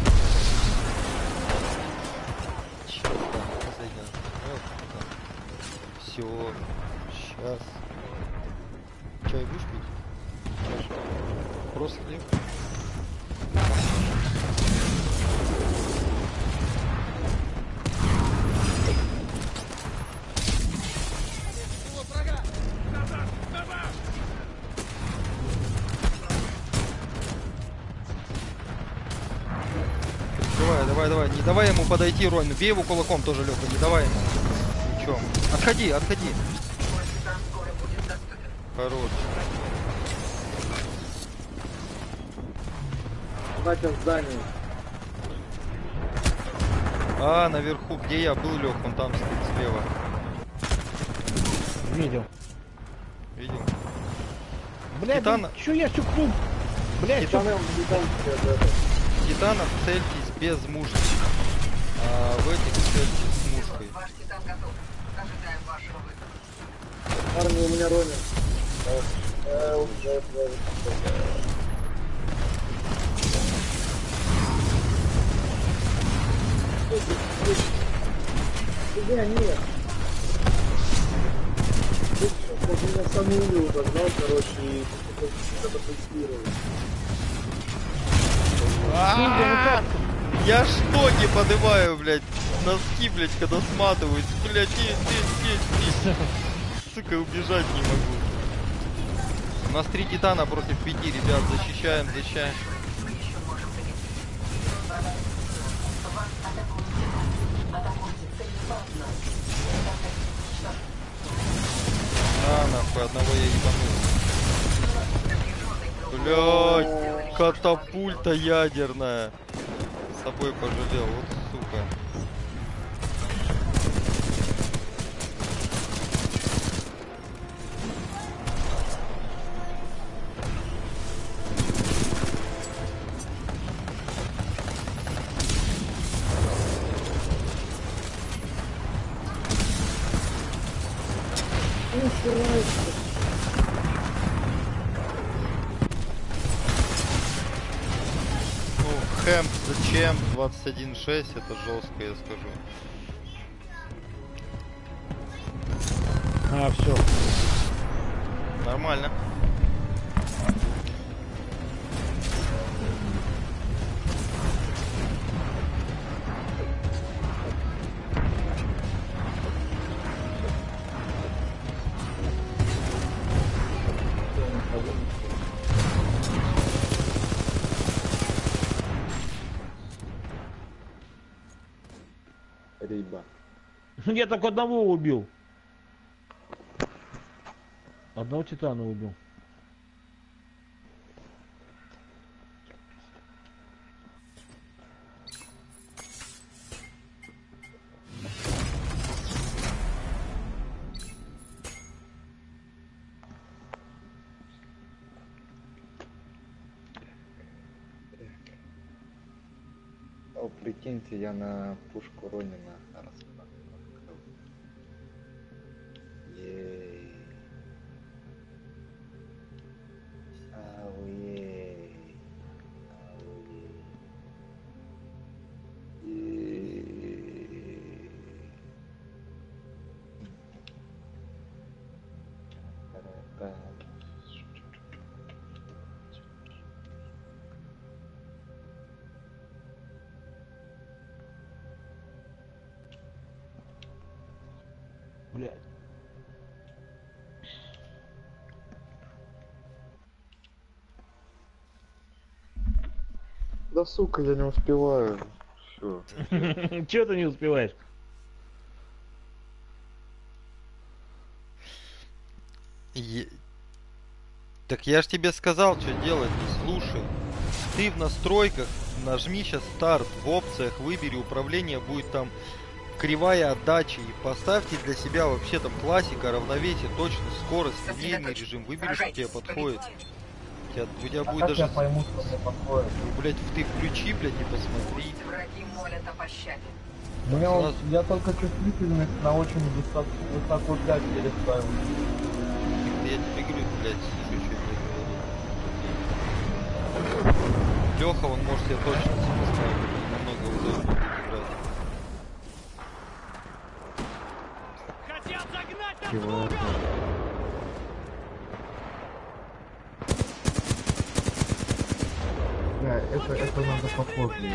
Чё там, последняя. Вот там. Всё. Сейчас. Чай будешь пить? Чашка. Просто хлеб. Давай, давай, давай. Не давай ему подойти, Ронь. Бей его кулаком тоже, Лёха. Не давай ему. Ничего. Отходи, отходи. Хорош. Давайте в здании. А, наверху, где я был, Лёх, он там стоит слева. Видел. Видел? Блядь, Титана- чё я чукнул? Блядь, чё... Титаны, титаны, Титанов цельтесь без мушки. А в этих цельтесь с мушкой. Ваш титан готов. Ожидаем вашего выхода. Парни, у меня Ронин. Э, уже, уже. Где они? Вот меня саму убил, догнал, короче, и что-то тестировал. А-а-а! Я штоки поднимаю, блядь. Носки, блядь, когда сматываюсь. Блядь, здесь, здесь, здесь, здесь. Сука, убежать не могу. У нас три титана против пяти, ребят. Защищаем, защищаем. Мы еще можем победить. Вас атакуют. Атакуйте целеположно. А, нахуй, одного я ебанул. Блядь, катапульта ядерная. С собой пожалел, вот сука. Ну, Хэмп зачем? двадцать один шесть, это жестко, я скажу. А, все. Нормально. Риба. Я только одного убил. Одного титана убил. О, прикиньте, я на пушку Ронина распал. Ей. Ауей. Ауей. Ей. Та-та-та. Блядь. Да сука, я не успеваю. Все. Чего ты не успеваешь? Е- Так я ж тебе сказал, что делать, не слушай. Ты в настройках нажми сейчас старт, в опциях выбери управление, будет там кривая отдачи. И поставьте для себя вообще там классика, равновесие, точность, скорость, линейный режим. Выбери, что тебе подходит. У тебя, у тебя А будет как даже... я пойму, что мне подходит? Ну, блядь, ты включи, блядь, и посмотри. Враги молят о пощаде. У меня вот- Сразу- я только чувствительность на очень высоко, высоко пять переставил. Я тебе говорю, блядь, слушай, что я говорю. Леха, он может себе точно поставить, намного удобнее будет играть. Хотят загнать нас в Чего угол! Да, это, это надо попозже.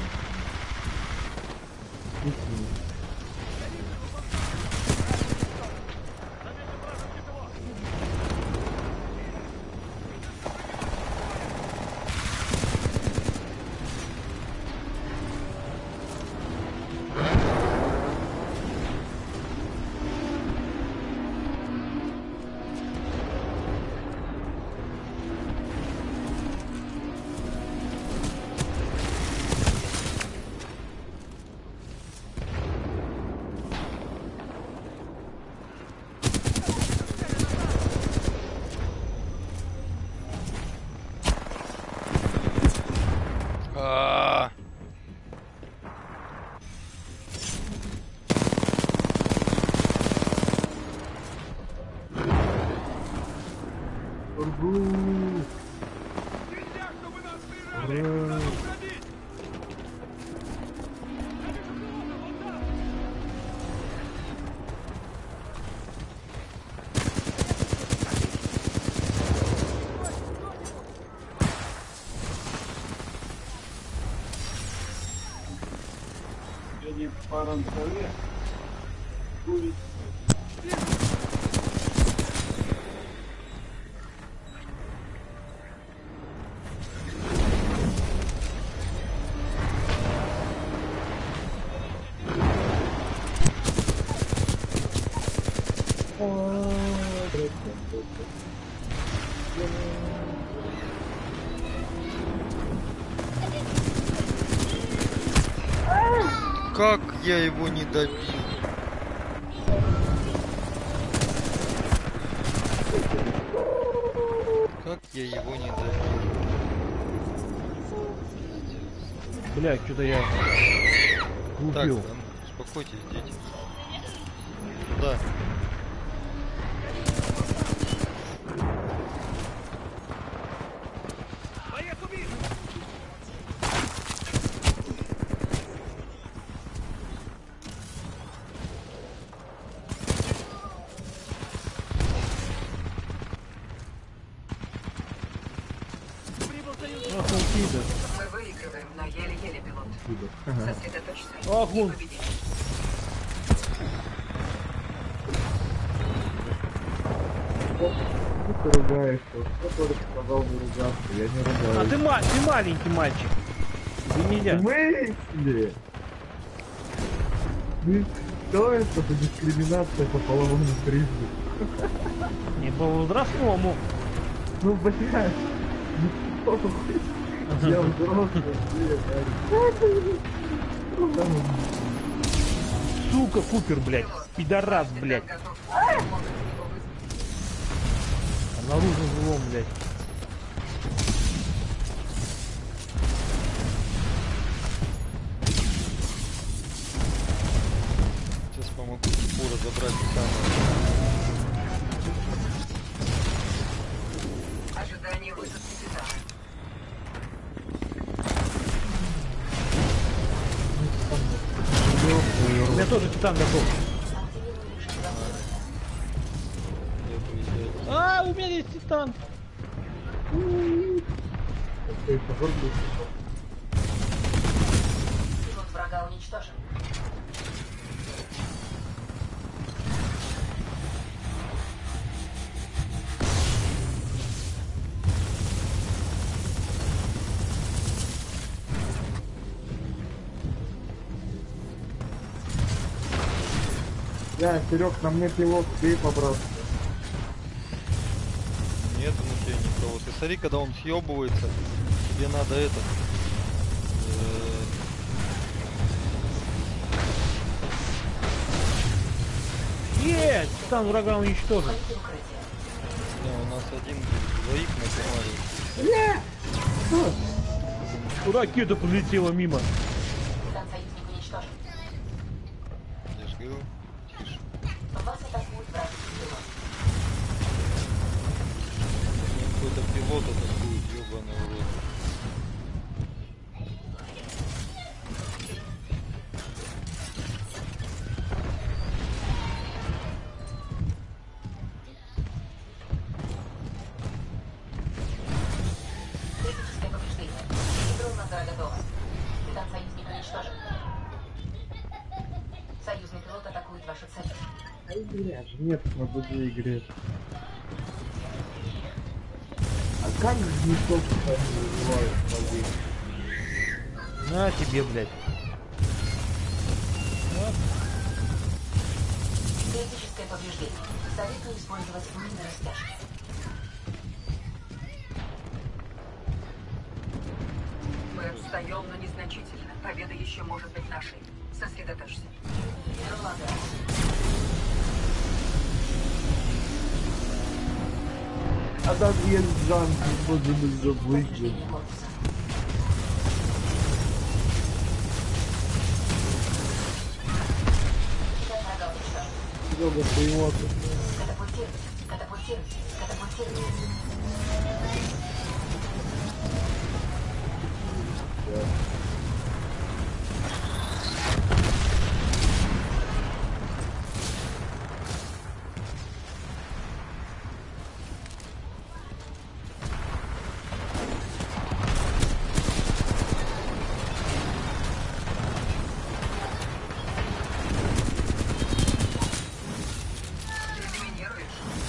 А-а-а. Нельзя, чтобы нас прижали! Надо уходить! Я вижу кого-то, вон там! Как я его не добил? Как я его не добил? Бля, что-то я Так, глупил. там, успокойтесь, дети. Туда. Боец убит! Прибыл союзник! Ах, он пидор. Мы выигрываем, но еле-еле, пилот. Сосредоточься. Ах, И он. победите. Ты ругаешься, кто только сказал не ругаться, я не ругаюсь. А ты, ма- ты маленький мальчик. Тебе нельзя. В смысле? Ну, что это за дискриминация по половому признаку? Не по возрастному. Ну, блядь, ну, похуй. Я взрослый, блядь. Ну, там, Сука, Купер, блядь. Пидорас, блядь. Готов. Можете его вызвать. Наружу злом, блядь. Сейчас помогу Типу разобрать самое. Ожидание высадки Титана. У меня тоже титан готов. Я приезжаю. А, у меня есть титан. такой пожар был. Пилот врага уничтожен. Да, Серег, на мне пилот, ты побрал. Нет на тебе никого. Ты смотри, когда он съебывается, тебе надо это. э, Есть! Там врага уничтожен. Входите в укрытие. Не, у нас один двоих на команде. Ракета пролетела мимо. Капитан союзник уничтожен. Я ж говорю, тише. Вас атакует вражеский пилот. Мне какой-то пилот атакует, ёбаный урод. Критическое повреждение. Ядро Назара готово. Капитан союзник уничтожен. Союзный пилот атакует вашу цель. Ай, блядь, нет на другой игре. А как не то, что они вызывают воды? На тебе, блядь. Критическое повреждение. Советую использовать мины растяжки. Мы отстаем, но незначительно. Победа еще может быть нашей. Сосредоточься. Ладно. А там есть Жан, можем забыть. Повреждение корпуса. Капитан врага уничтожен. Много приемов. Катапультируйте. Катапультируйте. Катапультируйте. Элиминируешь.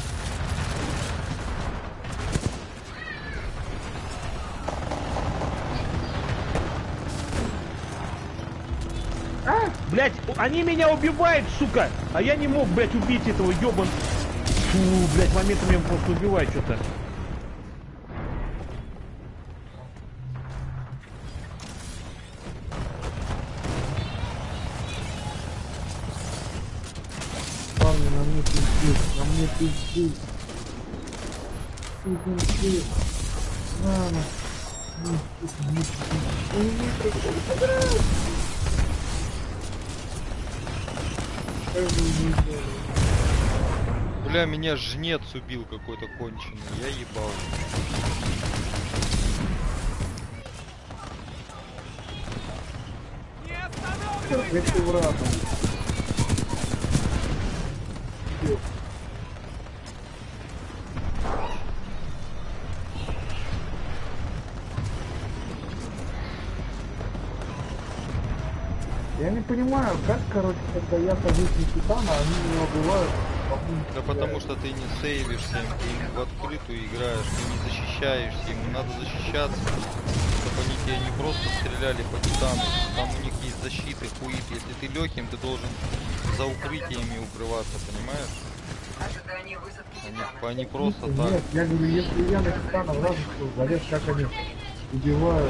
Блядь, они меня убивают, сука! А я не мог, блядь, убить этого ёбан... Фу, блядь, моментами я просто убиваю что-то. Парни, на мне пиздец, на мне пиздец. Сука, пиздец. Мама. Ну, сука, не пиздец. Ой, не пиздец. Как же не сделали? Бля, меня жнец убил какой-то конченый. Я ебал. Не останавливай! Эти врата. Я не понимаю, как, короче, когда я сажусь на титана, они меня убивают. Да потому что ты не сейвишься, им в открытую играешь, ты не защищаешься, им надо защищаться, чтобы они тебе не просто стреляли по титану, там у них есть защиты, хуит, если ты легким, ты должен за укрытиями укрываться, понимаешь? Ожидание высадки Они, титана. они просто Нет, так. я говорю, если я на титана вражескую залез, как они убивают.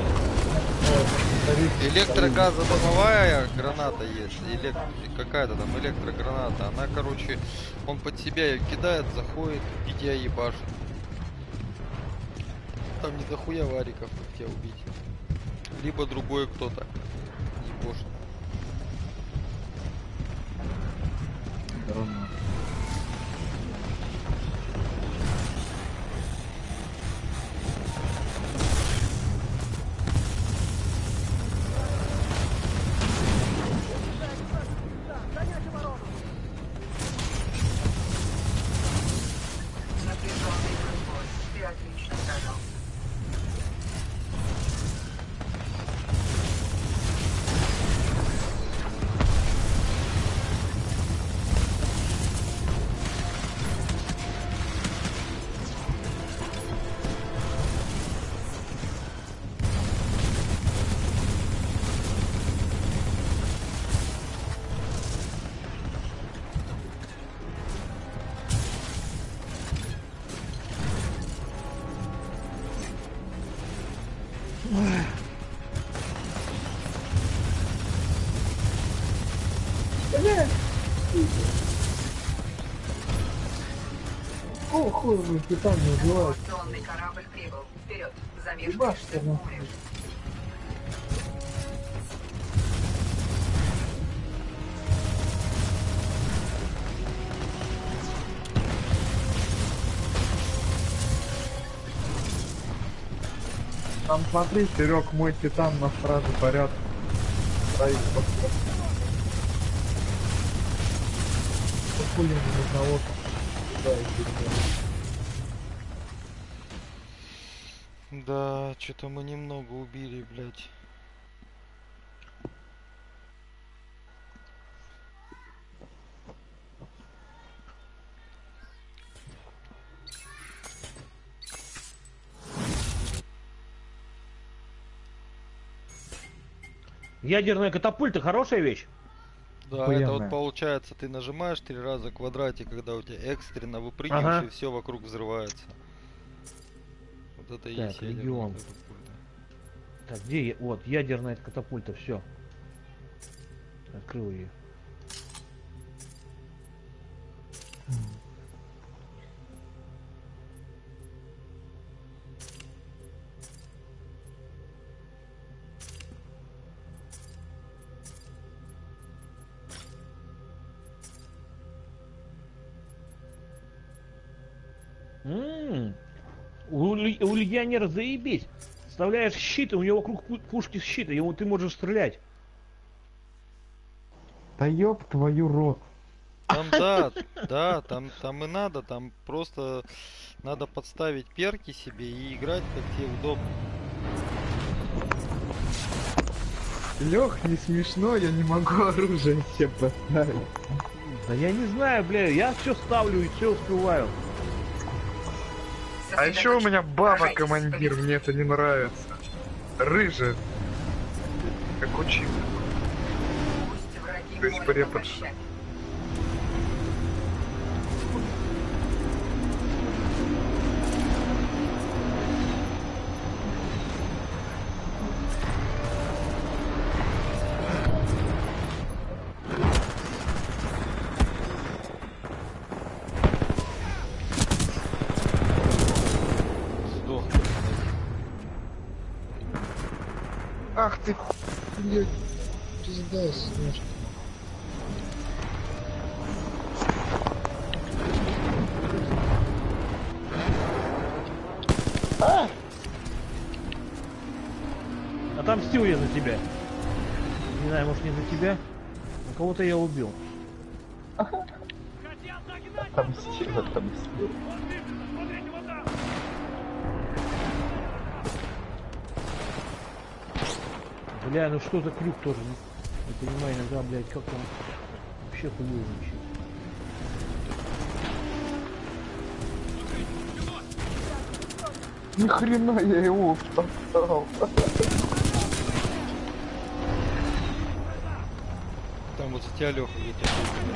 Электрогазодомовая граната есть, элек... какая-то там электрограната, она, короче, он под себя ее кидает, заходит и тебя ебашит. Там не дохуя вариков, как тебя убить. Либо другой кто-то ебошит. Напряженный бой. Ты отлично сражался. Нахуй вы капитан не убиваете? Эвакуационный корабль прибыл. Вперед. Ебашь Замешкаешься, ты нахуй. умрешь. Там смотри, Серег, мой титан на страже порядка. Стоит под- Хули ни одного там. Да, и фигня. Да, что-то мы немного убили, блядь. Ядерная катапульта хорошая вещь. Да, это Охуенная. вот получается, ты нажимаешь три раза квадратик, когда у тебя экстренно выпрыгиваешь, Ага. и все вокруг взрывается. Вот это и Так, есть ядерная регион. катапульта. Так, где я? Вот, ядерная катапульта, все. Открыл ее. М, У, ле- у легионера заебись. Вставляешь щит, и у него вокруг пу- пушки щита, ему ты можешь стрелять. Да ёб твою рот. Там да, да, там, там и надо, там просто надо подставить перки себе и играть как тебе удобно. Лех, не смешно, я не могу оружие себе поставить. Да я не знаю, бля, я все ставлю и все успеваю. А еще у меня баба Сражайтесь, командир, мне это не нравится. Рыжая. Как учитель. Пусть враги То есть молят о преподша. пощаде. Сдох. Ах ты, блядь, пизда, снежка. Отомстил я за тебя. Не знаю, может не за тебя. Но кого-то я убил. Хотят нагнать! Отомстил, отомстил. Вот видно, смотрите, вот там! Бля, ну что за крюк тоже? Не, не понимаю иногда, блядь, как он вообще хуёвничает. Ни хрена я его поставил. Там вот за тебя, Леха, где-то.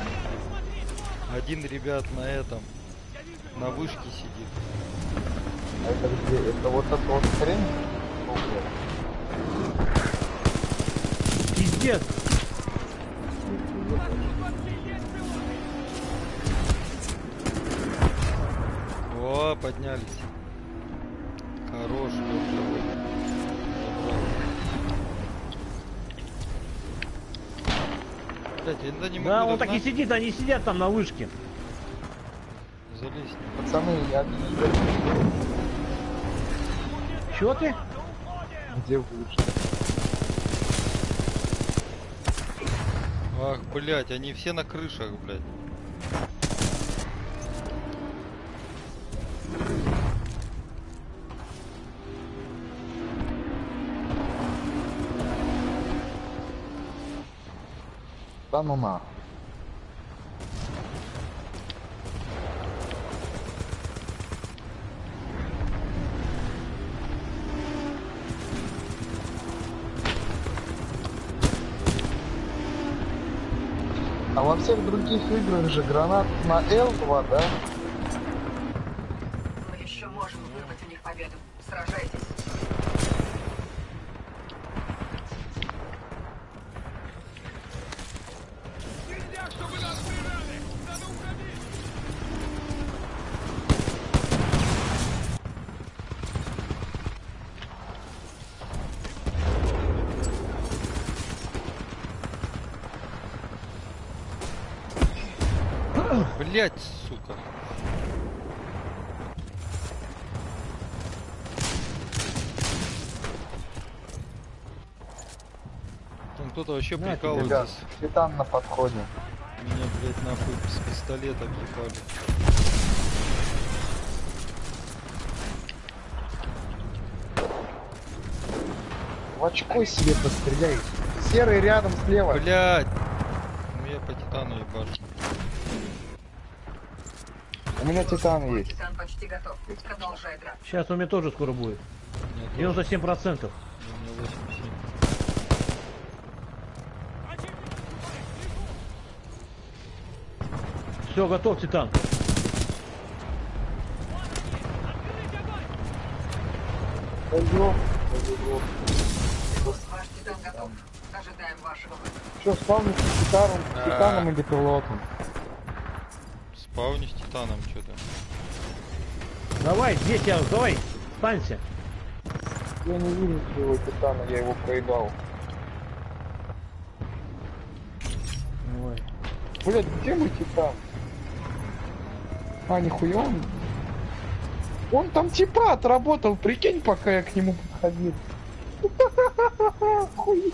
Один ребят на этом, на вышке сидит. Это где? Это вот это вот хрень? Ну, блядь. Пиздец! О, поднялись. Хорош, Леха. Забрал. Блять, я иногда не могу Да, он так и догнать. сидит, они сидят там на вышке. Залезь. Пацаны, я Чё ты? где лучше? Ах, блять, они все на крышах, блять. Да ну на. А во всех других играх же гранат на эл два, да? Мы еще можем вырвать у них победу. Сражайтесь. Нельзя, чтобы нас прижали! Надо уходить! Блять, сука. Там кто-то вообще На тебе, прикалывается. Ребят, с- Титан на подходе. Меня, блять, нахуй с пистолета въебали. В очко себе постреляй. Серый рядом слева. Блять! Ну я по титану ебашу. У меня Титан есть. Титан почти готов. Продолжай драться. Сейчас у меня тоже скоро будет. У меня тоже- девяносто семь процентов. у меня восемьдесят семь. Все, готов, Титан. Пойдем. Ваш Титан готов. Ожидаем вашего вызова. Что, спавнишь с Титаном, с А. Титаном или пилотом? Спауни с титаном что-то. Давай, здесь я, давай, станься. Я не вижу своего Титана, я его проебал. Ой. Блять, где мой Титан? А, нихуя он... Он там типа отработал, прикинь, пока я к нему подходил. Хуя.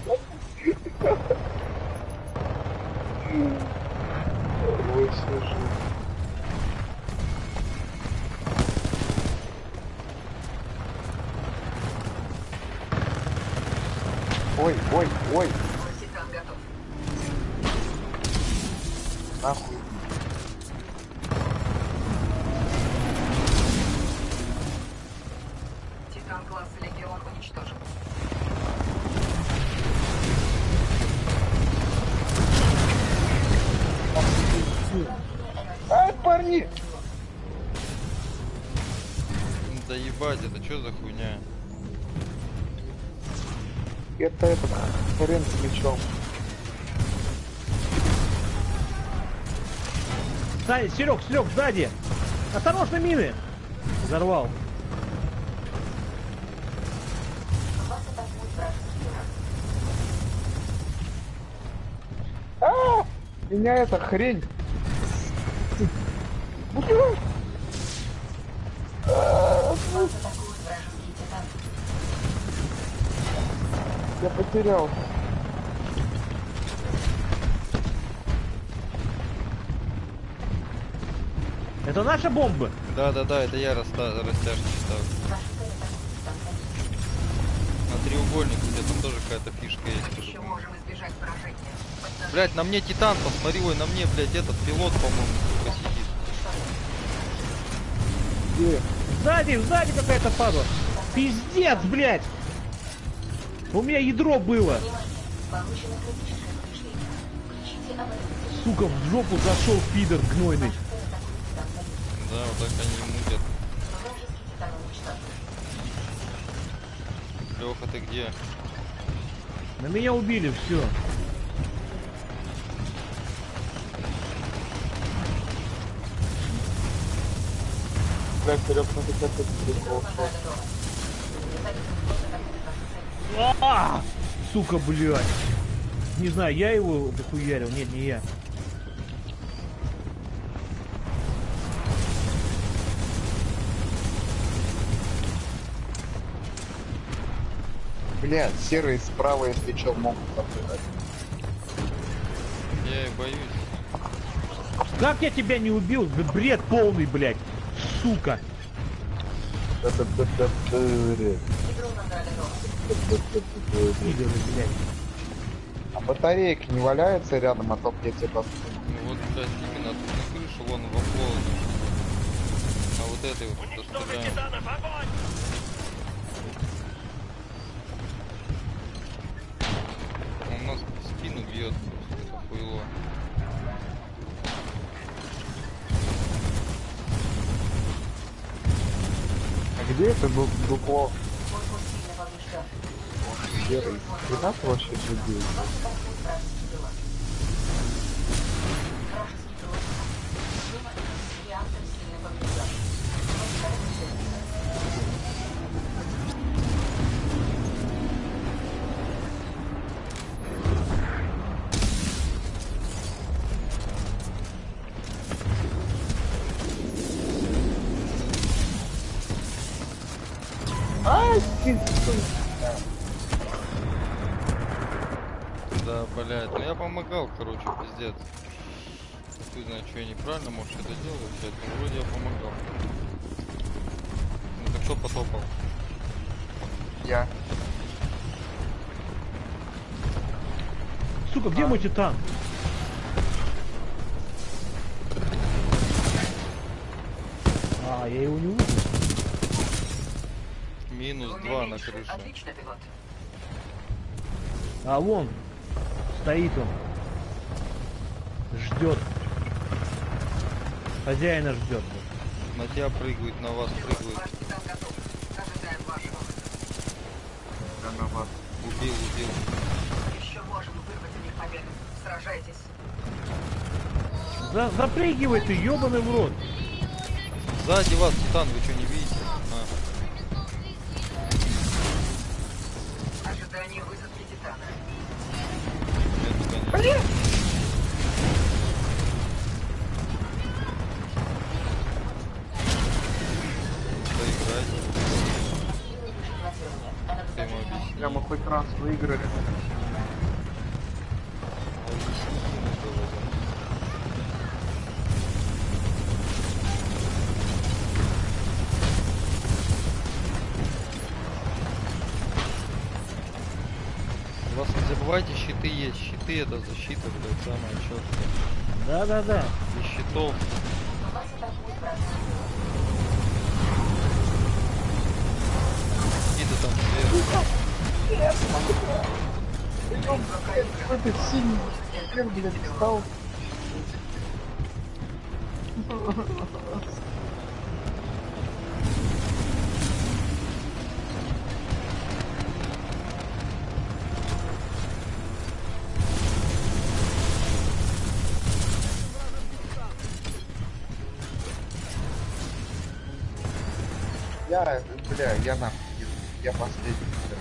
Ой, слушай. Ой, ой, ой, Титан готов. нахуй. Титан класса Легион уничтожен. А, парни! Да ебать, это что за хуйня? Это этот хрен с мечом. Стань, Серег, Серег, сзади. Осторожно, мины. Взорвал. Вас атакует вражеский враг. А, меня эта хрень. Вас атакует вражеский Титан. Я потерял. Это наша бомба? Да-да-да, это я раста... растяжки ставлю. Ваша цель атакует станция. На треугольник, где там тоже какая-то фишка есть. Еще можем избежать поражения. Поднажмите. Блять, на мне титан, посмотри, ой, на мне, блять, этот пилот, по-моему, сука, сидит. Где? Сзади, сзади какая-то падла. Пиздец, блядь. У меня ядро было. Внимание! Получено критическое повреждение. Включите аварийный. Сука, в жопу зашел пидор гнойный. Ваша цель атакует станция. Да, вот так они мутят. Вражеский Титан уничтожен. Леха, ты где? На меня убили, все. Блядь, Серег, ну ты как это прикол. Врага готова. Механизм флота атакует вашу цель. А! Сука, блядь. Не знаю, я его дохуярил. Нет, не я. Блядь, серые справа, если что, могут нападать. Я и боюсь. Как я тебя не убил? Да бред полный, блядь. Сука. Да-да-да-да-да-да. Ядро врага готово. Пидоры, блядь. А батарейки не валяются рядом, а то б я тебе поставлю. Ну вот, блядь, именно тут на крышу, вон в оплоне. А вот этой вот Уничтожить достреляем. Титанов! Огонь! Он нас в спину бьет, это хуйло. А где это ду- дупло? Корпус сильно поврежден. Серый. Хрена ты вообще живешь? Вас атакует вражеский пилот. Вражеский пилот. Внимание! Реактор сильно поврежден. Восстановить цель. ты что? Да, блядь, ну я помогал, короче, пиздец. Ты знаешь, что я неправильно, может, это делал, блядь, но вроде я помогал. Ну так кто потопал? Я. Сука, где мой титан? А, я его не увидел. Минус Двумя два на меньше. крыше. Отлично, пилот. А вон, стоит он. Ждет. Хозяина ждет. На тебя прыгают, на вас прыгают. Ваш титан готов. Ожидаем вашего. Да на вас. Убил, убил. Мы еще можем вырвать у них победу. Сражайтесь. За запрыгивай ты, ебаный в рот. Сзади вас, Титан, вы что, не видите? А, Ожидание высадки титана. нет, конечно. Поиграйте. Ты ему объясни. Прямо хоть раз выиграли. Объясни ему тоже, да. У вас не забывайте, щиты есть. Щиты это защита, блядь, самая четкая. Да-да-да. Без щитов. Какие-то там сверху. Какой-то синий хер, блядь, встал. Я, бля, я нахуй, я последний. бля.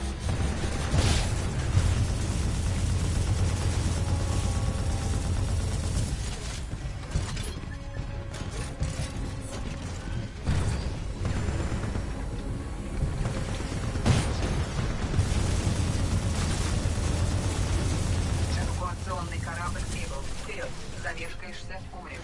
Эвакуационный корабль прибыл. Вперед. Замешкаешься, умрешь.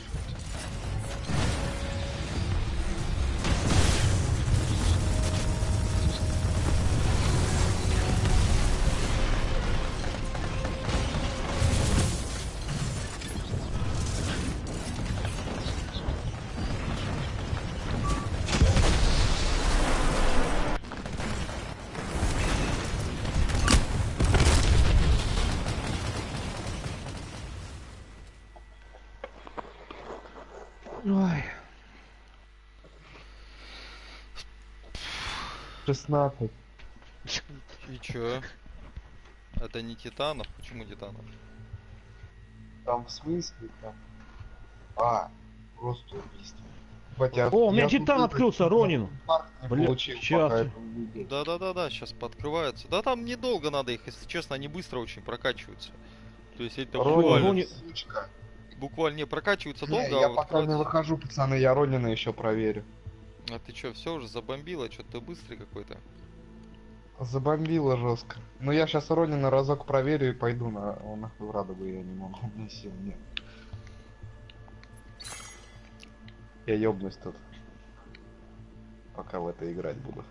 Ой. шестнадцать. И чё? Это не Титанов? Почему Титанов? Там в смысле там? А, просто убийство. Хотя О, у меня я тут титан этот открылся, Ронин. инфаркт не Бля, получил, щас. пока это увидел. Да-да-да-да, сейчас подкрываются. Да там недолго надо их, если честно, они быстро очень прокачиваются. То есть это Ронин, буквально, Ронин. сучка. буквально не прокачиваются Не, долго, я а вот пока не вроде- выхожу, пацаны, я Ронина еще проверю. А ты чё, все уже забомбило? Что ты быстрый какой-то? Забомбило жестко. Но я сейчас Ронина разок проверю и пойду на... О, нахуй в радугу я не могу, у меня сил нет. Я ёбнусь тут. Пока в это играть буду.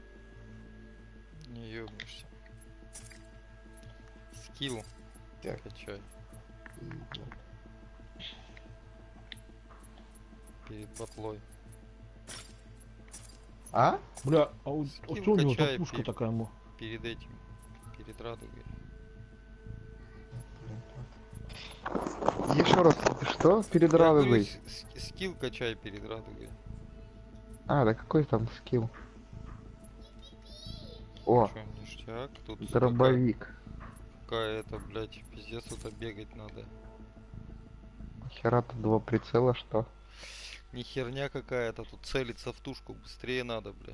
Не ёбнешься. Скилл Так. качай. Перед батлой. А? Бля, а у, Скилл а что у него качай, за пушка пи- такая? ему? Перед этим. Перед радугой. Еще раз, что? Перед Я говорю, радугой? с- с- скилл качай перед радугой. А, да какой там скилл? О, Чё, ништяк. Тут дробовик. какая это, блядь, пиздец, тут бегать надо. Хера-то два прицела, что? Не херня какая-то, тут целиться в тушку быстрее надо, бля.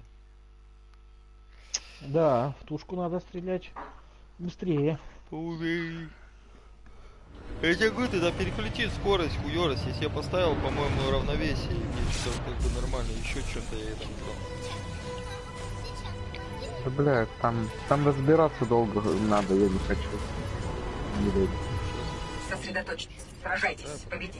Да, в тушку надо стрелять быстрее. Поумей. Я тебе говорю, ты там переключи скорость, хуёрость. Если я поставил, по-моему, равновесие, и мне что-то как бы нормально, еще что-то я там Да, бля, там, там разбираться долго надо, я не хочу. Не буду. Сосредоточьтесь. Сражайтесь. Победите.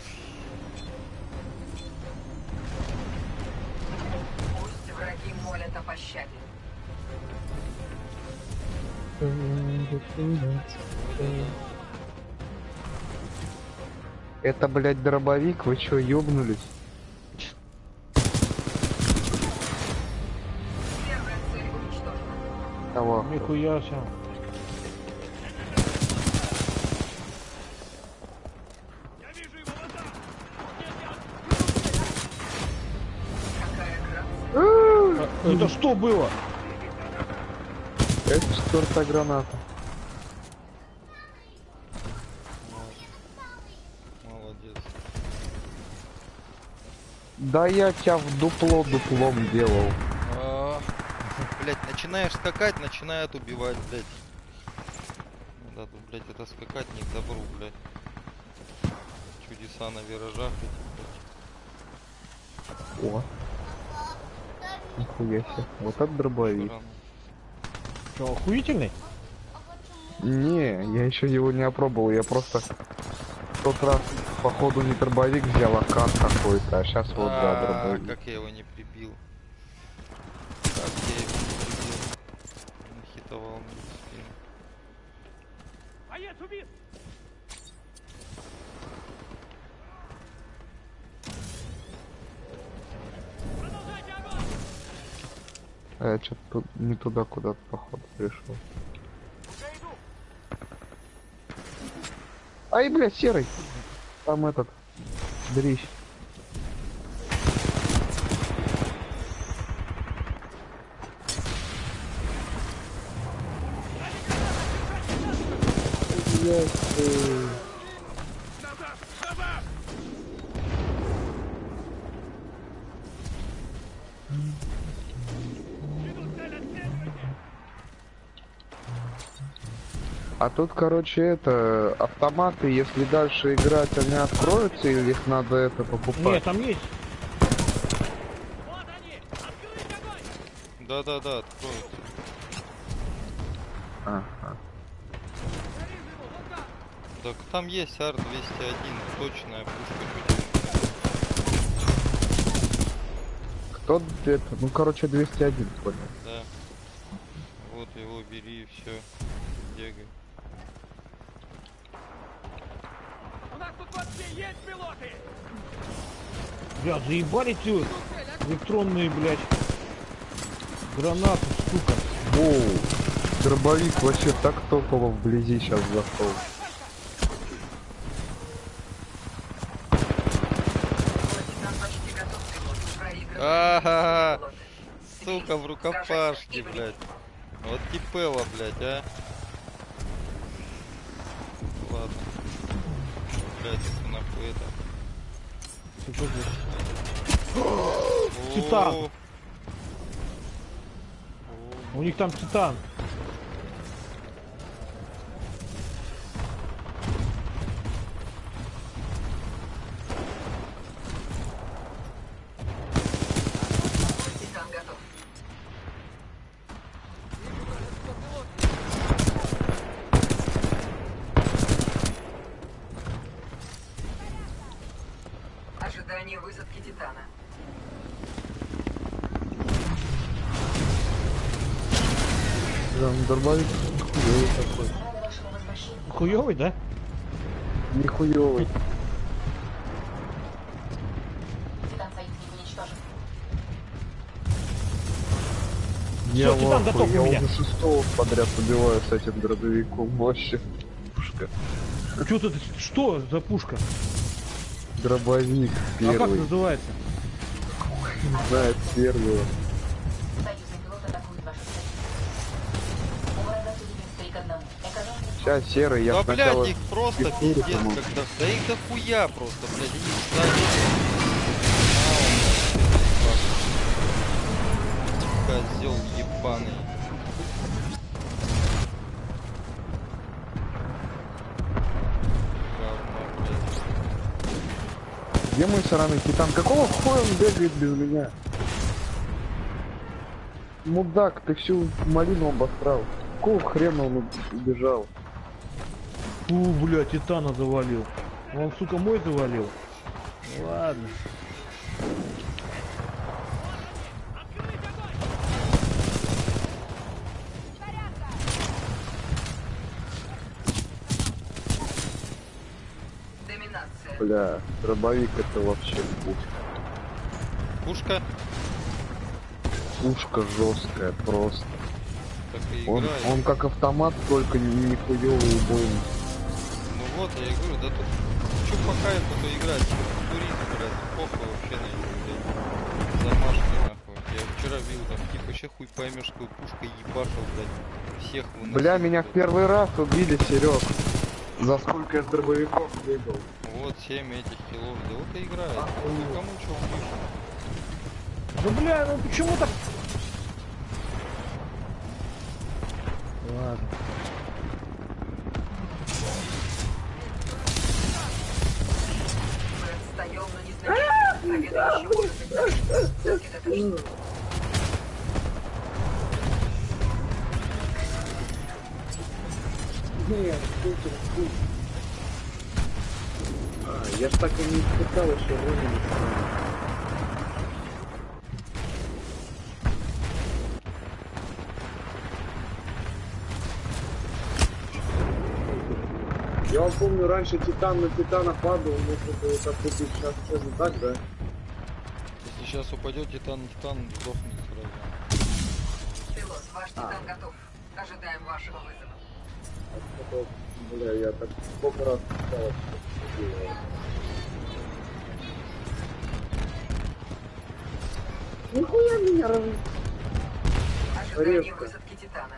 Пусть враги молят о пощаде. Это, блядь, дробовик, вы чё, ёбнулись? Первая цель уничтожена. Кого? Нихуя себе. Я вижу его вот там. Какая грация. А, это что было? Это четвертая граната. Молодец. Да я тебя в дупло дуплом делал. А, блять, начинаешь скакать, начинают убивать, блять. Да, тут, блять, это скакать не к добру, блять. Чудеса на виражах эти, блядь. О, нихуя себе. Вот это дробовик. Странно. Что, охуительный? Не, я еще его не опробовал, я просто в тот раз походу не дробовик взял, а кат какой-то, а сейчас вот да, А, дробовик. как я его не прибил. Как я его не прибил. Он хитовал мне в спину. Боец убит. Продолжайте огонь. А я что-то тут не туда куда-то походу пришел. Уже иду. Ай, бля, серый. Там этот. Дрищ. Назад. Назад. Ведут цель отслеживания. А тут, короче, это автоматы, если дальше играть, они откроются или их надо это покупать? Нет, там есть. Вот они. Открыть огонь. Да-да-да, откроется. Ага. Я вижу его. Вот там. Так там есть ар двести один, точная пушка. Кто это? Ну, короче, двести один, понял. Да. Вот его бери и все. Бегай. У нас тут вообще есть пилоты. Бля, заебали эти электронные, блядь, гранаты, сука. Воу. Дробовик вообще так топово вблизи сейчас зашел. Нам почти готов пилот. Проигрываем. Ага, Пилоты. сука, в рукопашке, блядь. Вот типела, блядь, а. Ладно. Блядь, это нахуй это. Что здесь? Титан. О, У них там титан. Титан готов. Ожидание высадки Титана. Да, ну, дробовик хуёвый такой. Рада вашему возвращению. Хуёвый, да? Нихуёвый. Титан союзник уничтожен. Я Титан в ахуе, готов у я меня. уже шестого подряд убиваю с этим дробовиком. Вообще. Пушка. Что тут, что за пушка? Дробовик А как первый. называется? Не знает первого. Союзный пилот атакует вашу цель. У врага судимец три к одному. Экономия. Сейчас серый, я да, сначала... блядь, их просто фигуру пиздец, помог. когда... Да их дохуя просто, блядь, они сзади. Козел ебаный. Говно, блядь. Где мой сраный титан? Какого хуя он бегает без меня? Мудак, ты всю малину обосрал. Какого хрена он убежал? Фу, бля, Титана завалил. Он, сука, мой завалил. Ладно. Доминация. Бля, дробовик это вообще пушка. Пушка, Пушка жесткая просто. так и Он, играет. он как автомат, только не хуёвый убойный. Ну вот, я и говорю, да тут чё по кайфу, то играть, турист, блядь, похуй вообще на него, блядь. Замашки, нахуй. Я вчера видел, там, типа, вообще хуй поймешь, какой пушкой ебашил, блядь, всех выносил. Бля, меня в первый раз убили, Серег. За сколько я с дробовиков бегал. Вот, семь этих килов, да вот и играет. Ну, кому чё пишет? Да бля, ну почему так? Ладно. Мы отстаем, но не значительно. Победа еще может быть наша. Все-таки это что? А, я ж так и не испытал еще времени. Я вам помню, раньше Титан на Титана падал, можно было так купить, сейчас тоже так, да? Если сейчас упадет Титан, Титан сдохнет сразу. Пилот, ваш Титан готов. Ожидаем вашего вызова. Это, бля, я так сколько раз писал, что делаю. Нихуя меня раз... Ожидание Резко. высадки Титана.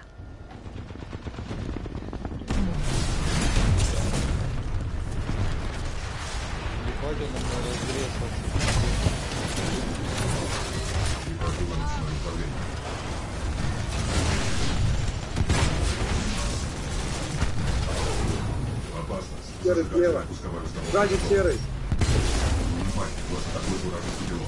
Ебать он на разрезался. Опасность. Серый слева. Пусковая установка. Сзади серый. Внимание, вас атакует вражеский пилот.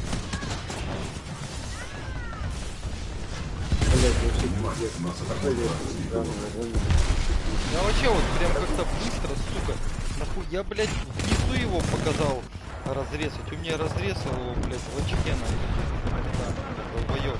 Блять, вообще Внимание, нас атакует вражеский пилот. Я вообще вот прям как-то быстро, сука. Нахуй, я, блядь, внизу его показал разрезать. У меня разрезал его, блядь, в очке на долбоёб.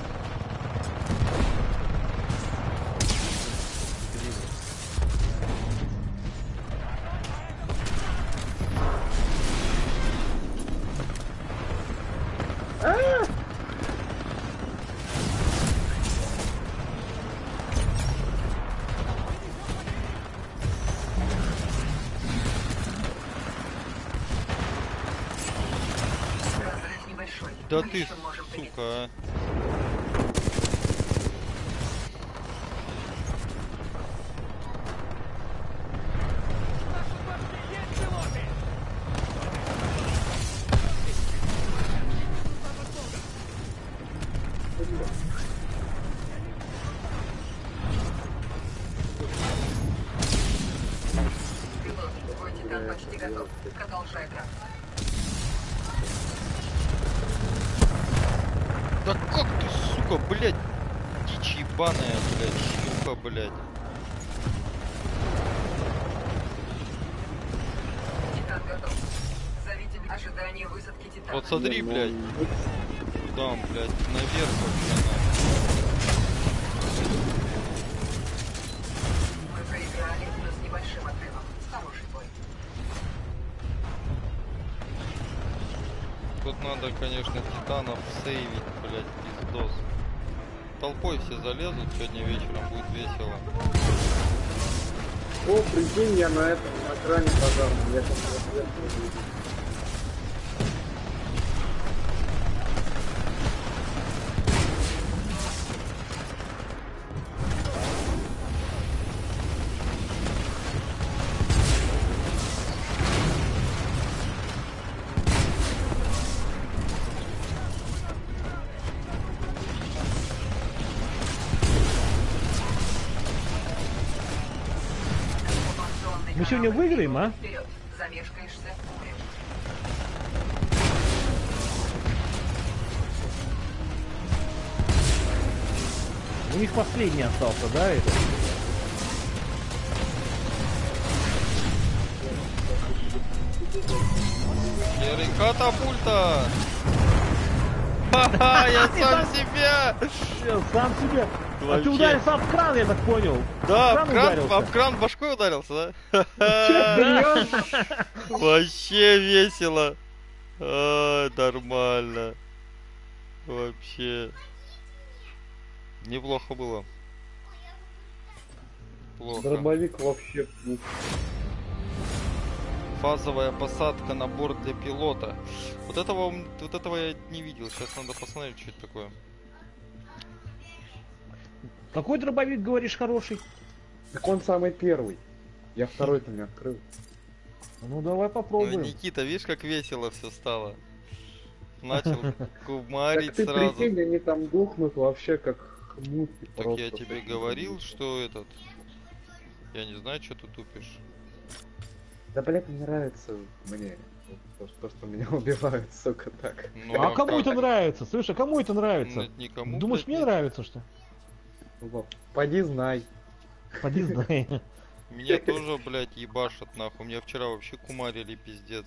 Разрыв небольшой. Да Мы ты, еще можем сука, победить. а. Наши башни есть пилоты! Пилот, твой Титан почти готов. Продолжай драться. Да как ты, сука, блядь, дичь ебаная, блядь, шлюха, блядь. Титан готов. Зовите ожидание высадки Титана. Вот смотри, блядь. Куда он, блядь, наверх вообще, нахуй. Мы проиграли, но с небольшим отрывом. Хороший бой. Тут надо, конечно, титанов сейвить, блядь, пиздос. Толпой все залезут, сегодня вечером будет весело. О, прикинь, я на этом, на экране пожарном. Я сейчас рассвет увижу. Мы сегодня выиграем, а? Вперед. Замешкаешься. Умрешь. У них последний остался, да, это? Серый катапульта! Ха-ха, я сам себя! Я сам себе. А Вообще. ты ударился об кран, я так понял. Да, Об об кран кран, ударился. об кран башкой ударился, да? Да. Вообще весело. А, нормально. Вообще. Неплохо было. Плохо. Дробовик вообще пух. Фазовая посадка на борт для пилота. Вот этого, м- вот этого я не видел. Сейчас надо посмотреть, что это такое. Какой дробовик, говоришь, хороший? Так он самый первый. Я второй-то не открыл. Ну давай Ну, попробуем. Никита, видишь, как весело все стало. Начал кумарить Так ты сразу. прикинь, они там дохнут вообще как хмутки. Так просто я тебе такие. говорил, что этот... Я не знаю, что ты тупишь. Да, блядь, не нравится мне то, то, что меня убивают, сука, так. Ну, А кому как? это нравится? Слушай, а кому это Ну, нравится? это никому, Думаешь, блядь, мне не- нравится, что? Вот. Поди знай. Поди знай. Меня тоже, блядь, ебашат нахуй. Меня вчера вообще кумарили, пиздец.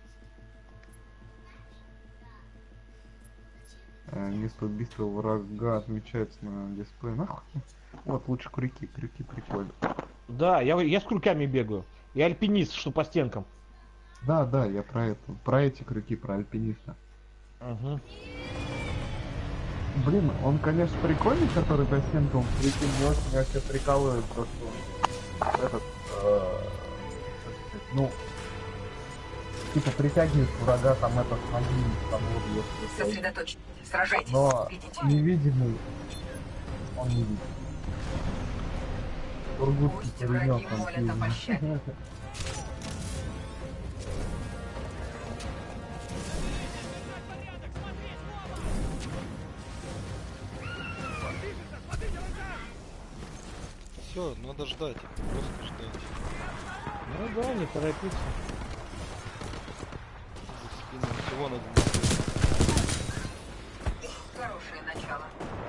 Место убийства врага отмечается на дисплее. Нахуй. Вот лучше крюки, крюки прикольно. Да, я, я с крюками бегаю. Я альпинист, что по стенкам. Да, да, я про это, про эти крюки, про альпиниста. Угу. Блин, он, конечно, прикольный, который по стенкам крюки, мне очень вообще прикалывает то, что этот, э, как сказать, ну, типа притягивает врага там этот один, там вот, если что. Сосредоточьтесь. Сражайтесь. Но Видите? невидимый, он не видит. Тургутский Пусть пулемет враги там молят о пощаде. фильм. Все, надо ждать. Просто ждать. Ну да, не торопиться. За спиной всего надо. Хорошее начало.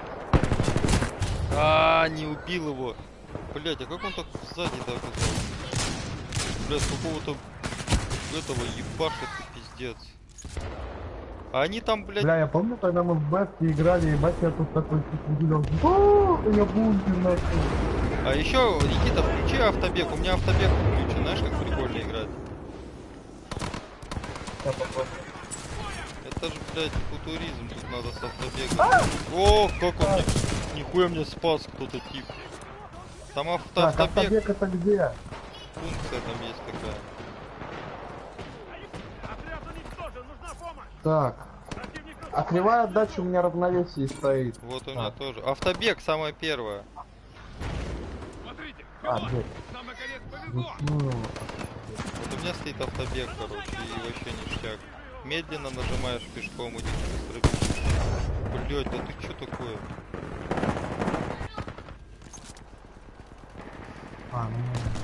А, не убил его. Блять, а как он так сзади-то оказался? Блять, какого-то этого ебашит и пиздец. А они там, блядь, Бля, я помню, когда мы в бетке играли, ебать, я тут такой типа гулял. О, я бункер нашел. а еще, Никита, включи автобег. У меня автобег включен, знаешь, как прикольно играть. Это же, блядь, футуризм, тут надо с автобегом. О, как он мне, нихуя мне спас кто-то тип. Там авто, Так, автобег, автобег это где? функция там есть такая. Отряд уничтожен, нужна помощь! Так, Противник а кривая отдача у меня равновесие стоит. Вот у меня А. тоже. Автобег самое первое. Смотрите, А, пилот! блядь. Нам наконец повезло! Ну, Вот у меня стоит автобег, короче, и вообще ништяк. Медленно нажимаешь пешком, идешь быстро. Блять, да ты что такое? а, ну,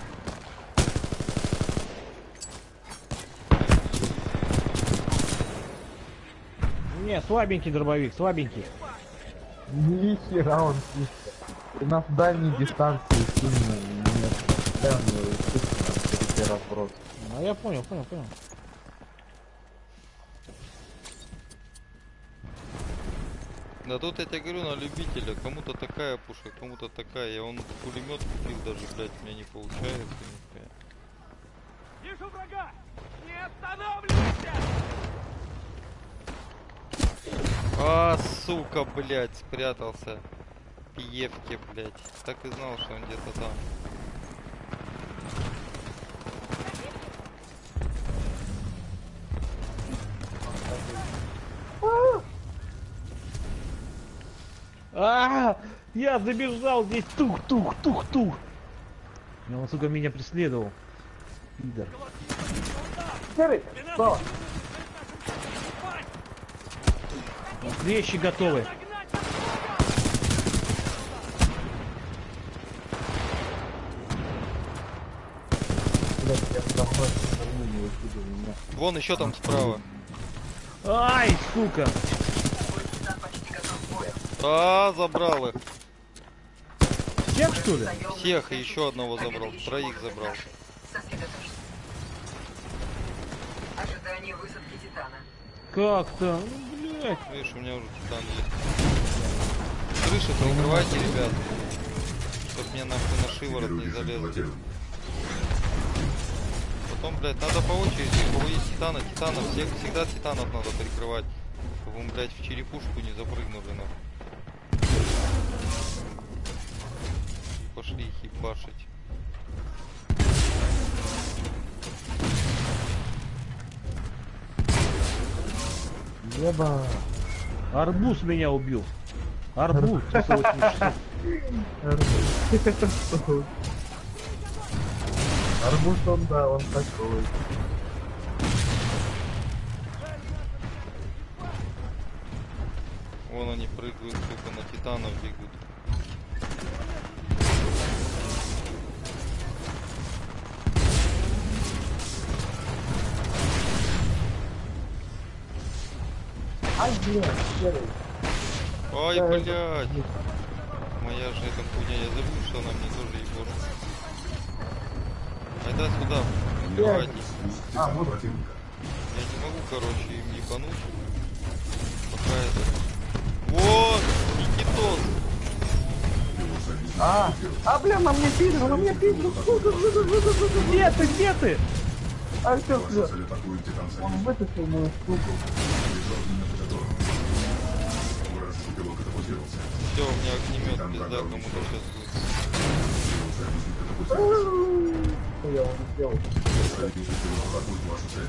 Не, слабенький дробовик, слабенький. ни хера он чисто. У нас дальней дистанции сильно нет. Прям, естественно, перераброс. Ну я понял, понял, понял. Да тут я тебе говорю на любителя, кому-то такая пушка, кому-то такая. Я он пулемет купил даже, блять, у меня не получается. нихуя. Вижу врага! Не останавливайся! А, сука, блять, спрятался. Пиевки, блять. Так и знал, что он где-то там. А, я забежал здесь, тух, тух, тух, тух. Ну он, сука, меня преследовал. Пидор. Серый, что? Вещи готовы. Блять, я давно не увидел меня. Вон еще там справа. Ай, сука. Мой капитан почти готов к бою. А, забрал их. Всех, что ли? Всех и еще одного забрал. Троих забрал. Сосредоточься. Ожидание высадки Титана. Как-то? Ну, блядь. Видишь, у меня уже титан есть. Крыши прикрывайте, ребят. Чтоб мне нахуй на шиворот не залезли. Потом, блядь, надо по очереди. У кого есть титана, титана. Всех, всегда титанов надо прикрывать. Чтобы мы, блядь, в черепушку не запрыгнули, нахуй. И пошли их ебашить. Еба. Арбуз меня убил. Арбуз. Арбуз, он, да, он такой. Вон они прыгают, сука, на титанов бегут. Ай, блядь, серый. Ой, блядь. Моя же эта хуйня, я забыл, что она мне тоже ебошит. Айда сюда, прикрывайтесь. А, вот противника. Я не могу, короче, им ебануть. Пока это... Вот! Никитос! А, а, бля, на мне пидор, на мне пидор. Где ты, где ты? А все, Ваша все. цель атакует Титан Он Союз. вытащил мою штуку. Вражеский пилот катапультировался. Все, у меня огнемет, пизда, кому-то сейчас будет. Союзник катапультировался. Что я вам сделал? Союзник пилот атакует вашу цель.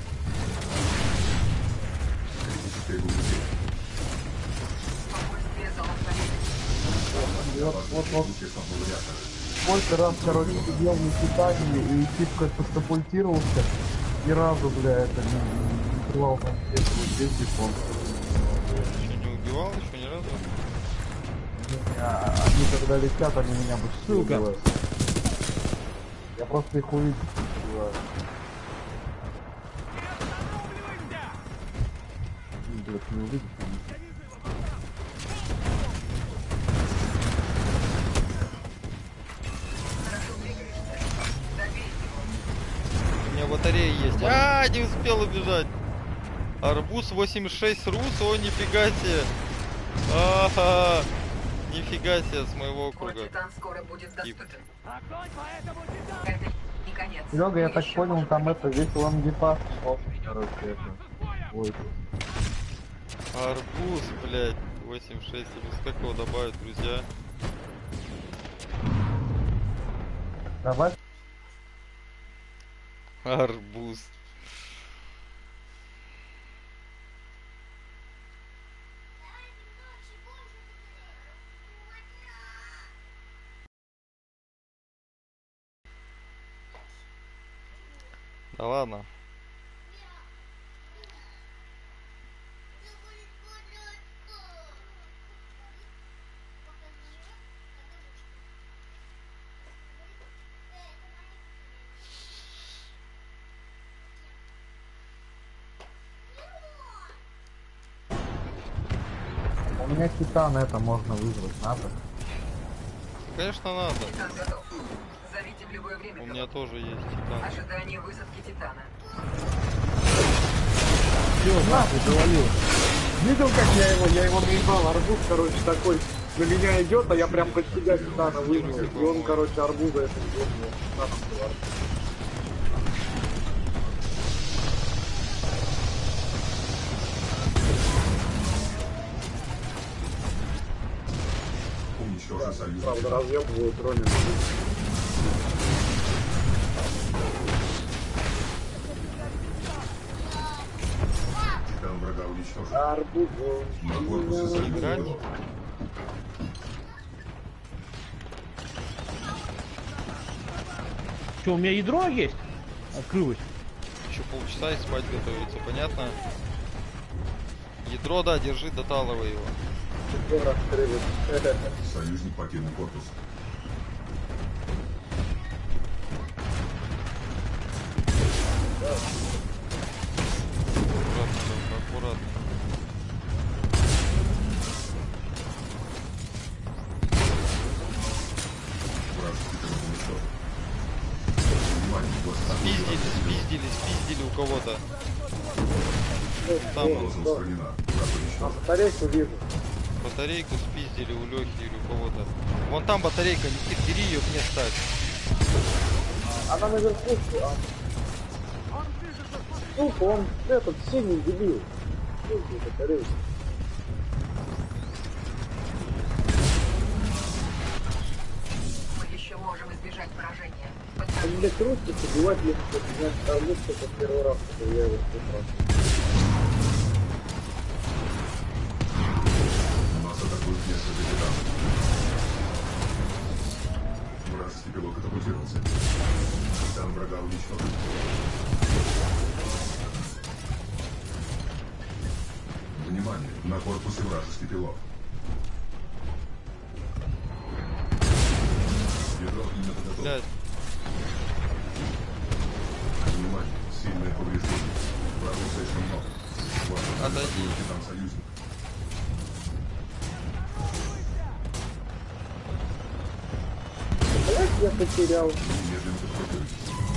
Критическое глубокое. Спокойствие за алфавитом. Вот, вот, вот. Естественного реактора. Сколько раз, короче, сидел на Титане и тип как-то катапультировался. Ни разу, бля, это не, не открывал там без бетон. Еще не убивал, еще ни разу? А, они когда летят, они меня бы Сука. убивают. Я просто их увидел. убиваю. Ну, блядь, не увидишь. У меня батарея есть. А, не успел убежать. Арбуз восемьдесят шесть рус, о, нифига себе. Ага. Нифига себе с моего Твой округа. Титан скоро будет доступен. Огонь по этому титану! Это не конец. Серега, я Мы так еще понял, можем там это весь лангепас. Короче, это. Ой. Арбуз, блядь. восемьдесят шесть рус. Как его добавить, друзья? Давай. Арбуз. Да ладно. У меня Титан это можно вызвать, надо. Конечно надо. Титан готов. Зовите в любое время. У меня тоже есть титан. Ожидание высадки Титана. Все, нахуй, завалил. Видел, как я его, я его наебал, арбуз, короче, такой на меня идет, а я прям под себя Титана выжил. И он, короче, арбуза это сделал. Титаном был арбуз. Уничтожен союзник. Правда, разъебывают дроны. Титан врага уничтожен. Арбуз. На корпусе союзника. Что, у меня ядро есть? Открылось. Еще полчаса и спать готовится, понятно? Ядро, да, держи, доталывай его. Союзник покинул корпус. Аккуратно, только аккуратно. Спиздили, спиздили, спиздили у кого-то. Там База устранена. Враг уничтожен. А батарейку вижу. батарейку спиздили у Лехи или у кого-то. Вон там батарейка, Никит, бери ее, мне ставь. Она наверху. А... Сука, он этот синий дебил. Синий батарейку. Мы еще можем избежать поражения. А мне трудно убивать, если меня сравнить, только первый раз, когда я его спрашиваю. Нас атакуют несколько титанов. Вражеский пилот катапультировался. Титан врага уничтожен. Внимание! На корпусе вражеский пилот. Ядро именно готово. Блядь. Внимание! Сильное повреждение. Врагов слишком много. Вас Отойди. атакует титан союзник. Блять, я потерял. Немедленно катапультируйтесь.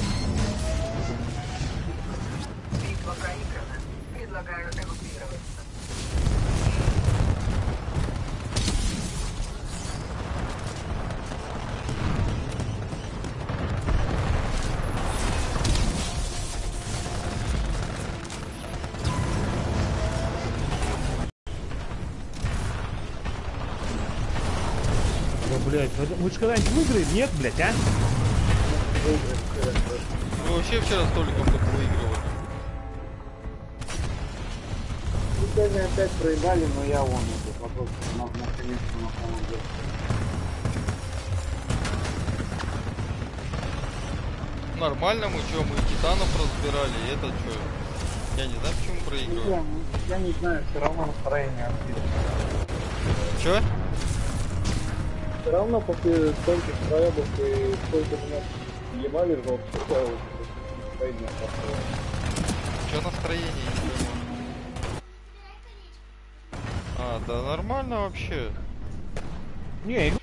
Битва проиграна. Предлагаю эвакуироваться. Ну, блядь, мы же когда-нибудь выиграем? Нет, блядь, а? Мы вообще вчера столиком только выигрывали. Мы сегодня опять проебали, но я вон этот вопрос на, наконец-то на самом деле. Нормально мы что, мы титанов разбирали, и это что? Я не знаю, почему проигрываем. Я, я не знаю, все равно настроение отлично. Че? Все равно после стольких проебов и сколько меня ебали жестко, я вот настроение плохое. Че настроение? Я не пойму. А, да нормально вообще. Не, игра